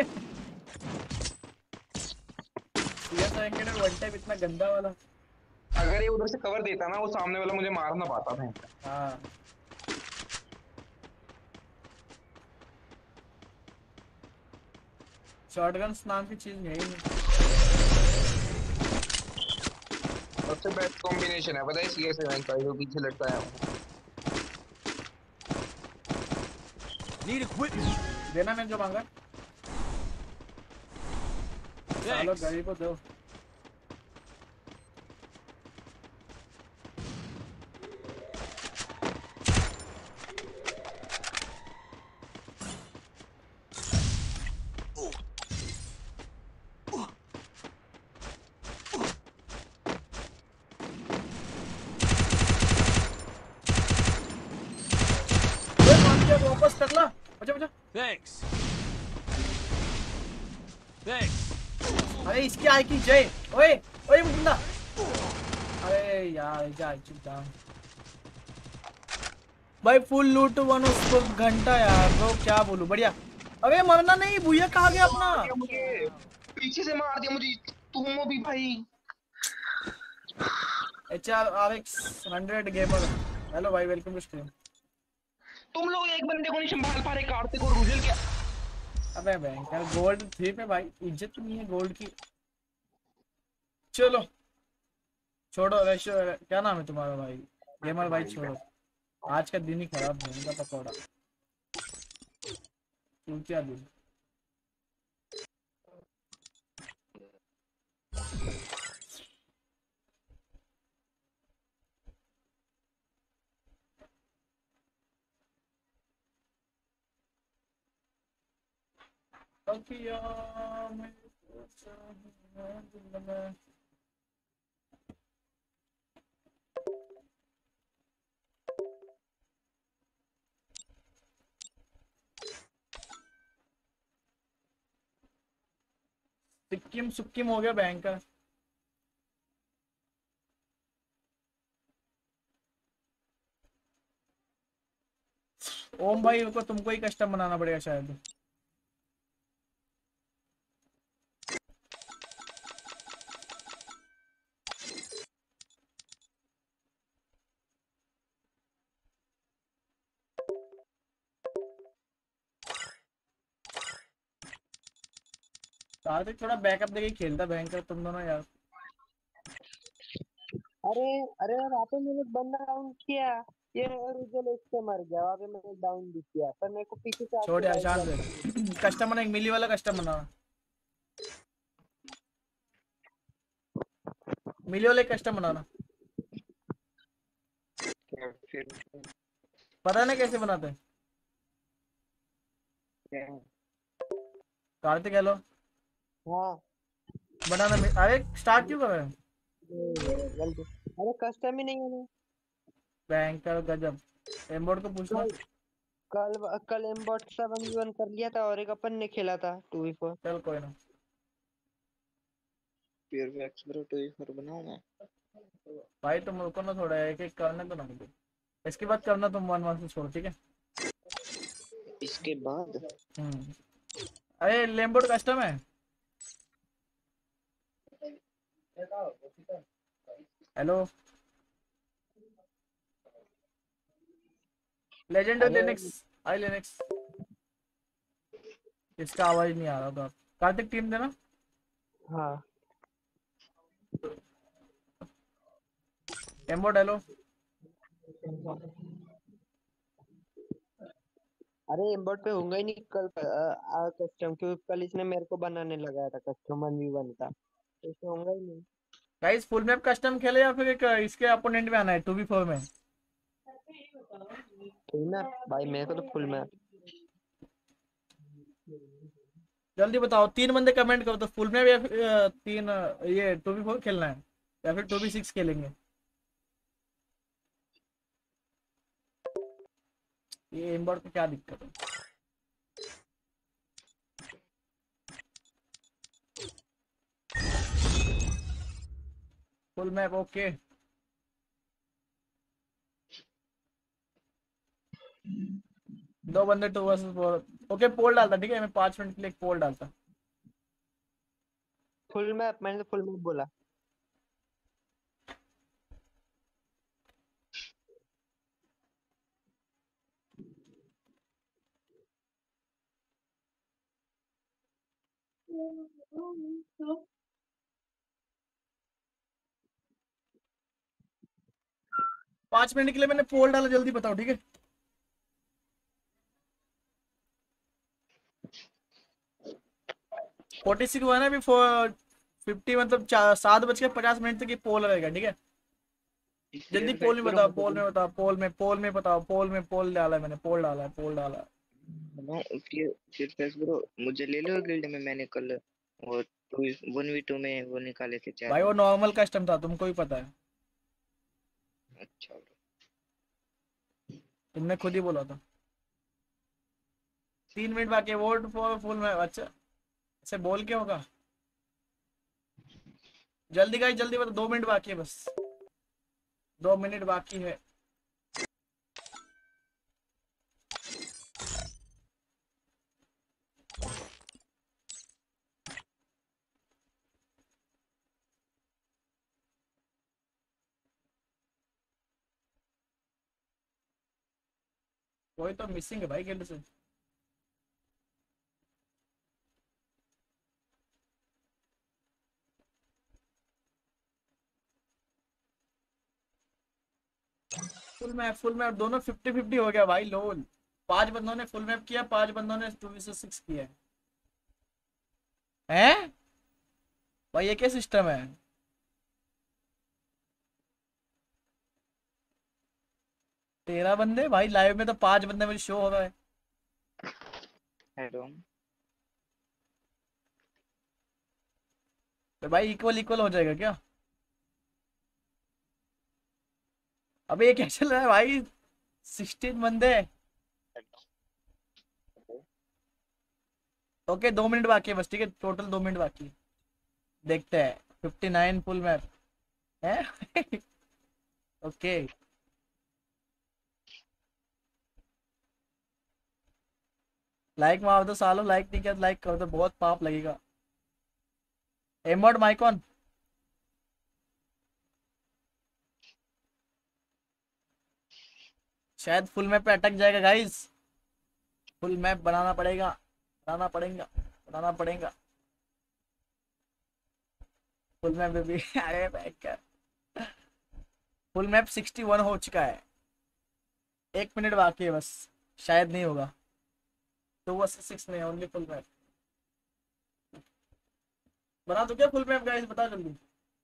सीएस रैंकेड में वन टैप इतना गंदा वाला। अगर ये उधर से कवर देता ना, वो सामने वाला मुझे मार ना पाता था। हाँ शॉटगन्स नाम की चीज है ही नहीं। सबसे बेस्ट कॉम्बिनेशन है पता है सीएस रैंक का, जो पीछे लटका है। Need equipment. देना मैंने जो मांगा। सालो गाड़ी को दो। वापस कर ला। बचा बचा। Thanks. Thanks. अरे इसकी आई की जय। ओए ओए बंदा। अरे यार जा चुप जा भाई। फुल लूट वन उसको घंटा यार ब्रो, क्या बोलूं। बढ़िया। अबे मरना नहीं, भूया कहाँ गया अपना। मुझे पीछे से मार दिया मुझे। तुम भी भाई। HRRX 100 gamer. हेलो भाई, वेलकम टू स्ट्रीम। तुम लोग एक बंदे को नहीं संभाल पा रहे, कार्तिक और रुजल क्या। अबे बैंकर गोल्ड 3 पे भाई इज्जत नहीं है गोल्ड की। चलो छोड़ो। रेशो क्या नाम है तुम्हारा भाई? गेमर भाई छोड़ो, आज का दिन ही खराब है। इनका पकौड़ा तू क्या दिन। सिक्किम सुक्किम हो गया बैंक का। ओम भाई को तुमको ही कस्टम बनाना पड़ेगा शायद। कार्तिक थोड़ा बैकअप देके खेलता भयंकर तुम दोनों यार। अरे अरे वहाँ पे मैंने बंदा डाउन किया, ये रुजल इससे मर गया। वहाँ पे मैंने डाउन भी किया पर मेरे को पीछे से छोड़ आके यार, राइट शांत लग रह। कस्टम बना, एक मिली वाला कस्टम बना। मिली वाले कस्टम बनाना। पता नहीं कैसे बनाते हैं। कार्तिक हेलो। हाँ बनाना अरे स्टार्ट क्यों कर रहे हैं? गलती। अरे कस्टम ही नहीं है ना। भयंकर गजब। एम्बोर्ड को पूछना। कल कल एम्बॉट 7v1 कर लिया था और एक अपन ने खेला था 2v4। चल कोई ना। प्योर वैक्स ब्रो 2v4 बनाओ ना भाई तुम रुको ना थोड़ा, एक एक करने तो ना मुझे। इसके बाद करना तुम 1 से छोड़, ठीक है? इसके बाद अरे लेम्बोर्ड कस्टम है। Hello legend Linux. आई लिनक्स। इसका आवाज नहीं आ रहा था। कार्तिक टीम देना। हाँ एम्बोर्ड हेलो। अरे एम्बॉट पे होगा ही नहीं कल कस्टम, क्योंकि कल इसने मेरे को बनाने लगाया था कस्टम 1v1 का, तो इसमें होगा ही नहीं। गाइस फुल मैप कस्टम खेले या फिर एक इसके अपोनेंट में आना है 2v4 में? फुल मैप भाई, मेरे को तो फुल मैप। जल्दी बताओ, 3 बंदे कमेंट करो तो फुल मैप या फिर तीन ये 2v4 खेलना है या फिर 2v6 खेलेंगे। ये एम्बोर्ड को क्या दिक्कत है? Full map okay. दो बंदे 2 vs 4 ओके। पोल डालता, ठीक है? मैं 5 मिनट के लिए एक पोल डालता। फुल मैप, मैंने तो फुल मैप बोला। पांच मिनट के लिए मैंने पोल डाला, जल्दी बताओ, ठीक है? 46 हुआ है ना अभी 50 मतलब 7:50 तक ये पोल रहेगा, ठीक है। जल्दी पोल में बताओ, पोल में बताओ, पोल में बताओ, पोल डाला है मैंने, पोल डाला है। फिर फैक्स ब्रो मुझे ले लो गिल्ड में, मैंने कल वो 1v2 में वो निकाले थे 4 भाई वो में। नॉर्मल कस्टम था, तुमको ही पता है, अच्छा ब्रो, तुमने खुद ही बोला था। 3 मिनट बाकी है, वोट फॉर फुल में। अच्छा ऐसे बोल के होगा, जल्दी गाइस जल्दी बताओ, 2 मिनट बाकी है बस, 2 मिनट बाकी है। कोई तो मिसिंग है भाई गिल्ड से। फुल मैप दोनों 50-50 हो गया भाई। लोल 5 बंदों ने फुल मैप किया, 5 बंदों ने 2v6 किया है। भाई ये क्या सिस्टम है? तेरह बंदे भाई, लाइव में तो 5 बंदे मुझे शो हो रहा है। हेलो तो भाई इक्वल हो जाएगा क्या? अबे ये क्या चल रहा है भाई? 16 बंदे। ओके 2 मिनट बाकी है बस, ठीक है, टोटल 2 मिनट बाकी है। देखते हैं 59 फुल मैप है। ओके लाइक मार दो सालों, लाइक नहीं किया तो लाइक कर दो, बहुत पाप लगेगा। एमोड माइकॉन शायद फुल मैप पे अटक जाएगा गाइस, फुल मैप बनाना पड़ेगा, बनाना पड़ेगा फुल मैप भी। अरे बैकर फुल मैप 61 हो चुका है, 1 मिनट बाकी है बस, शायद नहीं होगा। 2 वर्सेस 6 नहीं, ओनली फुल मैप। बना दो क्या फुल मैप गाइस, बता जल्दी।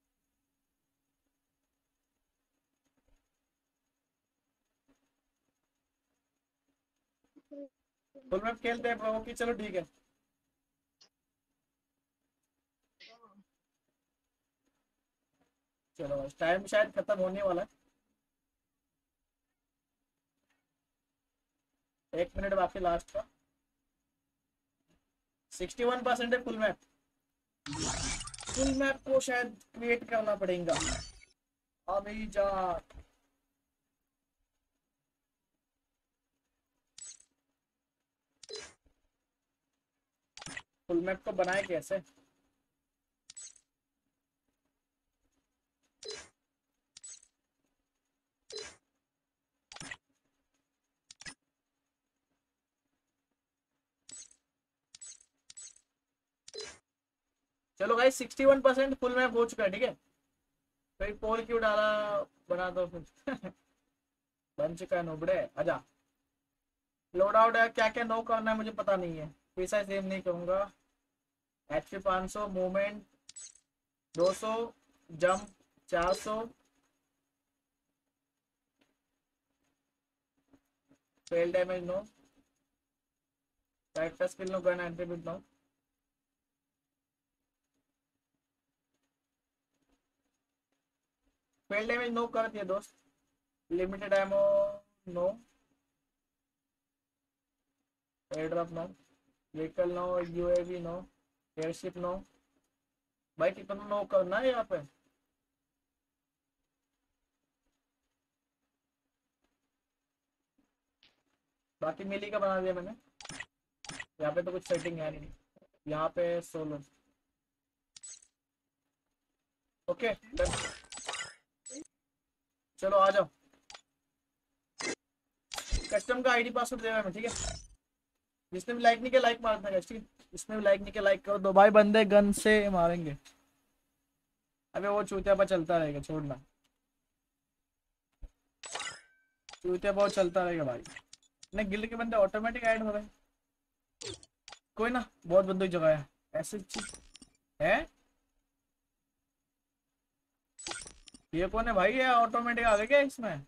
फुल मैप खेलते हैं ब्रो की, चलो ठीक है। चलो टाइम शायद खत्म होने वाला है, 1 मिनट बाकी लास्ट का। 61% है फुल मैप। फुल मैप को शायद क्रिएट करना पड़ेगा अभी जा। फुल मैप को बनाए कैसे? चलो भाई 61% फुल मैप हो चुका है, ठीक है। फिर पोल क्यों डाला, बना दो फिर। बन चुका है नोबड़े, आजा। लोड आउट है, क्या क्या नो करना है मुझे पता नहीं है, पैसा सेव नहीं करूंगा। HP 500, movement 200, jump 400, fall damage no, character skill no, gun attribute no. Fall damage no कर दिया दोस्त। Limited ammo no, air drop no, vehicle no, UAV no, airship no. भाई कितना नो करना है यहाँ पे? बाकी मिली का बना दिया मैंने, यहाँ पे तो कुछ सेटिंग है नहीं, यहाँ पे सोलो। ओके डन, चलो आ जाओ। कस्टम का आईडी पासवर्ड दे रहा मैं, ठीक है। जिसने भी लाइक नहीं किया लाइक मार देना, ठीक है। जिसने भी लाइक नहीं किया लाइक करो दो भाई, बंदे गन से मारेंगे। अबे वो चूतिया पर चलता रहेगा, छोड़ना, चूतिया बहुत चलता रहेगा भाई। नहीं गिल्ड के बंदे ऑटोमेटिक ऐड हो रहे हैं, कोई ना, बहुत बंदों की जगह है। ऐसे चीज है। ये कौन है भाई? ये ऑटोमेटिक आ गया क्या इसमें?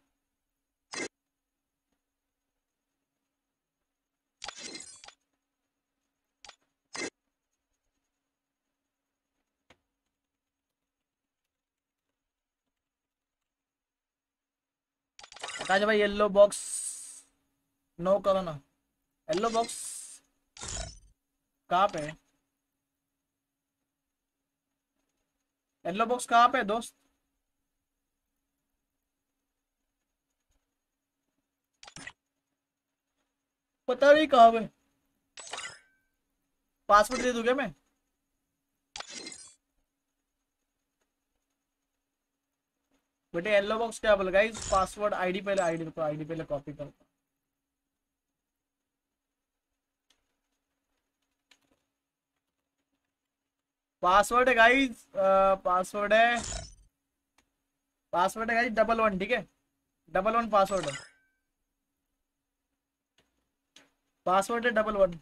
आकाश भाई येलो बॉक्स नो करो ना। येलो बॉक्स कहाँ पे है? येलो बॉक्स कहाँ पे है दोस्त? पता नहीं कहाँ पे। पासवर्ड दे दूं क्या मैं? बेटे येलो बॉक्स क्या बोल गाइस? पासवर्ड आईडी पहले, आईडी पहले कॉपी कर। पासवर्ड है गाइस, पासवर्ड है गाइस 11, ठीक है? 11 पासवर्ड है, पासवर्ड है 11।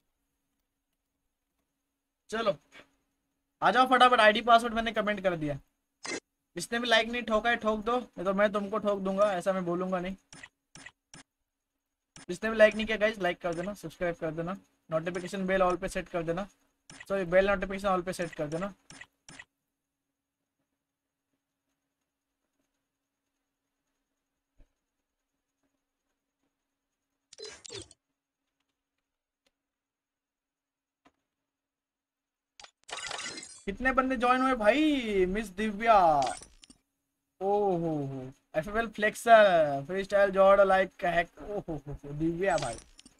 चलो आ जाओ फटाफट, आईडी पासवर्ड मैंने कमेंट कर दिया। जिसने भी लाइक नहीं ठोका है ठोक दो, नहीं तो मैं तुमको ठोक दूंगा, ऐसा मैं बोलूंगा नहीं। जिसने भी लाइक नहीं किया गाइस लाइक कर देना, सब्सक्राइब कर देना, नोटिफिकेशन बेल ऑल पे सेट कर देना, सॉरी बेल नोटिफिकेशन ऑल पे सेट कर देना। कितने बंदे ज्वाइन हुए भाई? मिस दिव्या, ओहो एफएफएल फ्लेक्सर, फ्री स्टाइल जॉर्ड लाइक हैक, ओहो दिव्या भाई,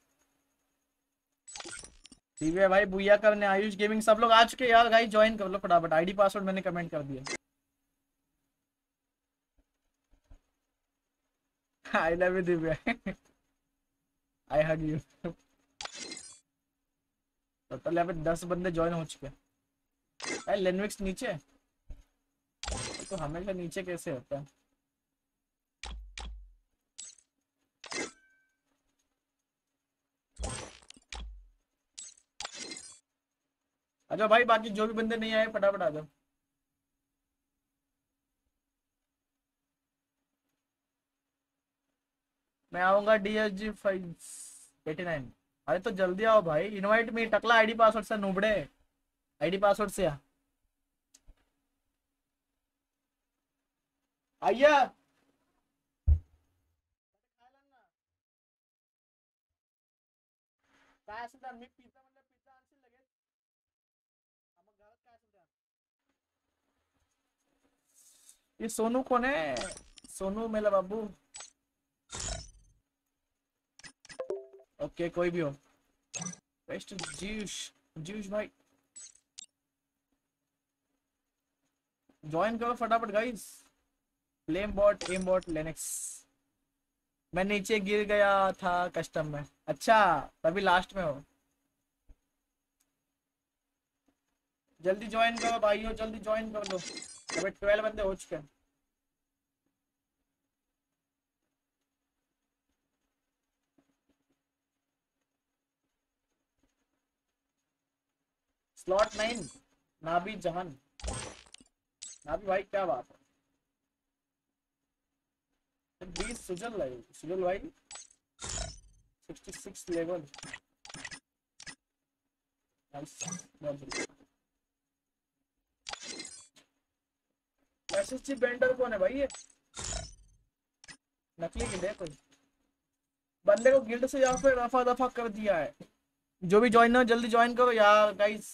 दिव्या भाई बुया करने, आयुष गेमिंग सब लोग आ चुके यार। गाइस ज्वाइन कर लो फटाफट, आईडी पासवर्ड मैंने कमेंट कर दिया। I love you Divya. I hug you. Total यहाँ पे 10 बंदे ज्वाइन हो चुके हैं। लेनविक्स नीचे तो हमेशा नीचे कैसे होता है? अच्छा भाई बाकी जो भी बंदे नहीं आए फटाफट आ जाओ। मैं आऊंगा DSG 589। अरे तो जल्दी आओ भाई, इनवाइट मी टकला, आईडी पासवर्ड से नूबड़े, आईडी पासवर्ड से आ। आइया काय असेल तर मी पिझ्झा म्हणलं पिझ्झा आणशील लगेच. मग घरात काय असेल तर. ये सोनू कौन है? सोनू मेरा बाबू। ओके कोई भी हो। बेस्ट जीश भाई ज्वाइन करो फटाफट guys. Flame bot, aimbot, Linux. मैं नीचे गिर गया था कस्टम में। अच्छा तभी लास्ट में हो। जल्दी ज्वाइन करो भाइयों, जल्दी ज्वाइन कर लो। अबे 12 बंदे हो चुके हैं। स्लॉट 9 नाबी जहान, नाबी भाई क्या बात है। 20 सुजल भाई 66 लेवल। एसएसजी बेंडर कौन है भाई? ये नकली गिल्ड है कोई। बंदे को गिल्ड से या फिर रफा दफा कर दिया है। जो भी ज्वाइन हो जल्दी ज्वाइन करो यार गाइस।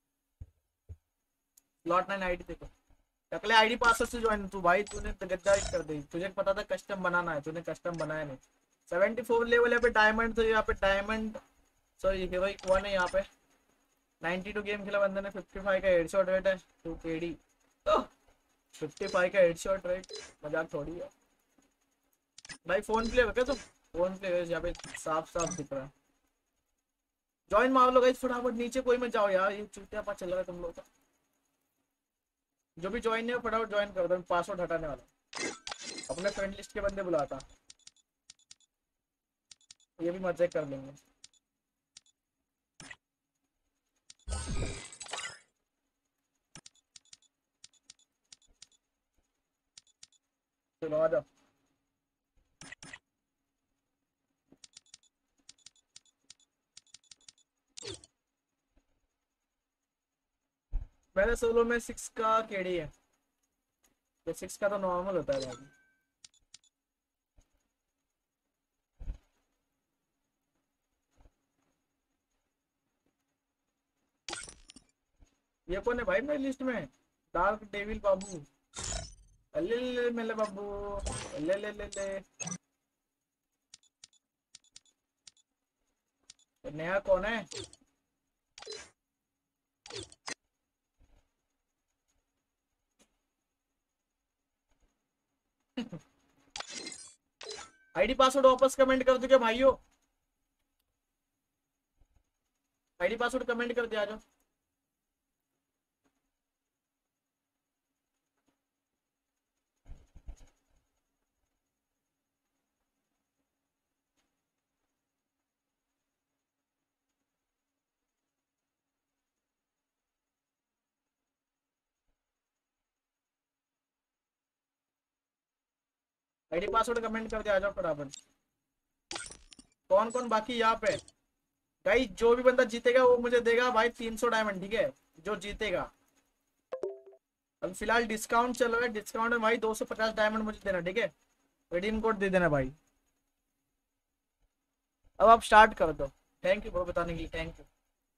स्लॉट 9 आईडी देखो, टकले आईडी पासवर्ड से ज्वाइन तू भाई। तूने गद्दारी कर दी, तुझे पता था कस्टम बनाना है, तूने कस्टम बनाया नहीं। 74 लेवल यहाँ पे डायमंड, तो यहाँ पे डायमंड सॉरी हीरोइक 1 है यहाँ पे। 92 गेम खेला बंदे ने, 55 का हेडशॉट रेट है, 2 KD। 55 का हेडशॉट रेट मजाक थोड़ी है भाई। फोन प्ले हो क्या तुम? फोन प्ले यहाँ पे साफ दिख रहा है। ज्वाइन मार लो गाइस फटाफट, नीचे कोई मत जाओ यार, ये चूतिया पा चल रहा है तुम लोग का। जो भी ज्वाइन है फटाफट ज्वाइन कर दो, पासवर्ड हटाने वाला। अपने फ्रेंड लिस्ट के बंदे बुलाता, ये भी मजे कर लेंगे। चलो आ जाओ। मेरे सोलो में 6 का केडी है, तो 6 का तो नॉर्मल होता है भाई। ये कौन है भाई मेरी लिस्ट में? डार्क डेविल बाबू, ले ले ले मेरे बाबू, ले ले ले ले। ये नया कौन है? आईडी पासवर्ड वापस कमेंट कर दो क्या भाइयों? आईडी पासवर्ड कमेंट कर दिया जाओ। आईडी पासवर्ड कमेंट कर दिया जाओ फटाफट। कौन कौन बाकी यहाँ पे? गाइस जो भी बंदा जीतेगा वो मुझे देगा भाई 300 डायमंड, ठीक है? जो जीतेगा। अभी फिलहाल डिस्काउंट चल रहा है, डिस्काउंट में भाई 250 डायमंड मुझे देना, ठीक है? रिडीम कोड दे देना भाई। अब आप स्टार्ट कर दो। थैंक यू ब्रो बताने के लिए, थैंक यू।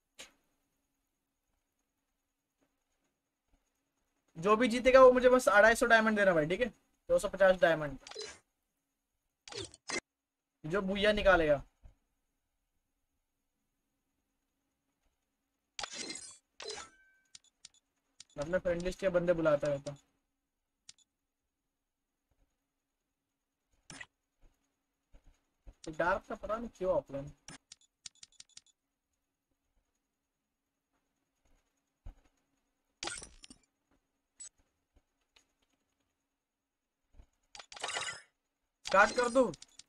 जो भी जीतेगा वो मुझे बस 250 डायमंड देना भाई, ठीक है? 250 डायमंड जो भूया निकालेगा। अपने फ्रेंड लिस्ट के बंदे बुलाता रहता हूँ। डार्क का पता नहीं क्यों ऑफलाइन। स्टार्ट कर दूं?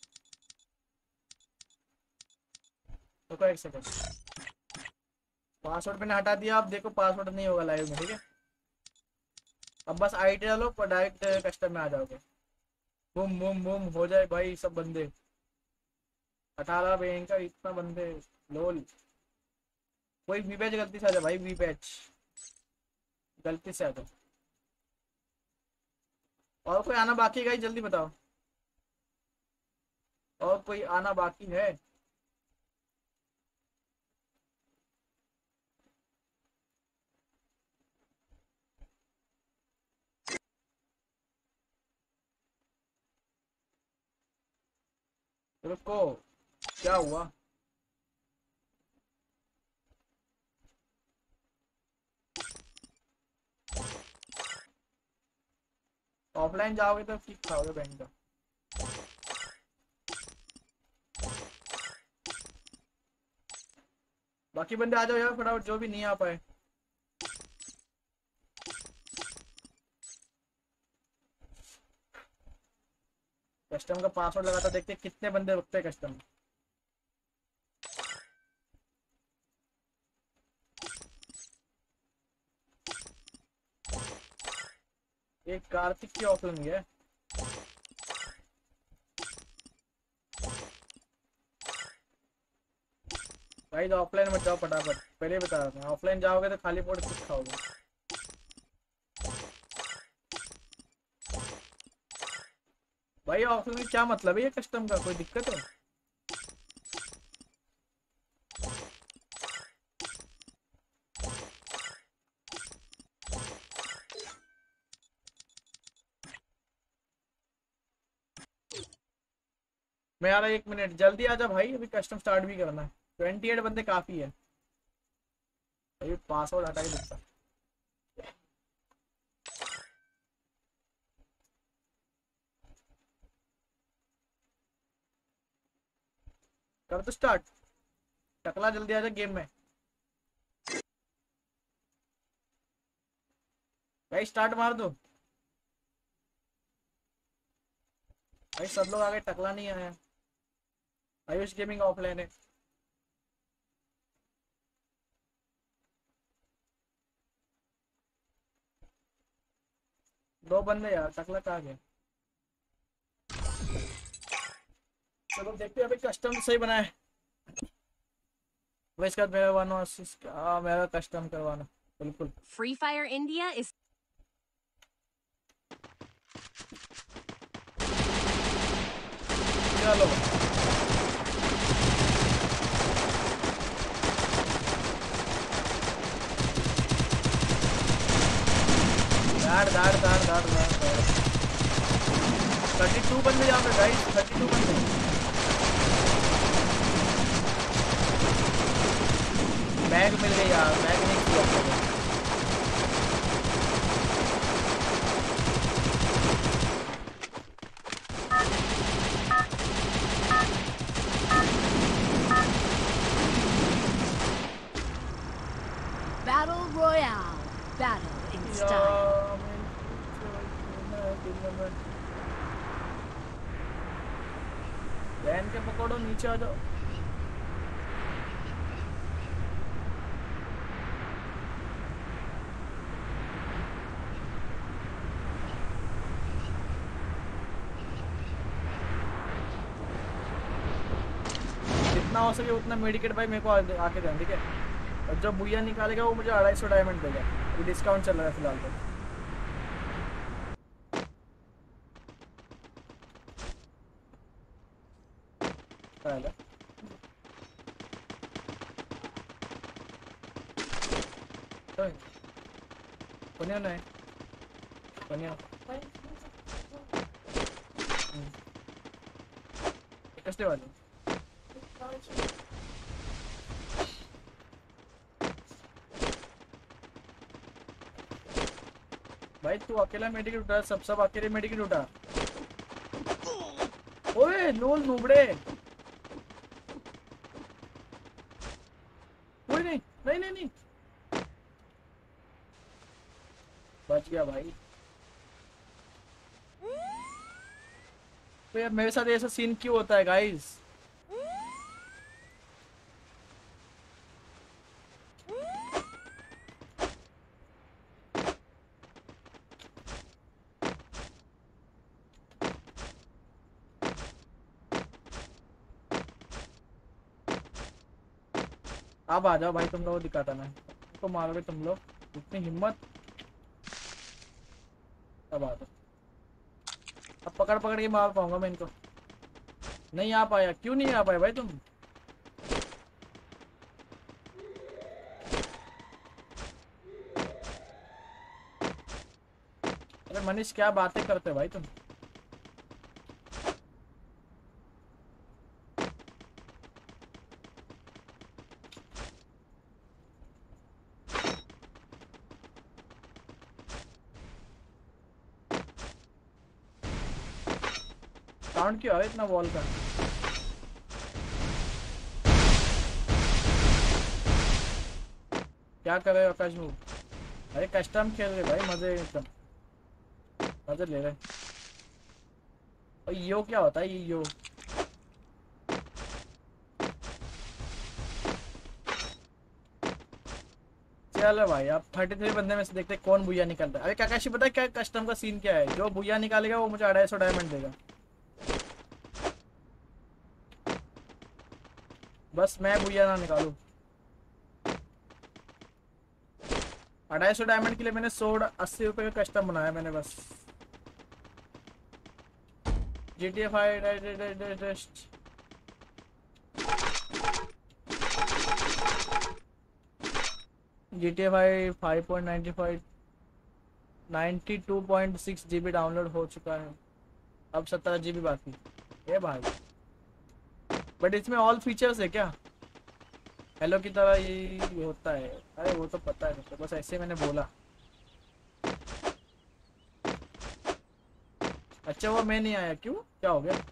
रुको एक सेकंड। पासवर्ड मैंने हटा दिया, अब देखो पासवर्ड नहीं होगा लाइव में, ठीक है? अब बस आईडी डालो, डायरेक्ट कस्टम में आ जाओगे। बूम बूम बूम हो जाए भाई सब बंदे। 18 भयंकर इतना बंदे। लोल कोई वी पैच गलती से आ जाए भाई, वी पैच गलती से आ जाओ। और कोई आना बाकी है गाइस, जल्दी बताओ। और कोई आना बाकी है? रुको, क्या हुआ? ऑफलाइन जाओगे तो किक खाओगे बैंक का। बाकी बंदे आ जाओ यार फटाफट, जो भी नहीं आ पाए। कस्टम का पासवर्ड लगाता, देखते कितने बंदे रुकते हैं कस्टम। एक कार्तिक की ऑफलाइन है भाई। तो ऑफलाइन मत जाओ फटाफट, पहले बता रहा था। ऑफलाइन जाओगे तो खाली पोट कुछ खाओगे। भाई ऑफलाइन में क्या मतलब है ये कस्टम का? कोई दिक्कत है? मैं आ रहा, 1 मिनट जल्दी आ जा भाई, अभी कस्टम स्टार्ट भी करना है। 28 बंदे काफी है। अभी पासवर्ड हटा के दिखता। कर दो स्टार्ट। टकला जल्दी आ जा गेम में भाई, स्टार्ट मार दो भाई। सब लोग आ गए, टकला नहीं आया। आयुष गेमिंग ऑफलाइन है। दो बंदे यार, टकला कहाँ गया? चलो देखते हैं, अभी कस्टम सही बना है। वैसे बाद मेरा वन असिस्ट, मेरा कस्टम करवाना बिल्कुल। Free Fire India is चलो दाड़ दाड़ दाड़ दाड़ दाड़ 32 बंदे यहाँ पे गाइस, 32 बंदे। बैग मिल गई यार, बैग नहीं किया। Battle Royale. Battle in style. बहन के पकड़ो, नीचे आ जाओ। जितना हो सके उतना मेडिकेट भाई मेरे को आके दें, ठीक है। और जो बुया निकालेगा वो मुझे 250 डायमंड देगा, ये डिस्काउंट चल रहा है फिलहाल तो। पहले कोनिया नहीं, कोनिया कसले वाले भाई, तू अकेला मेडिकेट उठा, सब अकेले मेडिकेट उठा। ओए लोल नुबड़े, कोई नहीं नहीं नहीं नहीं, बच गया भाई। तो यार मेरे साथ ऐसा सीन क्यों होता है गाइस? अब आ जाओ भाई, तुम लोग दिखाता मैं तो मारोगे तुम लोग, इतनी हिम्मत। अब आ जाओ, अब पकड़ पकड़ के मार पाऊंगा मैं इनको। नहीं आ पाया, क्यों नहीं आ पाए भाई तुम? अरे मनीष क्या बातें करते भाई तुम? साउंड क्यों है इतना वॉल का? क्या कर रहे हो आकाश भाई? अरे कस्टम खेल रहे भाई, मजे एकदम मजे ले रहे। और यो क्या होता है ये यो? चलो भाई, अब 33 बंदे में से देखते कौन बुया निकलता है। अरे काकाशी पता है क्या कस्टम का सीन क्या है? जो बुया निकालेगा वो मुझे 250 डायमंड देगा। बस मैं बुया ना निकालू। 250 डायमंड के लिए मैंने 180 रुपए का कस्टम बनाया मैंने बस। GTA 5 GTA 5 5.95 92.6 GB डाउनलोड हो चुका है, अब 17 GB बाकी है भाई। बट इसमें ऑल फीचर्स है क्या? हेलो की तरह ये होता है? अरे वो तो पता है, तो बस ऐसे मैंने बोला। अच्छा वो मैं नहीं आया, क्यों? क्या हो गया?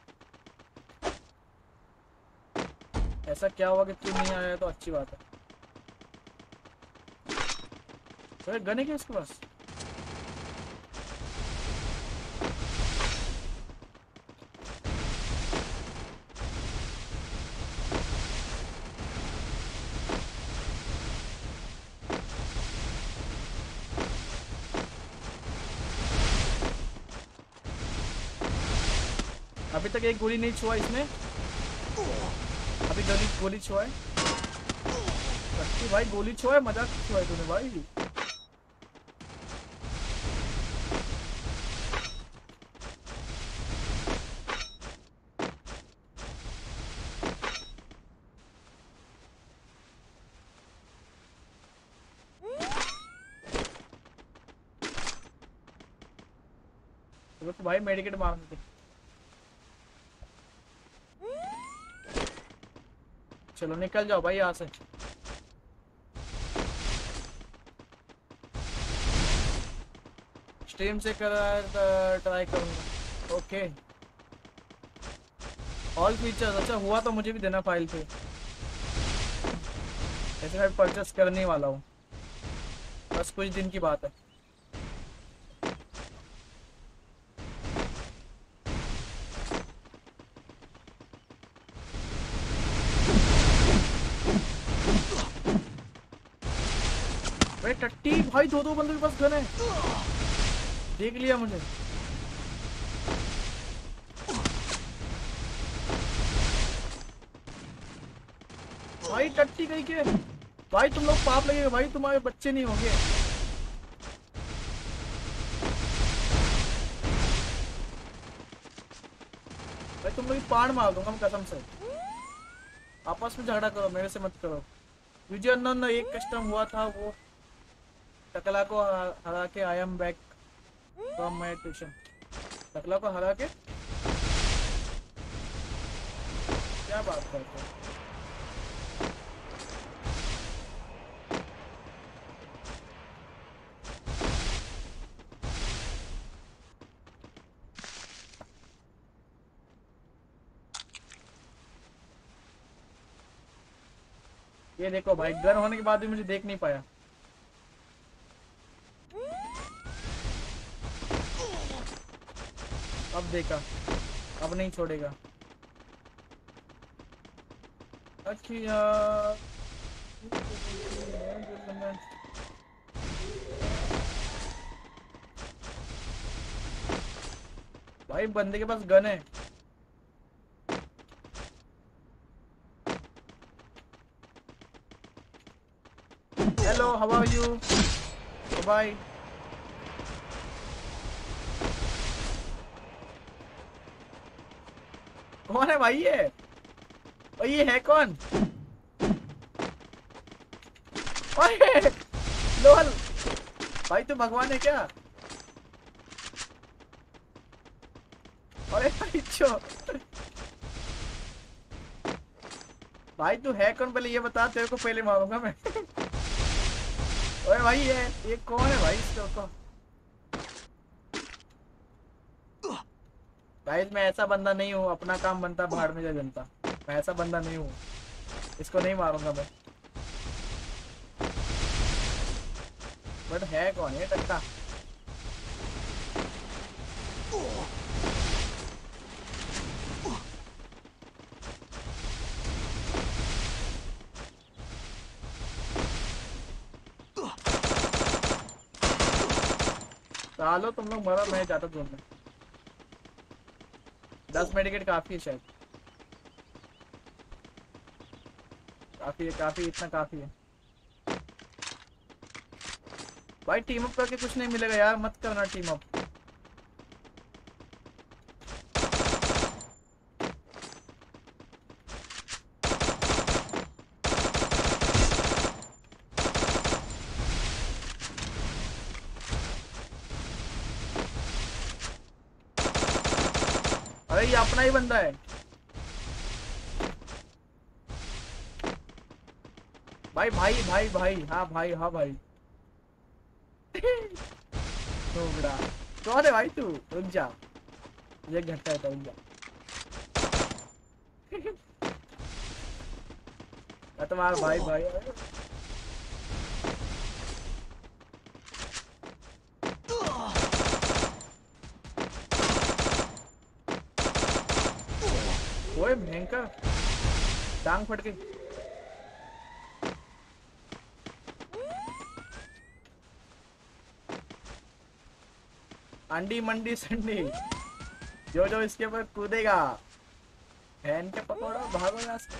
ऐसा क्या हुआ कि तू नहीं आया? तो अच्छी बात है। तो गन है क्या इसके पास? अभी तक एक गोली नहीं छुआ इसने, अभी गोली छुआ है। भाई गोली छुआ है, मजाक छुआ है तूने भाई। तो भाई मेडिकेट मारने थे। चलो निकल जाओ भाई यहाँ से। स्ट्रीम से ट्राई करूंगा। ओके ऑल फीचर्स, अच्छा हुआ तो मुझे भी देना फाइल पे। ऐसे मैं परचेस करने वाला हूँ, बस कुछ दिन की बात है। भाई टट्टी भाई, दो बंदों के पास गन है, देख लिया मुझे। भाई टट्टी कहीं के भाई, तुम लोग पाप लगेगा भाई, तुम्हारे बच्चे नहीं होंगे। भाई तुम लोग पाड़ मार दूंगा मैं कसम से। आपस में झगड़ा करो, मेरे से मत करो। यूजी अननोन एक कस्टम हुआ था, वो टकला को हरा के I am back from my tuition. टकला को हरा के क्या बात करते हो? ये देखो भाई, गन होने के बाद भी मुझे देख नहीं पाया। अब देखा, अब नहीं छोड़ेगा। अच्छा भाई बंदे के पास गन है। Hello how are you, bye. कौन है भाई ये? और ये है कौन? ओए लोल भाई, तू भगवान है क्या? अरे भाई चो भाई तू है कौन, पहले ये बता, तेरे को पहले मारूंगा मैं। ओए भाई ये कौन है भाई? इसको भाई मैं ऐसा बंदा नहीं हूँ, अपना काम बनता भाड़ में जा जनता। मैं ऐसा बंदा नहीं हूँ, इसको नहीं मारूंगा मैं। बट है कौन ये टक्का? चलो तुम लोग मरो, मैं जाता ढूंढने। 10 मेडिकेट काफी है शायद। काफी है, काफी, इतना काफी है भाई। टीम अप करके कुछ नहीं मिलेगा यार, मत करना टीम अप। अरे ये अपना ही बंदा है भाई। भाई भाई भाई, हाँ भाई, हाँ भाई। टोकरा कौन है भाई? तू रुक जा, ये घंटा है, रुक जा। तुम्हारा भाई भाई ओए भयंकर, टांग फट गई। अंडी मंडी संडी जो जो इसके ऊपर कूदेगा फैन के पकौड़ा भागो यहाँ से।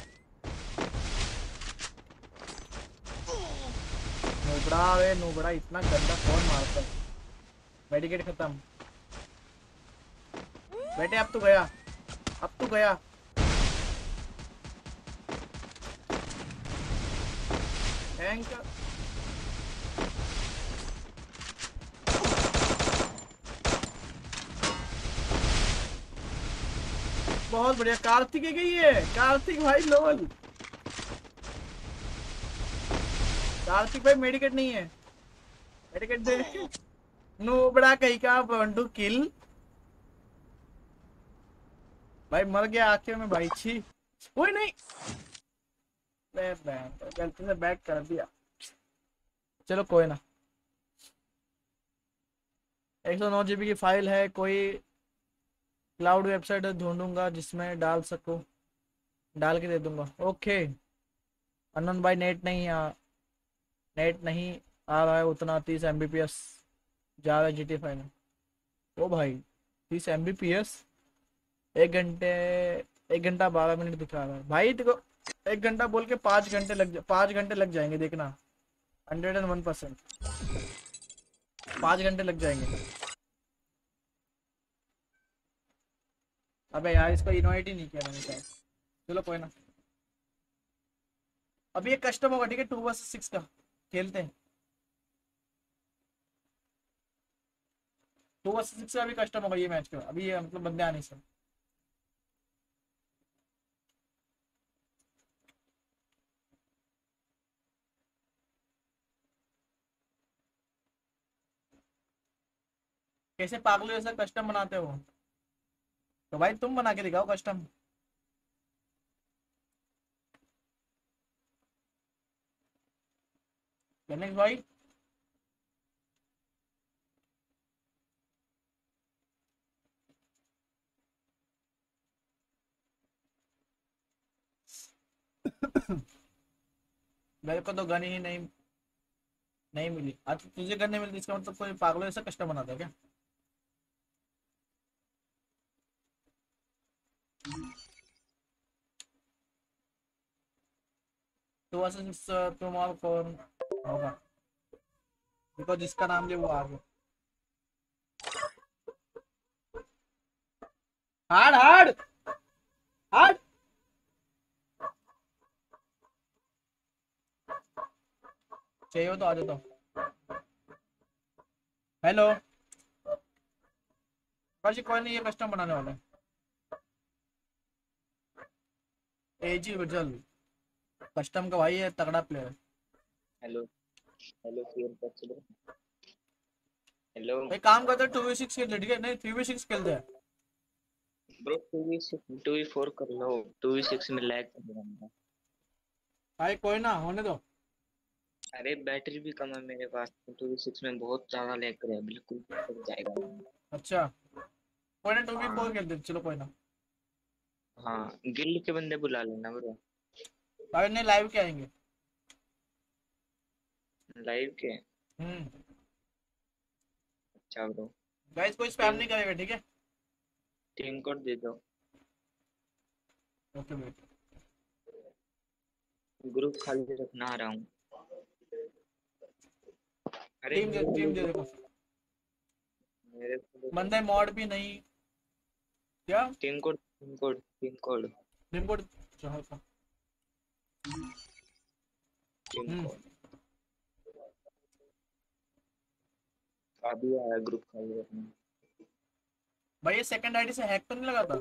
नुबड़ा वे नुबड़ा, इतना गंदा कौन मारता है। मेडिकेट खत्म बेटे, अब तो गया, अब तो गया। टैंक बहुत बढ़िया। कार्तिक है गई है, कार्तिक भाई लोल। कार्तिक भाई मेडिकेट नहीं है, मेडिकेट दे। नूबड़ा कहीं का बंडू किल भाई, मर गया आखिर में भाई। छी कोई नहीं, गलती से बैक कर दिया, चलो कोई ना। 109 GB की फाइल है, कोई क्लाउड वेबसाइट ढूंढूंगा जिसमें डाल सको, डाल के दे दूंगा। ओके अनंत भाई, नेट नहीं आ रहा है उतना। 30 Mbps जा रहा है GT फाइल। ओ भाई 30 Mbps, 1 घंटा 12 मिनट दिखा रहा है भाई। देखो 1 घंटा बोल के 5 घंटे 5 घंटे लग जाएंगे, देखना 101%। 5 घंटे लग जाएंगे। अबे यार इसको इनवाइट ही नहीं किया मैंने शायद। चलो कोई ना, अभी ये कस्टम होगा ठीक है। 2 vs 6 का खेलते हैं। 2 vs 6 का अभी कस्टम होगा ये मैच का। अभी ये मतलब बंदे आने से। कैसे पागलों जैसा कस्टम बनाते हो? तो भाई तुम बना के दिखाओ कस्टम। गणेश भाई मेरे को तो गन ही नहीं मिली। आज तुझे गन नहीं मिली, इसका मतलब कोई पागलों जैसा कस्टम बनाता है क्या? तो वैसे तुम और कौन होगा? देखो जिसका नाम ले वो आ गया। Hard hard hard. चाहिए हो तो आ जाता हूँ। हेलो भाजी, कोई नहीं, ये कस्टम बनाने वाला है। एजी विजल कस्टम का भाई है, तगड़ा player. Hello hello fear touch bro. Hello भाई काम करते 2v6 खेलते ठीक है, नहीं 3v6 खेलते हैं ब्रो। 2v4 कर लो, 2v6 में लैग कर रहा है भाई। कोई ना होने दो। अरे बैटरी भी कम है मेरे पास, 2v6 में बहुत ज्यादा लैग कर रहा है, बिल्कुल फट जाएगा। अच्छा कोई ना, 2v4 हाँ खेलते हैं, चलो कोई ना। हाँ, गिल्ड के बंदे बुला लेना ब्रो। भाई नहीं लाइव के आएंगे। लाइव के? अच्छा ब्रो। गाइस कोई स्पैम नहीं करेगा ठीक है। टीम कोड दे दो। ओके वेट, ग्रुप खाली रखना आ रहा हूँ। अरे टीम दे देखो। मेरे को बंदे मॉड भी नहीं क्या? टीम कोड टीम कोड चाहो तो टीम कोड अभी आया, ग्रुप खाली रखना। भाई ये सेकंड आईडी से हैक तो नहीं लगा था?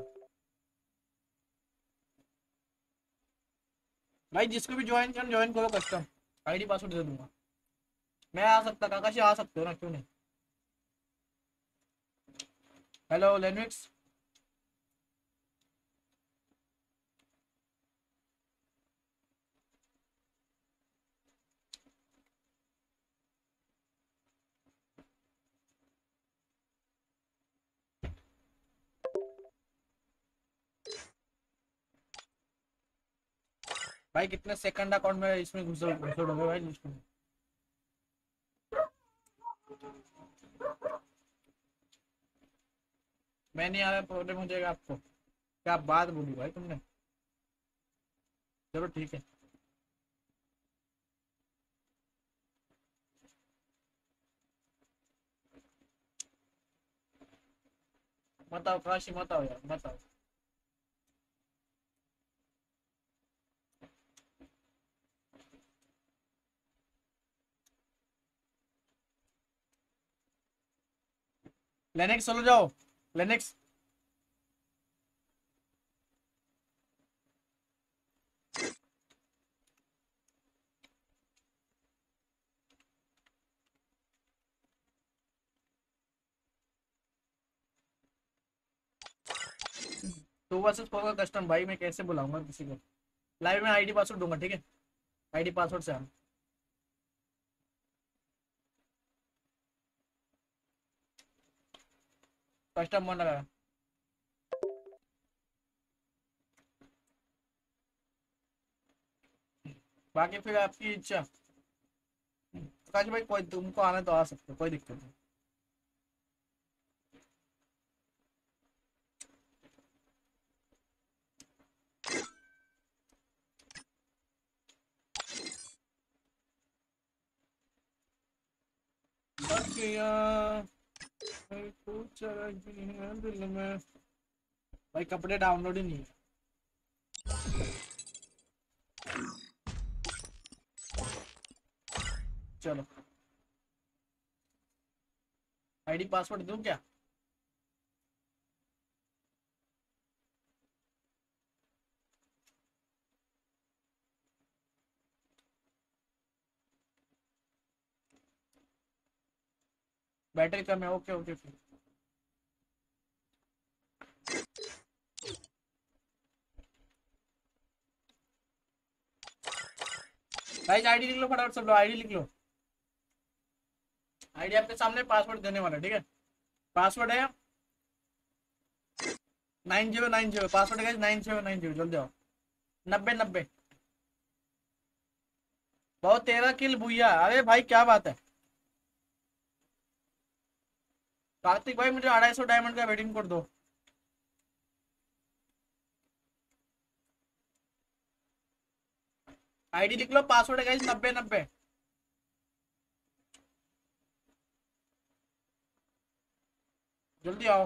भाई जिसको भी ज्वाइन करो कस्टम आईडी पासवर्ड दे दूंगा। मैं आ सकता, काकाशी आ सकते हो ना, क्यों नहीं? हेलो लेनविक्स, भाई कितने सेकंड अकाउंट में इसमें घुसड़ हो गए भाई लिस्ट में। मैं नहीं आ रहा, प्रॉब्लम हो जाएगा आपको। क्या बात बोली भाई तुमने। चलो ठीक है। मत आओ काशी, मत आओ यार, मत आओ। लेनेक्स चलो जाओ, लेनेक्स। टू वर्सेस फोर का कस्टम भाई मैं कैसे बुलाऊंगा किसी को लाइव में। आईडी पासवर्ड दूंगा, ठीक है? आईडी पासवर्ड से आना। कस्टम मन लगा। बाकी फिर आपकी इच्छा। काश भाई कोई तुमको आना तो आ सकते हो, कोई दिक्कत नहीं। दिल में भाई कपड़े डाउनलोड ही नहीं है। चलो आईडी पासवर्ड दूं क्या? बैटरी कम है, ओके ओके फिर। गाइस आईडी लिख लो फटाफट सब लोग, आईडी लिख लो। आईडी आपके सामने पासवर्ड देने वाला, ठीक है? पासवर्ड है 9090। पासवर्ड है 9090। जल्दी आओ। 9090। बहुत 13 किल भूया। अरे भाई क्या बात है। कार्तिक भाई मुझे 250 डायमंड का वेडिंग कोड दो। आईडी लिख लो, पासवर्ड है गाइस 9090। जल्दी आओ।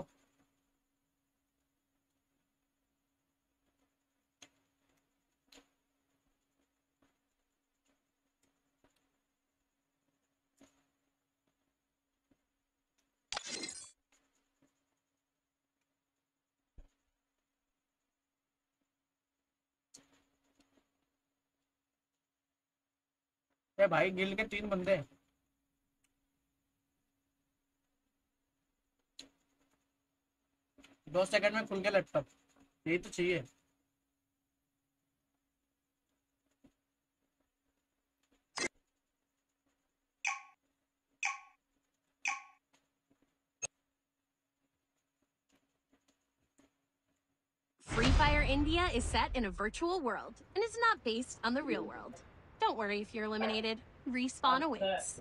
ए भाई गिल के 3 बंदे हैं। 2 सेकंड में खुल के लैपटॉप, यही तो चाहिए। Free Fire India is set in a virtual world and is not based on the real world. Don't worry if you're eliminated. Respawn awaits.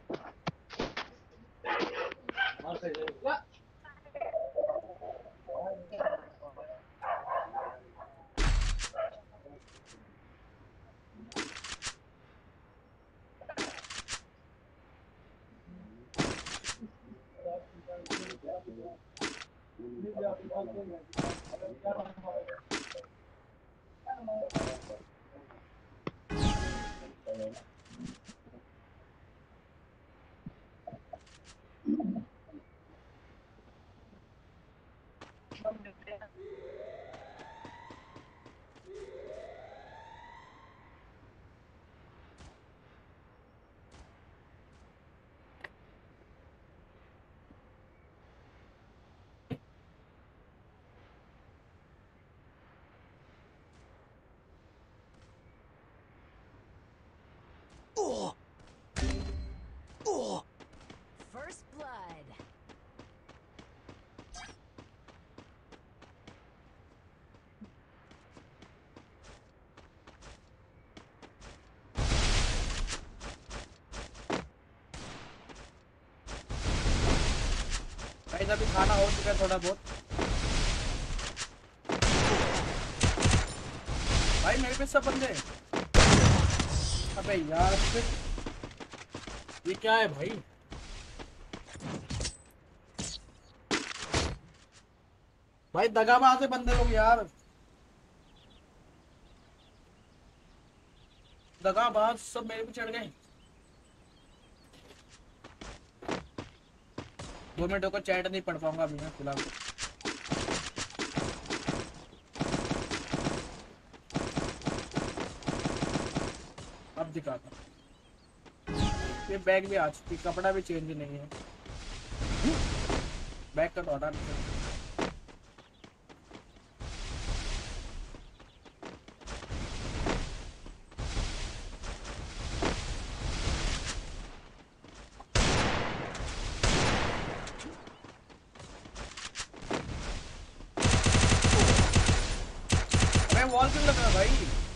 First blood. Guys अभी खाना हो चुका है थोड़ा बहुत। भाई मेरे पे सब बंदे। अबे यार ये क्या है भाई? भाई दगाबाज है बंदे लोग यार, दगाबाज सब मेरे पे चढ़ गए। 2 मिनट को चैट नहीं पढ़ पाऊंगा अभी मैं फिलहाल। अब दिखाता। ये बैग भी आ चुकी, कपड़ा भी चेंज नहीं है, बैग का तो हटा नहीं। वॉल क्यों लगा भाई?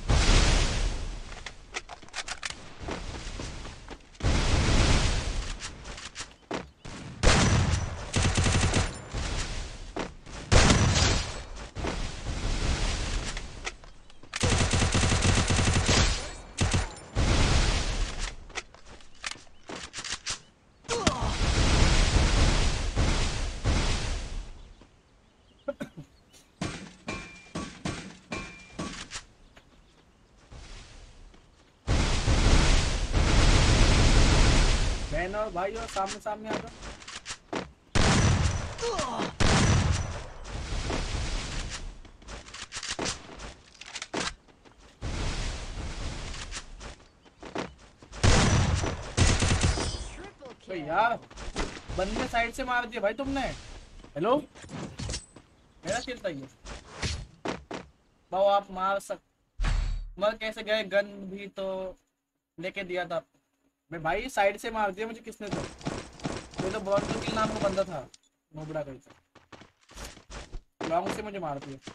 बहन और भाई और सामने सामने आ जाओ। भाई यार बंदे साइड से मार दिए भाई तुमने। हेलो मेरा किल था ये। बाबू आप मर कैसे गए? गन भी तो लेके दिया था भाई, साइड से मार दिया मुझे किसने तो। ये तो ब्रॉन्जो किल नाम का बंदा था, नोबड़ा कहीं से लॉन्ग से मुझे मार दिया।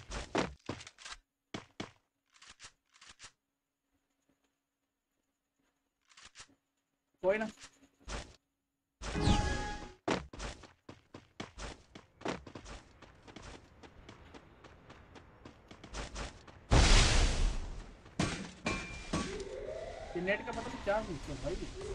कोई ना, नेट का पता नहीं क्या पूछते भाई।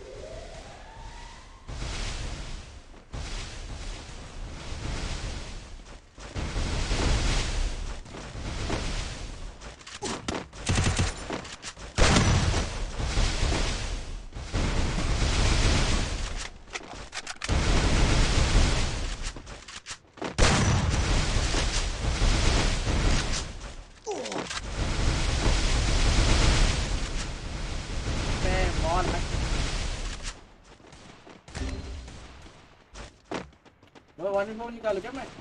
वन निकालू क्या मैं?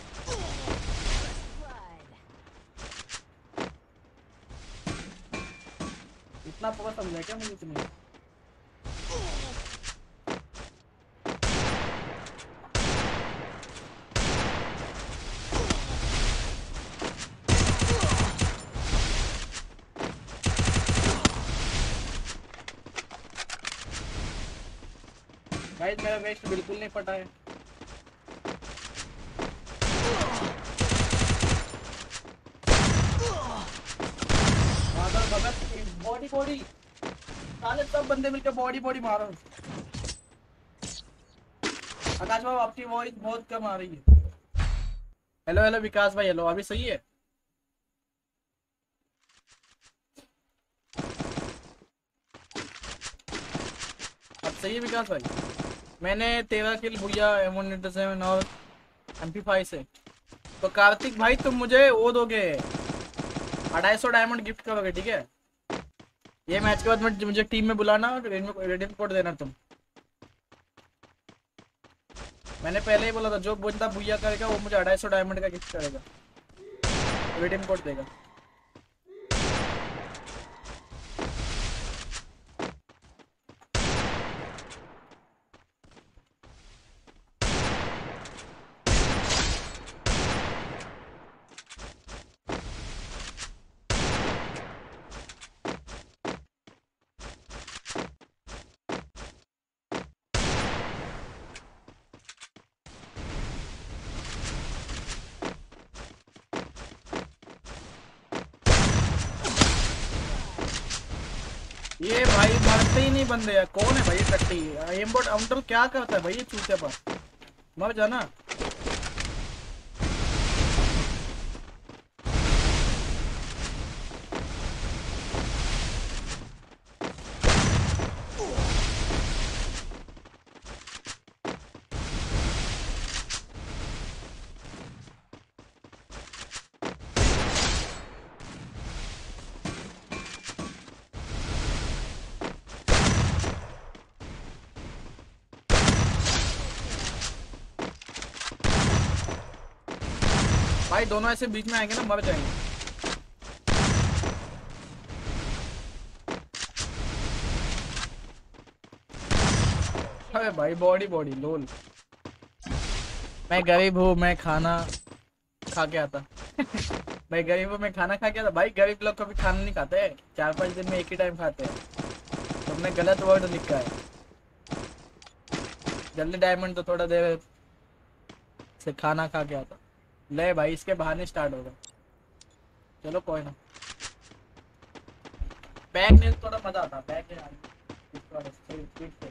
इतना पता समझा क्या मुझे तुम्हें? गाइस मेरा वेस्ट बिल्कुल नहीं पटा है। बॉडी बॉडी साले सब बंदे मिलकर बॉडी बॉडी मारो। आकाश भाई आपकी वॉइस बहुत कम आ रही है। हेलो हेलो विकास भाई, हेलो अभी सही है? अब सही है विकास भाई? मैंने 13 किल भूया M187 और MP5 से। तो कार्तिक भाई तुम मुझे वो दोगे 250 डायमंड गिफ्ट करोगे, ठीक है? ये मैच के बाद मुझे टीम में बुलाना और रेडीम कोड देना तुम। मैंने पहले ही बोला था जो बंदा भूया करेगा वो मुझे 250 डायमंड का गिफ्ट करेगा, रेडीम कोड देगा। ये भाई मरते ही नहीं बंदे यार, कौन है भाई ये टट्टी? एमबोट काउंटर क्या करता है भाई ये चूते पर? मर जाना। भाई दोनों ऐसे बीच में आएंगे ना मर जाएंगे। अरे भाई बॉडी बॉडी लोल। मैं गरीब हूँ, मैं खाना खा के आता। मैं गरीब हूँ, मैं खाना खा के आता। भाई गरीब लोग कभी खाना नहीं खाते, 4-5 दिन में एक ही टाइम खाते हैं। तुमने गलत वर्ड लिखा है। जल्दी डायमंड तो थोड़ा देर से खाना खा के आता। ले भाई इसके बहाने स्टार्ट होगा। चलो कोई ना, बैग में थोड़ा मजा आता। बैग में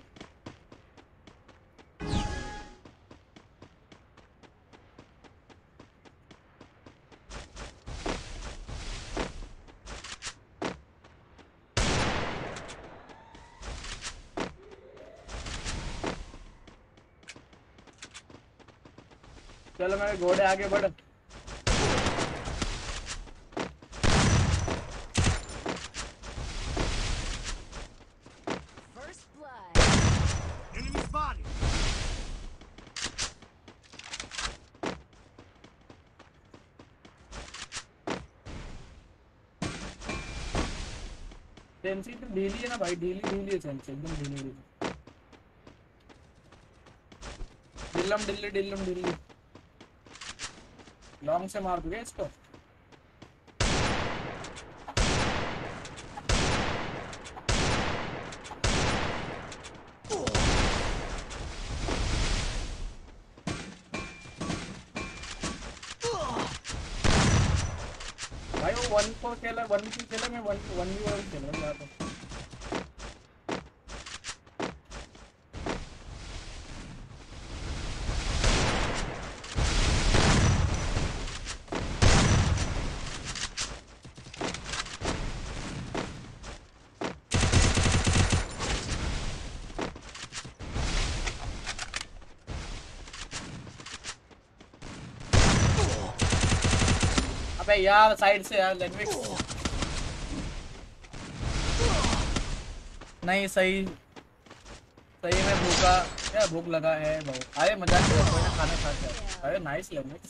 चलो मेरे घोड़े आगे बढ़। First blood. Enemy spotted. Sensi तो ढीली है ना भाई, ढीली ढीली है सेंसी, एकदम ढीली ढीली। डिल्लम डिल्ली डिल्लम डिल्ली। लॉन्ग से मार दूंगा इसको। भाई वो 1-4 खेला, 1v2 खेला, मैं 1v1 खेल रहा हूँ। अबे यार साइड से यार लैंग्वेज नहीं। सही सही में भूखा या भूख लगा है बहुत। अरे मजाक कर रहा हूं, खाना खा के। अरे नाइस लैंग्वेज।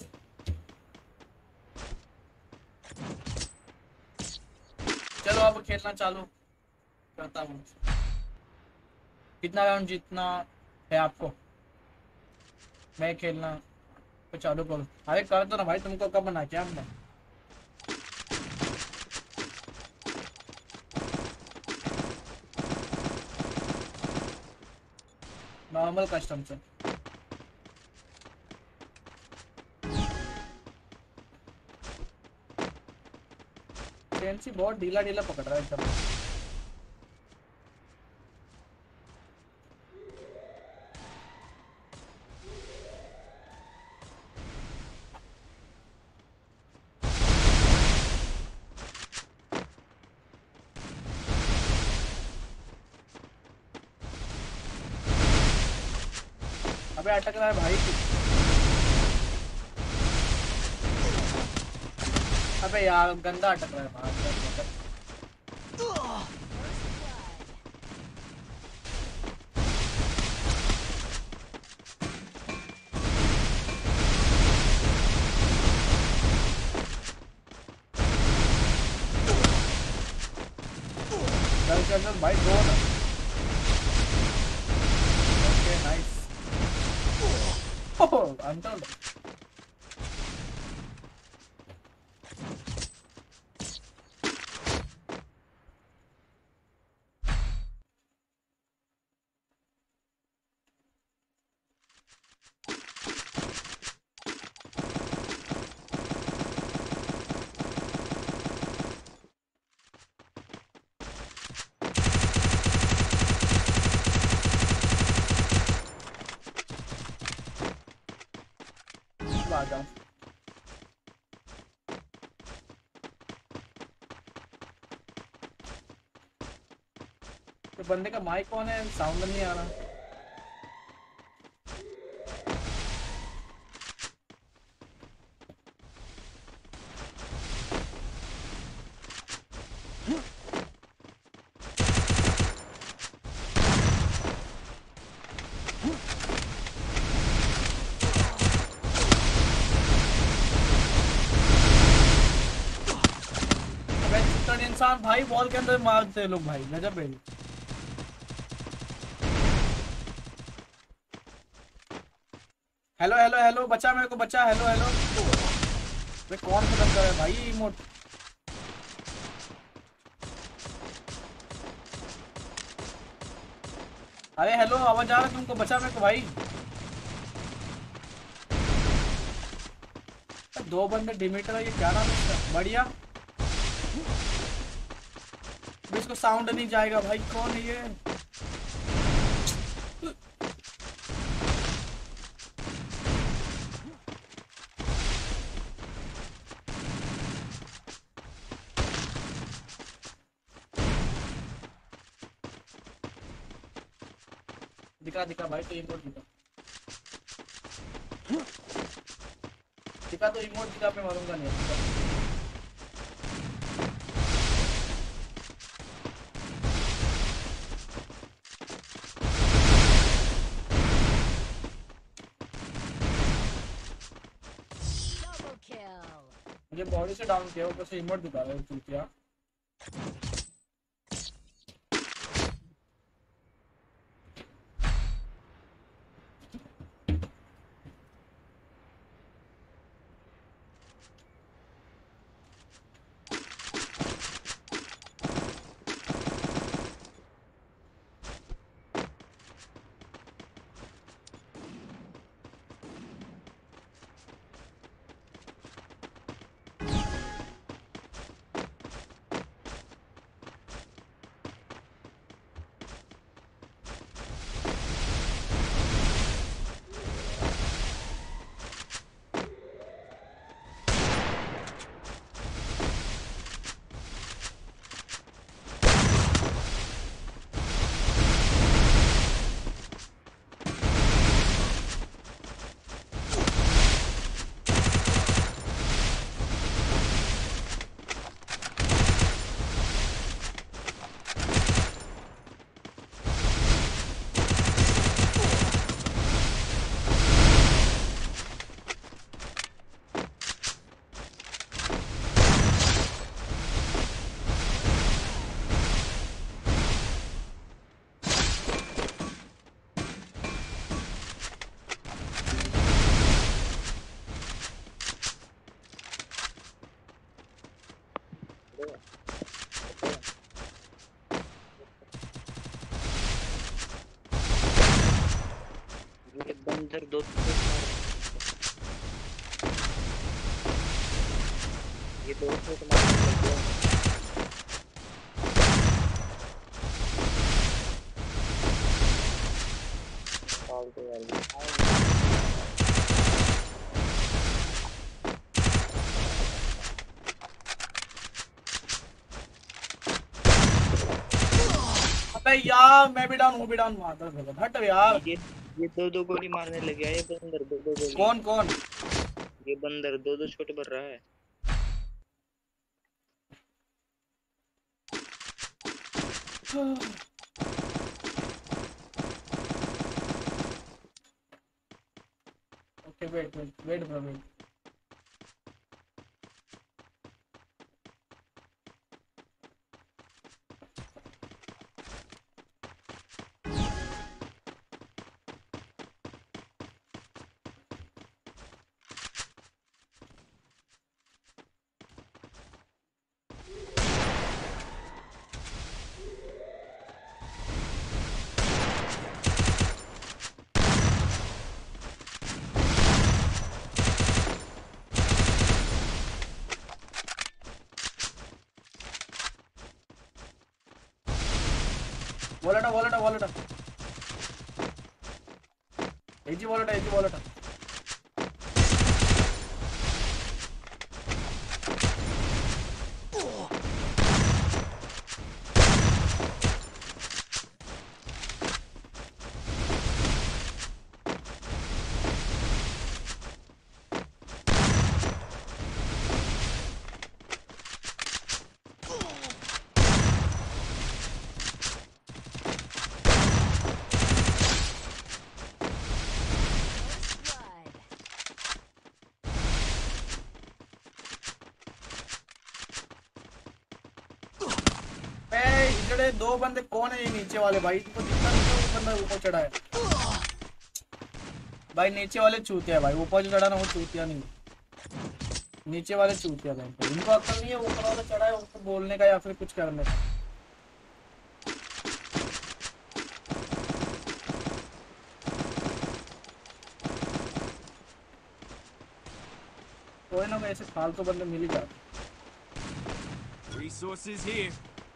चलो अब खेलना चालू करता हूँ। कितना राउंड जीतना है आपको? मैं खेलना तो चालू करो। अरे कर दो ना भाई, तुमको कब बना क्या हमने? नॉर्मल कस्टम से। सेंसी बहुत ढीला ढीला पकड़ रहा है एकदम। अबे अटक रहा है भाई। अबे यार गंदा अटक रहा है भाई। चल चल भाई दो ना। Okay nice. ओह अंदर तो बंदे का माइक कौन है, साउंड नहीं आ रहा। इंसान भाई बॉल के अंदर मारते हैं लोग भाई, गजब है। हेलो हेलो हेलो, बचा मेरे को, बचा। हेलो हेलो, वे कौन खत्म कर रहा है भाई इमोट। अरे हेलो, आवाज आ रहा है तुमको, बचा मेरे को भाई। दो बंदे डिमीटर है, ये क्या नाम है इसका, बढ़िया। इसको साउंड नहीं जाएगा भाई, कौन है ये। दिखा दिखा भाई, तो इमोट दिखा, दिखा तो इमोट दिखा, मैं मारूंगा नहीं। मुझे बॉडी से डाउन किया, ऊपर से इमोट दिखा रहा है तू क्या। बंदर दो ये दो अबे यार, मैं भी डाउन, वो भी डाउन, मार हट यार। ये दो गोली मारने लग गया, ये बंदर दो गोली। कौन कौन? ये बंदर दो शॉट भर रहा है। Okay wait bro, wait. वॉलेट एजी वॉलेट। चढ़े 2 बंदे। कौन है ये नीचे वाले भाई? इनको दिखता नहीं है, वो बंदा ऊपर चढ़ा है भाई। नीचे वाले चूतिया भाई, ऊपर जो चढ़ा ना वो चूतिया नहीं, नीचे वाले चूतिया भाई। इनको अक्ल नहीं है, ऊपर वाला चढ़ा है उसको बोलने का या फिर कुछ करने का। कोई ना कोई ऐसे फालतू बंदे मिल ही जाते। Resources here.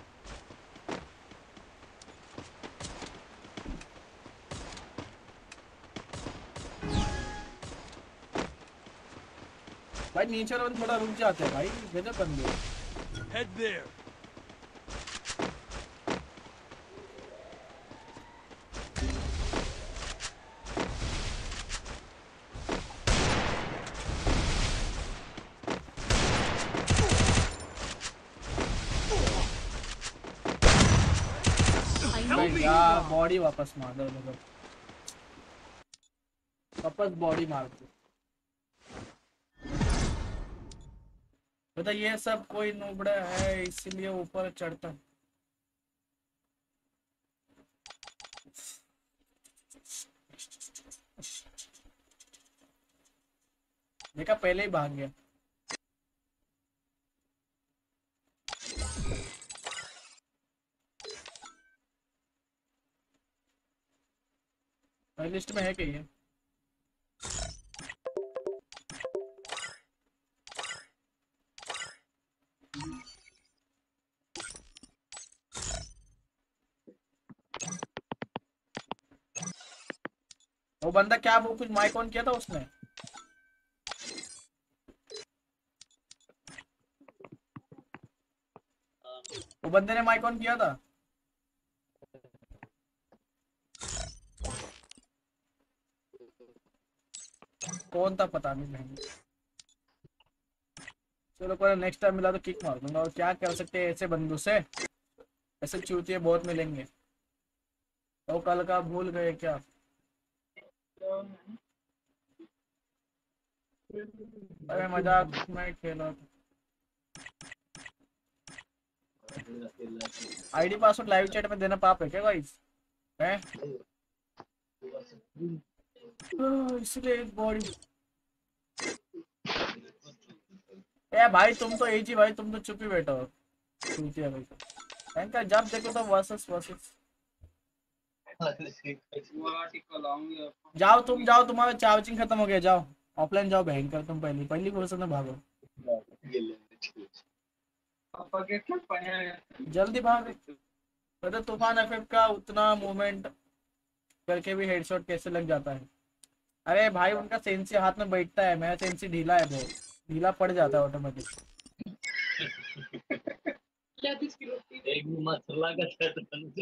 भाई नीचे वाले बंदे थोड़ा रुक जाते हैं भाई, गजब बंदे। Head there. यार बॉडी वापस मार दो, वापस बॉडी मार दो। पता ये सब कोई नूबड़ा है इसीलिए ऊपर चढ़ता। देखा पहले ही भाग गया। लिस्ट में है क्या ये? वो बंदा क्या वो कुछ माइक ऑन किया था उसने? वो बंदे ने माइक ऑन किया था? कौन था पता नहीं भाई। चलो कोई नेक्स्ट टाइम मिला तो किक मार दूंगा। और क्या कर सकते हैं ऐसे बंदों से, ऐसे चूतिए बहुत मिलेंगे। तो कल का भूल गए क्या? अरे मजाक में खेला। आईडी पासवर्ड लाइव चैट में देना पाप है क्या गाइस? हैं? इसलिए एक बॉडी। ए भाई तुम तो एजी भाई, तुम तो चुप ही बैठो चूतिया भाई। इनका जब देखो तो वर्सेस वर्सेस। जाओ तुम जाओ, तुम्हारा चार्जिंग खत्म हो गया, जाओ ऑफलाइन जाओ भयंकर। तुम पहली फुर्सत में भागो, जल्दी भाग। पता तूफान एफएफ का उतना मूवमेंट करके भी हेडशॉट कैसे लग जाता है? अरे भाई उनका सेंसी हाथ में बैठता है, मेरा सेंसी ढीला है, बहुत ढीला पड़ जाता है ऑटोमेटिक। एक मसाला का सेट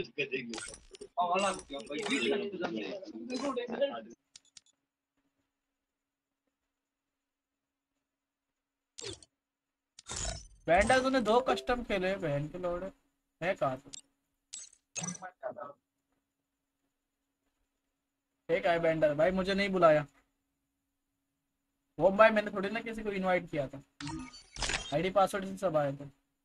बैंडल तूने 2 कस्टम खेले बहन के लोड़े है कहा तू? ठीक है बैंडल भाई, मुझे नहीं बुलाया वो भाई, मैंने थोड़ी ना किसी को इनवाइट किया था। आईडी पासवर्ड से सब आए थे।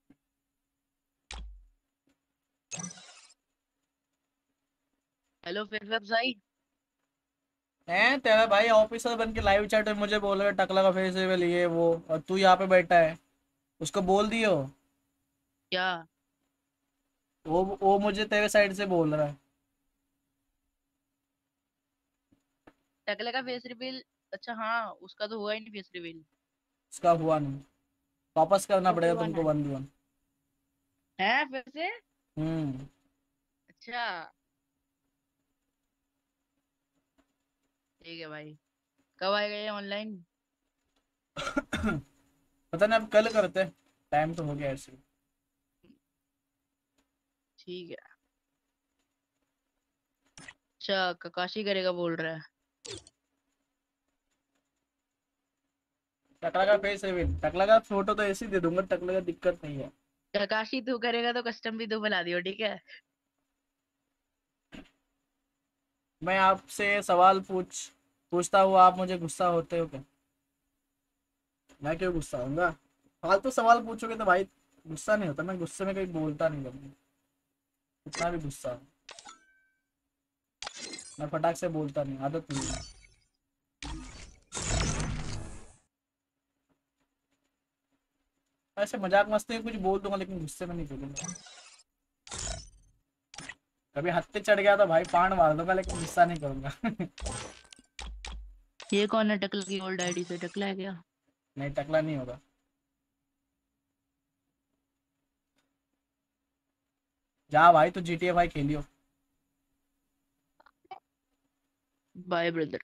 हेलो फिर भाई हैं तेरा भाई ऑफिसर बन के लाइव चैट में मुझे बोल रहा है टकला का फेस्टिवल ये वो, और तू यहाँ पे बैठा है। उसको बोल दियो क्या? वो मुझे तेरे साइड से बोल रहा है। टकले का फेस रिवील? अच्छा हाँ, उसका तो हुआ ही नहीं फेस रिवील। उसका हुआ नहीं, वापस करना पड़ेगा तुमको 1v1 है फिर से? अच्छा ठीक है भाई, कब आएगा ये ऑनलाइन? पता नहीं, अब कल करते, टाइम तो हो गया ऐसे। ठीक है। अच्छा ककाशी करेगा बोल रहा है। टकला का फेस रिवील, टकला का फोटो तो ऐसे ही दे दूंगा, टकला का दिक्कत नहीं है। ककाशी तू करेगा तो कस्टम भी तू बना दियो, ठीक है? मैं आपसे सवाल पूछता हूँ, आप मुझे गुस्सा होते हो क्या? मैं क्यों गुस्सा होऊंगा? फालतू सवाल पूछोगे तो भाई गुस्सा नहीं होता, मैं गुस्से में कहीं बोलता नहीं कभी। इतना भी गुस्सा मैं फटाक से बोलता नहीं, आदत नहीं है। ऐसे मजाक मस्ती में कुछ बोल दूंगा लेकिन गुस्से में नहीं बोलूंगा। कभी हद पे चढ़ गया तो भाई पांड मार दूंगा लेकिन गुस्सा नहीं करूंगा। ये कौन है टकला की ओल्ड आईडी से? टकला है क्या? नहीं टकला नहीं होगा। जा भाई तू GTA भाई खेलियो। Bye brother.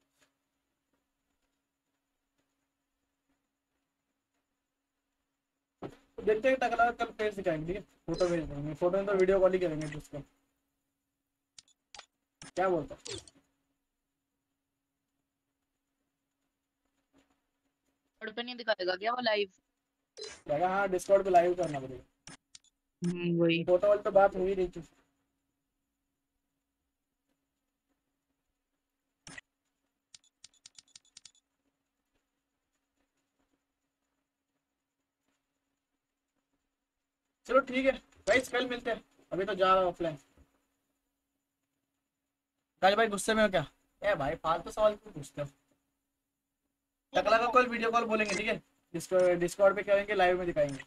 देखते हैं टकला कल फेस दिखाएंगे, ठीक है? फोटो भेज देंगे, फोटो में तो वीडियो कॉल ही करेंगे उसको। क्या बोलता पे नहीं दिखाएगा क्या वो लाइव? लगा हाँ डिस्कॉर्ड पे लाइव करना पड़ेगा। वही फोटो वाली तो बात हुई रही थी। चलो ठीक है गाइस कल मिलते हैं, अभी तो जा रहा हूँ ऑफलाइन। काज भाई गुस्से में हो क्या? ए भाई फालतू सवाल क्यों पूछते हो? टकला का कल वीडियो कॉल बोलेंगे, ठीक है? डिस्कॉर्ड पे करेंगे, लाइव में दिखाएंगे।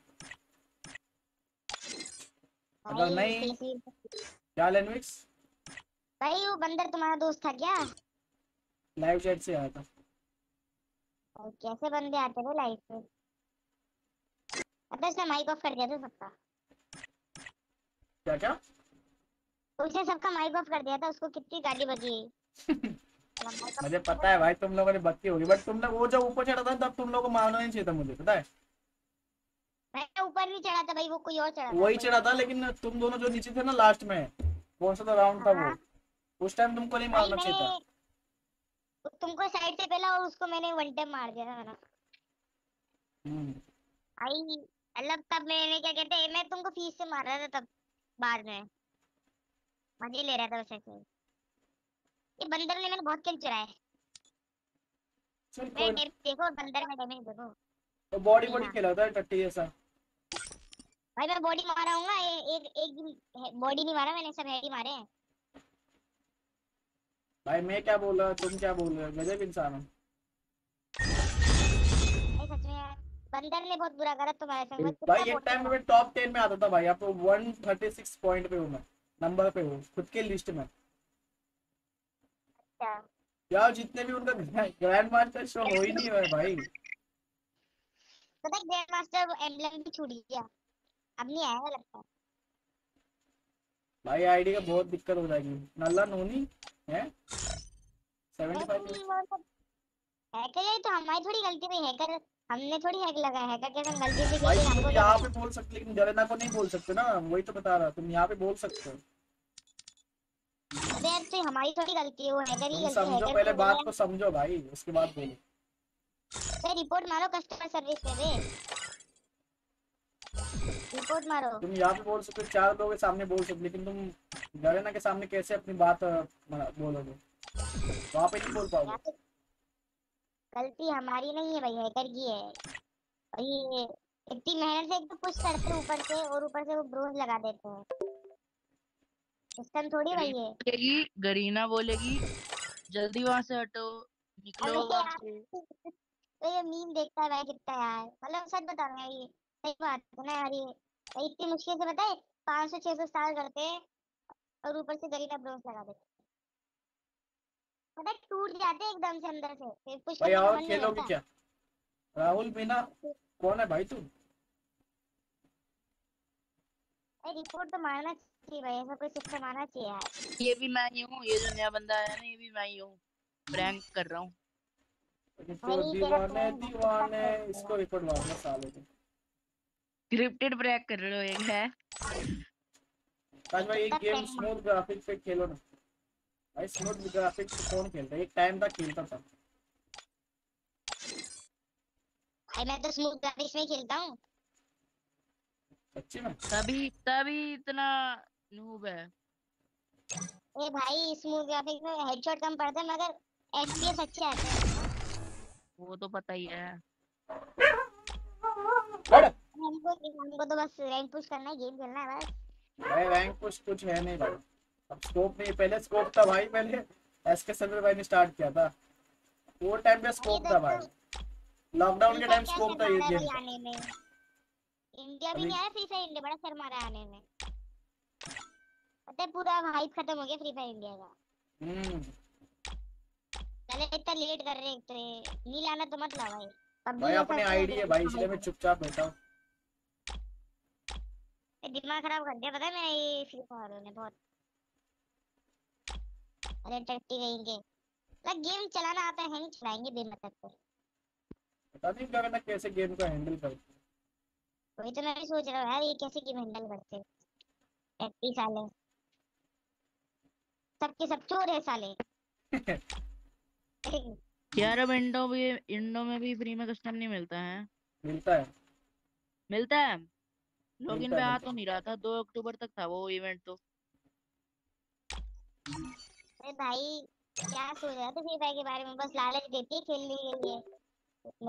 अगर नहीं क्या लेनविक्स भाई वो बंदर तुम्हारा दोस्त था क्या? लाइव चैट से आया था। और कैसे बंदे आते थे लाइव पे? उसने माइक ऑफ कर दिया था सबका। क्या क्या? उसने सबका माइक ऑफ कर दिया था, उसको कितनी गाली बजी। मुझे पता है भाई तुम लोगों ने बत्ती होगी, बट तुम लोग वो जब ऊपर चढ़ा था तब तुम लोगों को मारना नहीं चाहिए था, मुझे पता है। मैं ऊपर नहीं चढ़ा था भाई, वो कोई और चढ़ा था। वही चढ़ा था, लेकिन तुम दोनों जो नीचे थे ना लास्ट में, कौन सा तो राउंड था वो, उस टाइम तुमको नहीं मारना चाहिए था। तुमको साइड से पहला और उसको मैंने वन टाइम मार दिया था ना भाई। मतलब तब मैंने क्या कहते हैं, मैं तुमको फीस से मार रहा था तब, बाद में मजे ले रहा था वैसे से। ये बंदर ने मैंने बहुत किल चुराए। मेरे डैमेज देखो, बंदर में डैमेज देखो। तो बॉडी खेला था टट्टी जैसा। भाई मैं बॉडी मारा हूँ, एक बॉडी नहीं मारा मैंने, सब हेड ही मारे हैं। भाई मैं क्या बोल रहा, तुम क्या बोल रहे हो? गजब इंसान हो सच में यार, बंदर ने बहुत बुरा करा तुम्हारे साथ भाई। एक टाइम में टॉप 10 में आता था भाई, अब तो 136 पॉइंट पे हूँ मैं, नंबर पे हूँ खुद के लिस्ट में। यार जितने भी उनका ग्रैंड मास्टर शो हो ही नहीं है भाई। पता है ग्रैंड मास्टर एम्ब्लेम भी छूट गया, अब नहीं आएगा लगता है भाई। आईडी का बहुत दिक्कत हो जाएगी। नल्ला नोनी है 75 हैकर है तो हमारी थोड़ी गलती भाई। हैकर हमने थोड़ी हैक लगाया, हैकर के संग गलती से भाई गलती तुम हमको यहाँ पे बोल सकते लेकिन गलेना को नहीं बोल सकते ना, वही तो बता रहा। तुम यहाँ पे बोल सकते हो। अबे यार तो हमारी थोड़ी गलती है, वो हैकर ही गलती है। समझो पहले बात को समझो भाई, उसके बाद बोलो। भाई रिपोर्ट मारो कस्टमर सर्विस पे बे, रिपोर्ट मारो। तुम यहाँ पे बोल सकते हो, 4 लोगों के सामने बोल सकते, लेकिन तुम गलेना के सामने कैसे अपनी बात बोलोगे? वहाँ पे नहीं बोल पाओगे। गलती हमारी नहीं है भाई, हैकर की है भाई। इतनी मेहनत से एक तो पुश करते हैं ऊपर से, और ऊपर से वो ब्रोंज लगा देते हैं। सिस्टम थोड़ी भाई है। गरीना बोलेगी जल्दी वहां से हटो, निकलो वहां से। तो ये मीम देखता है भाई कितना यार, मतलब सच बता रहा हूँ, ये सही बात है ना यार। ये इतनी मुश्किल से बताए 500-600 स्टार करते हैं और ऊपर से गरीना ब्रोंज लगा देते हैं। पता है टूट जाते हैं एकदम से अंदर से, फिर पुश भाई करने का और मन नहीं खेलोगे करता। क्या? राहुल मीना कौन है भाई तू? रिपोर्ट तो मारना चाहिए भाई, ऐसा कोई सिस्टम आना चाहिए यार। ये भी मैं ही हूँ, ये जो नया बंदा आया ना ये भी मैं ही हूँ। प्रैंक कर रहा हूँ। तो दीवाने दीवाने इसको रिपोर्ट मारना साले को। स्क्रिप्टेड प्रैंक कर रहे हो एक है। आज भाई एक गेम स्मूथ ग्राफिक्स पे खेलो ना भाई। स्मूथ ग्राफिक्स पे कौन खेलता है? एक टाइम तक खेलता था भाई। मैं तो स्मूथ ग्राफिक्स में खेलता हूँ सच्ची में। तभी इतना नूब है। ए भाई स्मूथ ग्राफिक्स में हेडशॉट कम पड़ता है मगर एफपीएस अच्छे आते हैं। वो तो पता ही है। हमको तो बस रैंक पुश करना है, गेम खेलना है बस। भाई रैंक कुछ है नहीं भाई। अब स्कोप नहीं, पहले स्कोप था भाई, पहले एसके सर्वर भाई ने स्टार्ट किया था, वो टाइम पे स्कोप था भाई, लॉकडाउन के टाइम स्कोप था ये गेम का। आने में इंडिया भी अभी नहीं आया फ्री फायर इंडिया, बड़ा शर्मा रहा है आने में। पता है पूरा हाइप खत्म हो गया फ्री फायर इंडिया का। चले इतना लेट कर रहे हैं, तो नहीं लाना तो मत ला भाई। भाई अपने आईडी है भाई, इसलिए मैं चुपचाप बैठा हूँ। दिमाग खराब कर दिया पता है मेरा ये फ्री फायर ने बहुत। अरे टट्टी रहेंगे लाइक गेम चलाना आता है नहीं, चलाएंगे बेमतलब पे। पता नहीं क्या करना, कैसे गेम को हैंडल करते। वही तो मैं भी सोच रहा हूँ यार, ये कैसे गेम हैंडल करते हैं। टट्टी साले सबके सब चोर है साले। यार अब इंडो में भी फ्री में कस्टम नहीं मिलता है। मिलता है लॉगिन पे आ तो नहीं रहा था, 2 अक्टूबर तक था वो इवेंट तो। अरे भाई क्या सोच रहा था फ्री फायर के बारे में, बस लालच देती है खेलने के लिए।